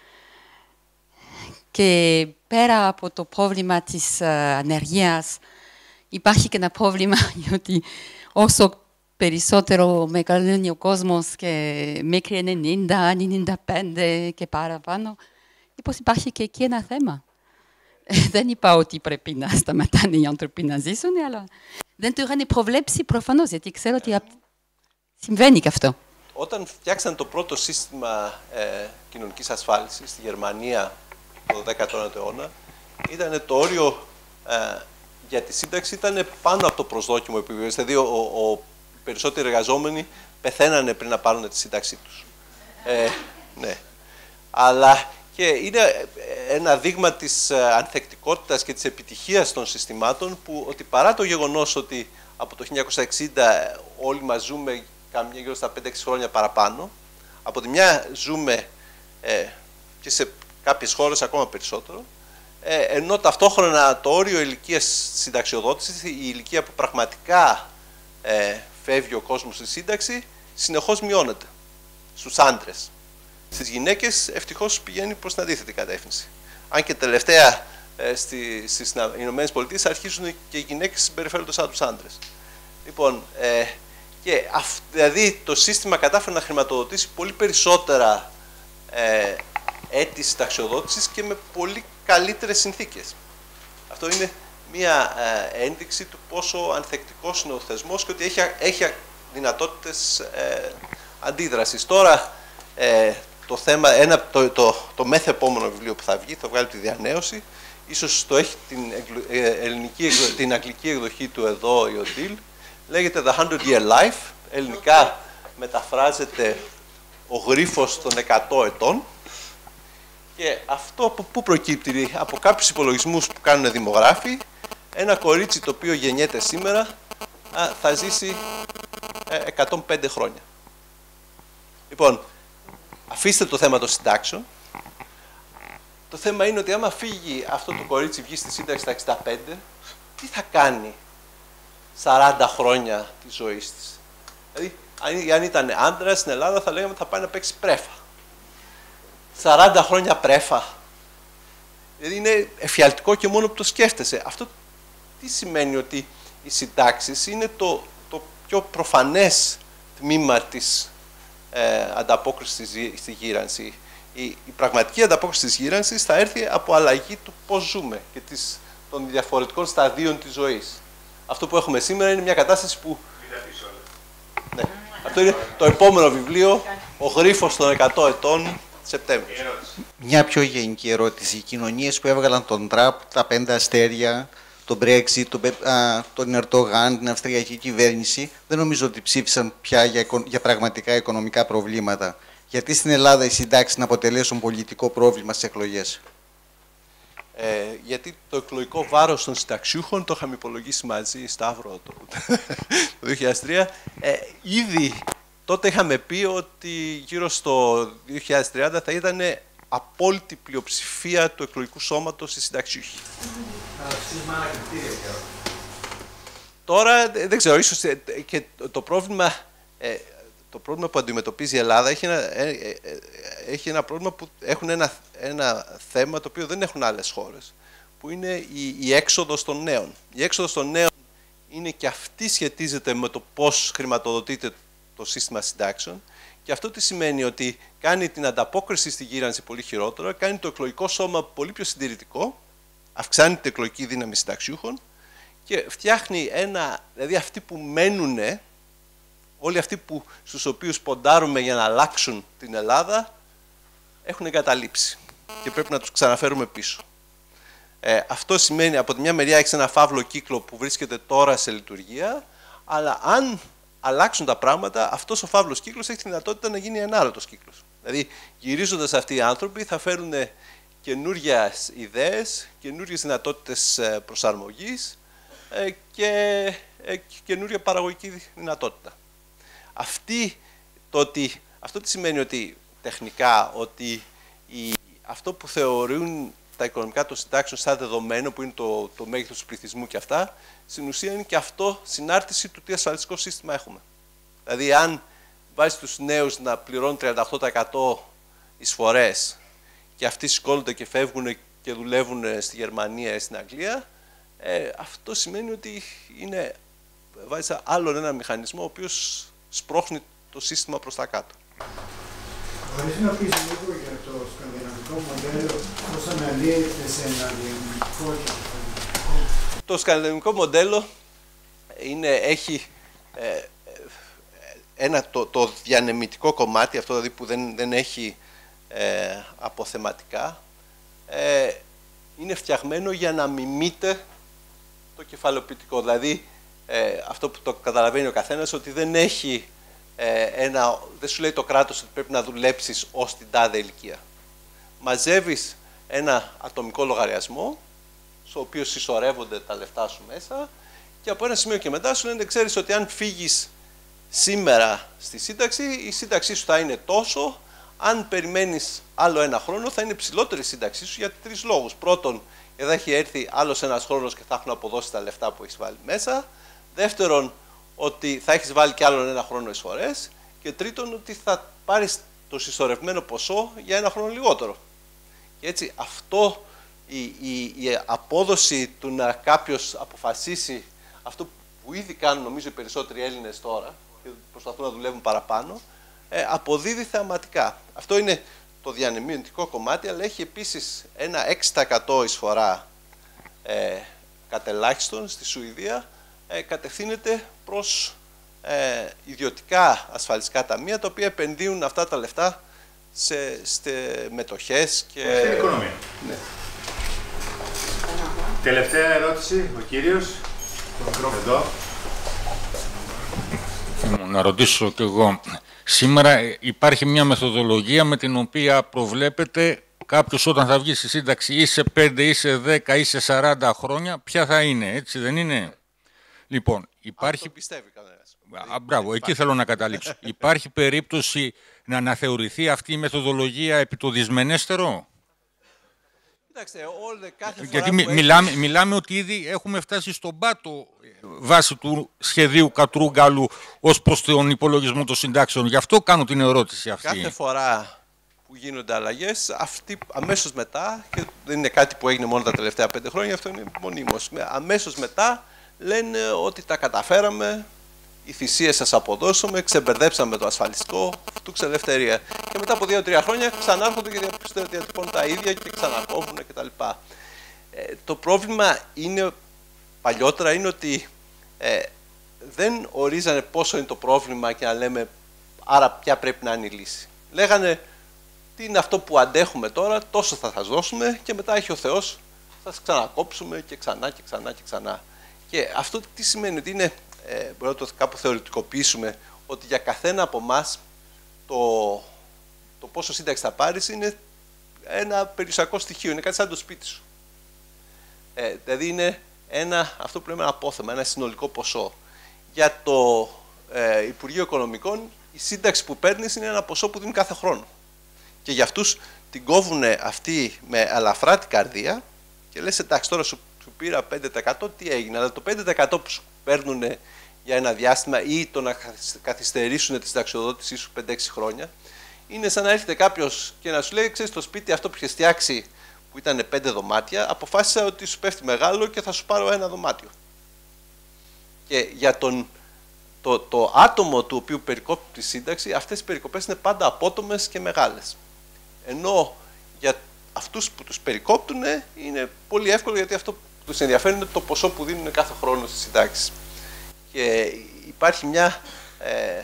Και πέρα από το πρόβλημα της uh, ανεργίας, υπάρχει και ένα πρόβλημα, γιατί όσο περισσότερο μεγαλώνει ο κόσμος και μέχρι ενενήντα, ενενήντα πέντε και παραπάνω, μήπως υπάρχει και εκεί ένα θέμα. Δεν είπα ότι πρέπει να σταματάνε οι άνθρωποι να ζήσουν, αλλά δεν το είχαν προβλέψει προφανώς, γιατί ξέρω ότι συμβαίνει και αυτό. Όταν φτιάξαν το πρώτο σύστημα ε, κοινωνικής ασφάλισης στη Γερμανία το δέκατο ένατο αιώνα, ήταν το όριο ε, για τη σύνταξη ήταν πάνω από το προσδόκιμο επιβίωσης. Δηλαδή, ο, ο, ο περισσότεροι εργαζόμενοι πεθαίνανε πριν να πάρουν τη σύνταξή τους. Ε, ναι. Αλλά και είναι ένα δείγμα της ανθεκτικότητας και της επιτυχίας των συστημάτων, που ότι παρά το γεγονός ότι από το χίλια εννιακόσια εξήντα όλοι μας ζούμε καμιά γύρω στα πέντε έξι χρόνια παραπάνω, από τη μια ζούμε ε, και σε κάποιες χώρες ακόμα περισσότερο, ε, ενώ ταυτόχρονα το όριο ηλικίας συνταξιοδότησης, η ηλικία που πραγματικά ε, φεύγει ο κόσμος στη σύνταξη, συνεχώς μειώνεται στους άντρες. Στις γυναίκες ευτυχώς πηγαίνει προς την αντίθετη κατεύθυνση. Αν και τελευταία ε, στη, στις Ηνωμένες Πολιτείες αρχίζουν και οι γυναίκες συμπεριφέρονται σαν τους άντρες. Λοιπόν, ε, και αυ, δηλαδή το σύστημα κατάφερε να χρηματοδοτήσει πολύ περισσότερα ε, έτη συνταξιοδότησης και με πολύ καλύτερες συνθήκες. Αυτό είναι μία ε, ένδειξη του πόσο ανθεκτικός είναι ο θεσμός και ότι έχει, έχει δυνατότητες ε, αντίδρασης. Τώρα, ε, το, θέμα, ένα, το, το, το μέθε επόμενο βιβλίο που θα βγει, θα βγάλει τη διανέωση, ίσως το έχει την, ε, ελληνική, την αγγλική εκδοχή του εδώ, η Οντίλ, λέγεται The Hundred Year Life, ελληνικά μεταφράζεται ο γρίφος των εκατό ετών. Και αυτό από πού προκύπτει? Από κάποιους υπολογισμούς που κάνουν δημογράφοι, ένα κορίτσι το οποίο γεννιέται σήμερα α, θα ζήσει ε, εκατόν πέντε χρόνια. Λοιπόν, αφήστε το θέμα των συντάξεων. Το θέμα είναι ότι άμα φύγει αυτό το κορίτσι, βγει στη σύνταξη στα εξήντα πέντε, τι θα κάνει σαράντα χρόνια της ζωής της? Δηλαδή, αν ήταν άντρας στην Ελλάδα θα λέγαμε ότι θα πάει να παίξει πρέφα. σαράντα χρόνια πρέφα. Δηλαδή είναι εφιαλτικό και μόνο που το σκέφτεσαι. Αυτό τι σημαίνει? Ότι οι συντάξεις είναι το, το πιο προφανές τμήμα της ε, ανταπόκρισης στη γύρανση. Η, η πραγματική ανταπόκριση της γύρανσης θα έρθει από αλλαγή του πώς ζούμε και της, των διαφορετικών σταδίων της ζωής. Αυτό που έχουμε σήμερα είναι μια κατάσταση που... Ναι. Αυτό είναι το επόμενο βιβλίο, ο γρίφος των εκατό ετών, Σεπτέμβριο. Μια πιο γενική ερώτηση. Οι κοινωνίες που έβγαλαν τον Τραμπ, τα πέντε αστέρια, τον Brexit, τον, α, τον Ερντογάν, την αυστριακή κυβέρνηση, δεν νομίζω ότι ψήφισαν πια για, για πραγματικά οικονομικά προβλήματα. Γιατί στην Ελλάδα οι συντάξεις να αποτελέσουν πολιτικό πρόβλημα στις εκλογές? Ε, γιατί το εκλογικό βάρος των συνταξιούχων, το είχαμε υπολογίσει μαζί, Σταύρο, το, το δύο χιλιάδες τρία, ε, ήδη τότε είχαμε πει ότι γύρω στο δύο χιλιάδες τριάντα θα ήταν απόλυτη πλειοψηφία του εκλογικού σώματος στη συνταξιούχοι. Τώρα δεν ξέρω, ίσως και το πρόβλημα, ε, το πρόβλημα που αντιμετωπίζει η Ελλάδα έχει ένα, ε, ε, έχει ένα πρόβλημα που έχουν ένα, ένα θέμα το οποίο δεν έχουν άλλες χώρες, που είναι η, η έξοδος των νέων. Η έξοδος των νέων είναι και αυτή σχετίζεται με το πώς χρηματοδοτείται το σύστημα συντάξεων, και αυτό τι σημαίνει? Ότι κάνει την ανταπόκριση στη γύρανση πολύ χειρότερα, κάνει το εκλογικό σώμα πολύ πιο συντηρητικό, αυξάνει την εκλογική δύναμη συνταξιούχων και φτιάχνει ένα, δηλαδή αυτοί που μένουν, όλοι αυτοί που, στους οποίους ποντάρουμε για να αλλάξουν την Ελλάδα, έχουν εγκαταλείψει και πρέπει να τους ξαναφέρουμε πίσω. Ε, αυτό σημαίνει από τη μια μεριά έχεις ένα φαύλο κύκλο που βρίσκεται τώρα σε λειτουργία, αλλά αν αλλάξουν τα πράγματα, αυτός ο φαύλος κύκλος έχει τη δυνατότητα να γίνει ενάρετος κύκλος. Δηλαδή, γυρίζοντας αυτοί οι άνθρωποι, θα φέρουν καινούριες ιδέες, καινούριες δυνατότητες προσαρμογής και καινούρια παραγωγική δυνατότητα. Αυτή, το ότι, αυτό τι σημαίνει? Ότι τεχνικά, ότι η, αυτό που θεωρούν τα οικονομικά των συντάξεων σαν δεδομένο, που είναι το, το μέγεθος του πληθυσμού και αυτά, στην ουσία είναι και αυτό συνάρτηση του τι ασφαλιστικό σύστημα έχουμε. Δηλαδή, αν βάζεις τους νέους να πληρώνουν τριάντα οκτώ τοις εκατό εισφορές και αυτοί σηκώνονται και φεύγουν και δουλεύουν στη Γερμανία ή στην Αγγλία, ε, αυτό σημαίνει ότι είναι, βάζεις άλλον ένα μηχανισμό ο οποίος σπρώχνει το σύστημα προς τα κάτω. Μπορείς να πεις λίγο για το σκανδιναβικό μοντέλο, πώς αναλύεται σε ένα διανοητικό και το Το σκανδιναβικό μοντέλο είναι, έχει ε, ένα, το, το διανεμητικό κομμάτι, αυτό δηλαδή που δεν, δεν έχει ε, αποθεματικά, ε, είναι φτιαγμένο για να μιμείται το κεφαλαιοποιητικό. Δηλαδή, ε, αυτό που το καταλαβαίνει ο καθένας, ότι δεν έχει ε, ένα, δεν σου λέει το κράτος ότι πρέπει να δουλέψεις ως την τάδε ηλικία. Μαζεύεις ένα ατομικό λογαριασμό, στο οποίο συσσωρεύονται τα λεφτά σου μέσα, και από ένα σημείο και μετά σου λένε, ξέρεις ότι αν φύγεις σήμερα στη σύνταξη, η σύνταξή σου θα είναι τόσο, αν περιμένεις άλλο ένα χρόνο θα είναι ψηλότερη η σύνταξή σου για τρεις λόγους. Πρώτον, εδώ έχει έρθει άλλος ένας χρόνος και θα έχουν αποδώσει τα λεφτά που έχεις βάλει μέσα. Δεύτερον, ότι θα έχεις βάλει κι άλλον ένα χρόνο εισφορές. Και τρίτον, ότι θα πάρεις το συσσωρευμένο ποσό για ένα χρόνο λιγότερο. Και έτσι αυτό, η, η, η απόδοση του να κάποιος αποφασίσει αυτό που ήδη κάνουν νομίζω οι περισσότεροι Έλληνες τώρα και προσπαθούν να δουλεύουν παραπάνω, ε, αποδίδει θεαματικά. Αυτό είναι το διανεμητικό κομμάτι, αλλά έχει επίσης ένα έξι τοις εκατό εισφορά ε, κατελάχιστον στη Σουηδία, ε, κατευθύνεται προς ε, ιδιωτικά ασφαλιστικά ταμεία, τα οποία επενδύουν αυτά τα λεφτά σε, σε μετοχές και... Στην οικονομία. Ναι. Τελευταία ερώτηση, ο κύριος. Εδώ. Να ρωτήσω κι εγώ. Σήμερα υπάρχει μια μεθοδολογία με την οποία προβλέπεται κάποιος όταν θα βγει στη σύνταξη ή σε πέντε ή σε δέκα ή σε σαράντα χρόνια, ποια θα είναι, έτσι δεν είναι? Λοιπόν, υπάρχει... Αν το πιστεύει κανένας. Α, μπράβο, εκεί θέλω να καταλήξω. Υπάρχει περίπτωση να αναθεωρηθεί αυτή η μεθοδολογία επί το δυσμενέστερο? Κοιτάξτε, όλε, κάθε φορά Γιατί που μι, έχει... μιλάμε, μιλάμε ότι ήδη έχουμε φτάσει στον πάτο βάσει του σχεδίου Κατρούγκαλου ως προς τον υπολογισμό των συντάξεων. Γι' αυτό κάνω την ερώτηση αυτή. Κάθε φορά που γίνονται αλλαγές, αυτή αμέσως μετά, και δεν είναι κάτι που έγινε μόνο τα τελευταία πέντε χρόνια, αυτό είναι μονίμως, αμέσως μετά λένε ότι τα καταφέραμε, οι θυσίες σας αποδώσαμε, ξεμπερδέψαμε το ασφαλιστικό, φτούξε ελευθερία. Και μετά από δύο τρία χρόνια ξανάρχονται και διατυπώνουν τα ίδια και ξανακόβουν κτλ. Ε, το πρόβλημα είναι, παλιότερα είναι ότι ε, δεν ορίζανε πόσο είναι το πρόβλημα και να λέμε άρα ποια πρέπει να είναι η λύση. Λέγανε τι είναι αυτό που αντέχουμε τώρα, τόσο θα σας δώσουμε και μετά έχει ο Θεός, θα σας ξανακόψουμε και ξανά και ξανά και ξανά. Και αυτό τι σημαίνει? Ότι είναι, ε, μπορούμε να το κάπου θεωρητικοποιήσουμε, ότι για καθένα από εμάς το, το πόσο σύνταξη θα πάρεις είναι ένα περιουσιακό στοιχείο, είναι κάτι σαν το σπίτι σου. Ε, δηλαδή είναι ένα, αυτό που λέμε ένα απόθεμα, ένα συνολικό ποσό. Για το ε, Υπουργείο Οικονομικών η σύνταξη που παίρνεις είναι ένα ποσό που δίνουν κάθε χρόνο. Και για αυτούς την κόβουν αυτοί με ελαφρά την καρδία και λες εντάξει τώρα σου, σου πήρα πέντε τοις εκατό, τι έγινε? Αλλά το πέντε τοις εκατό που σου παίρνουν για ένα διάστημα ή το να καθυστερήσουν τη συνταξιοδότησή σου πέντε έξι χρόνια, είναι σαν να έρχεται κάποιος και να σου λέει: ξέρεις, το σπίτι αυτό που είχες φτιάξει που ήταν πέντε δωμάτια, αποφάσισα ότι σου πέφτει μεγάλο και θα σου πάρω ένα δωμάτιο. Και για τον, το, το άτομο του οποίου περικόπτει τη σύνταξη, αυτές οι περικοπές είναι πάντα απότομες και μεγάλες. Ενώ για αυτούς που τους περικόπτουν είναι πολύ εύκολο, γιατί αυτό που τους ενδιαφέρει είναι το ποσό που δίνουν κάθε χρόνο στις συντάξεις. Και υπάρχει μια ε,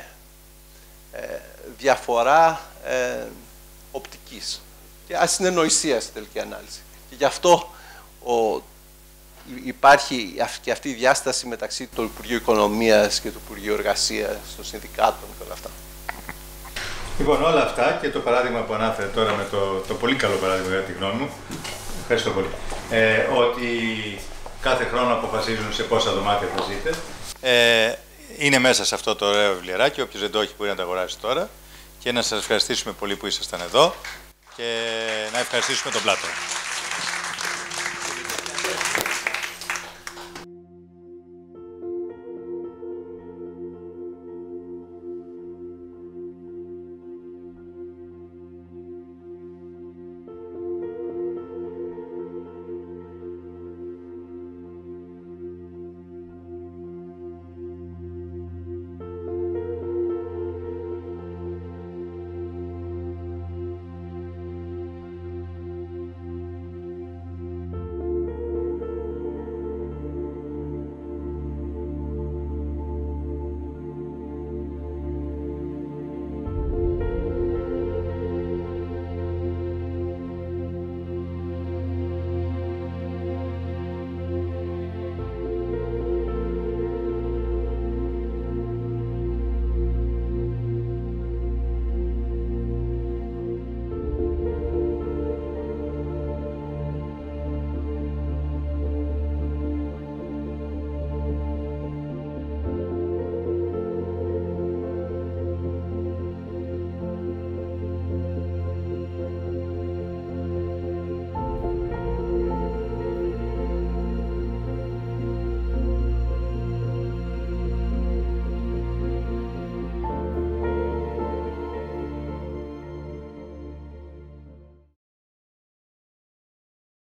ε, διαφορά ε, οπτικής και ασυνεννοησίας στην τελική ανάλυση. Και γι' αυτό ο, υπάρχει και αυτή η διάσταση μεταξύ του Υπουργείου Οικονομίας και του Υπουργείου Εργασίας, των συνδικάτων και όλα αυτά. Λοιπόν, όλα αυτά και το παράδειγμα που ανάφερε τώρα με το, το πολύ καλό παράδειγμα για τη γνώμη μου, ευχαριστώ πολύ, ε, ότι κάθε χρόνο αποφασίζουν σε πόσα δωμάτια θα ζείτε. Ε, είναι μέσα σε αυτό το ωραίο βιβλιαράκι, όποιος δεν το έχει μπορεί να το αγοράσει τώρα, και να σας ευχαριστήσουμε πολύ που ήσασταν εδώ και να ευχαριστήσουμε τον Πλάτωνα.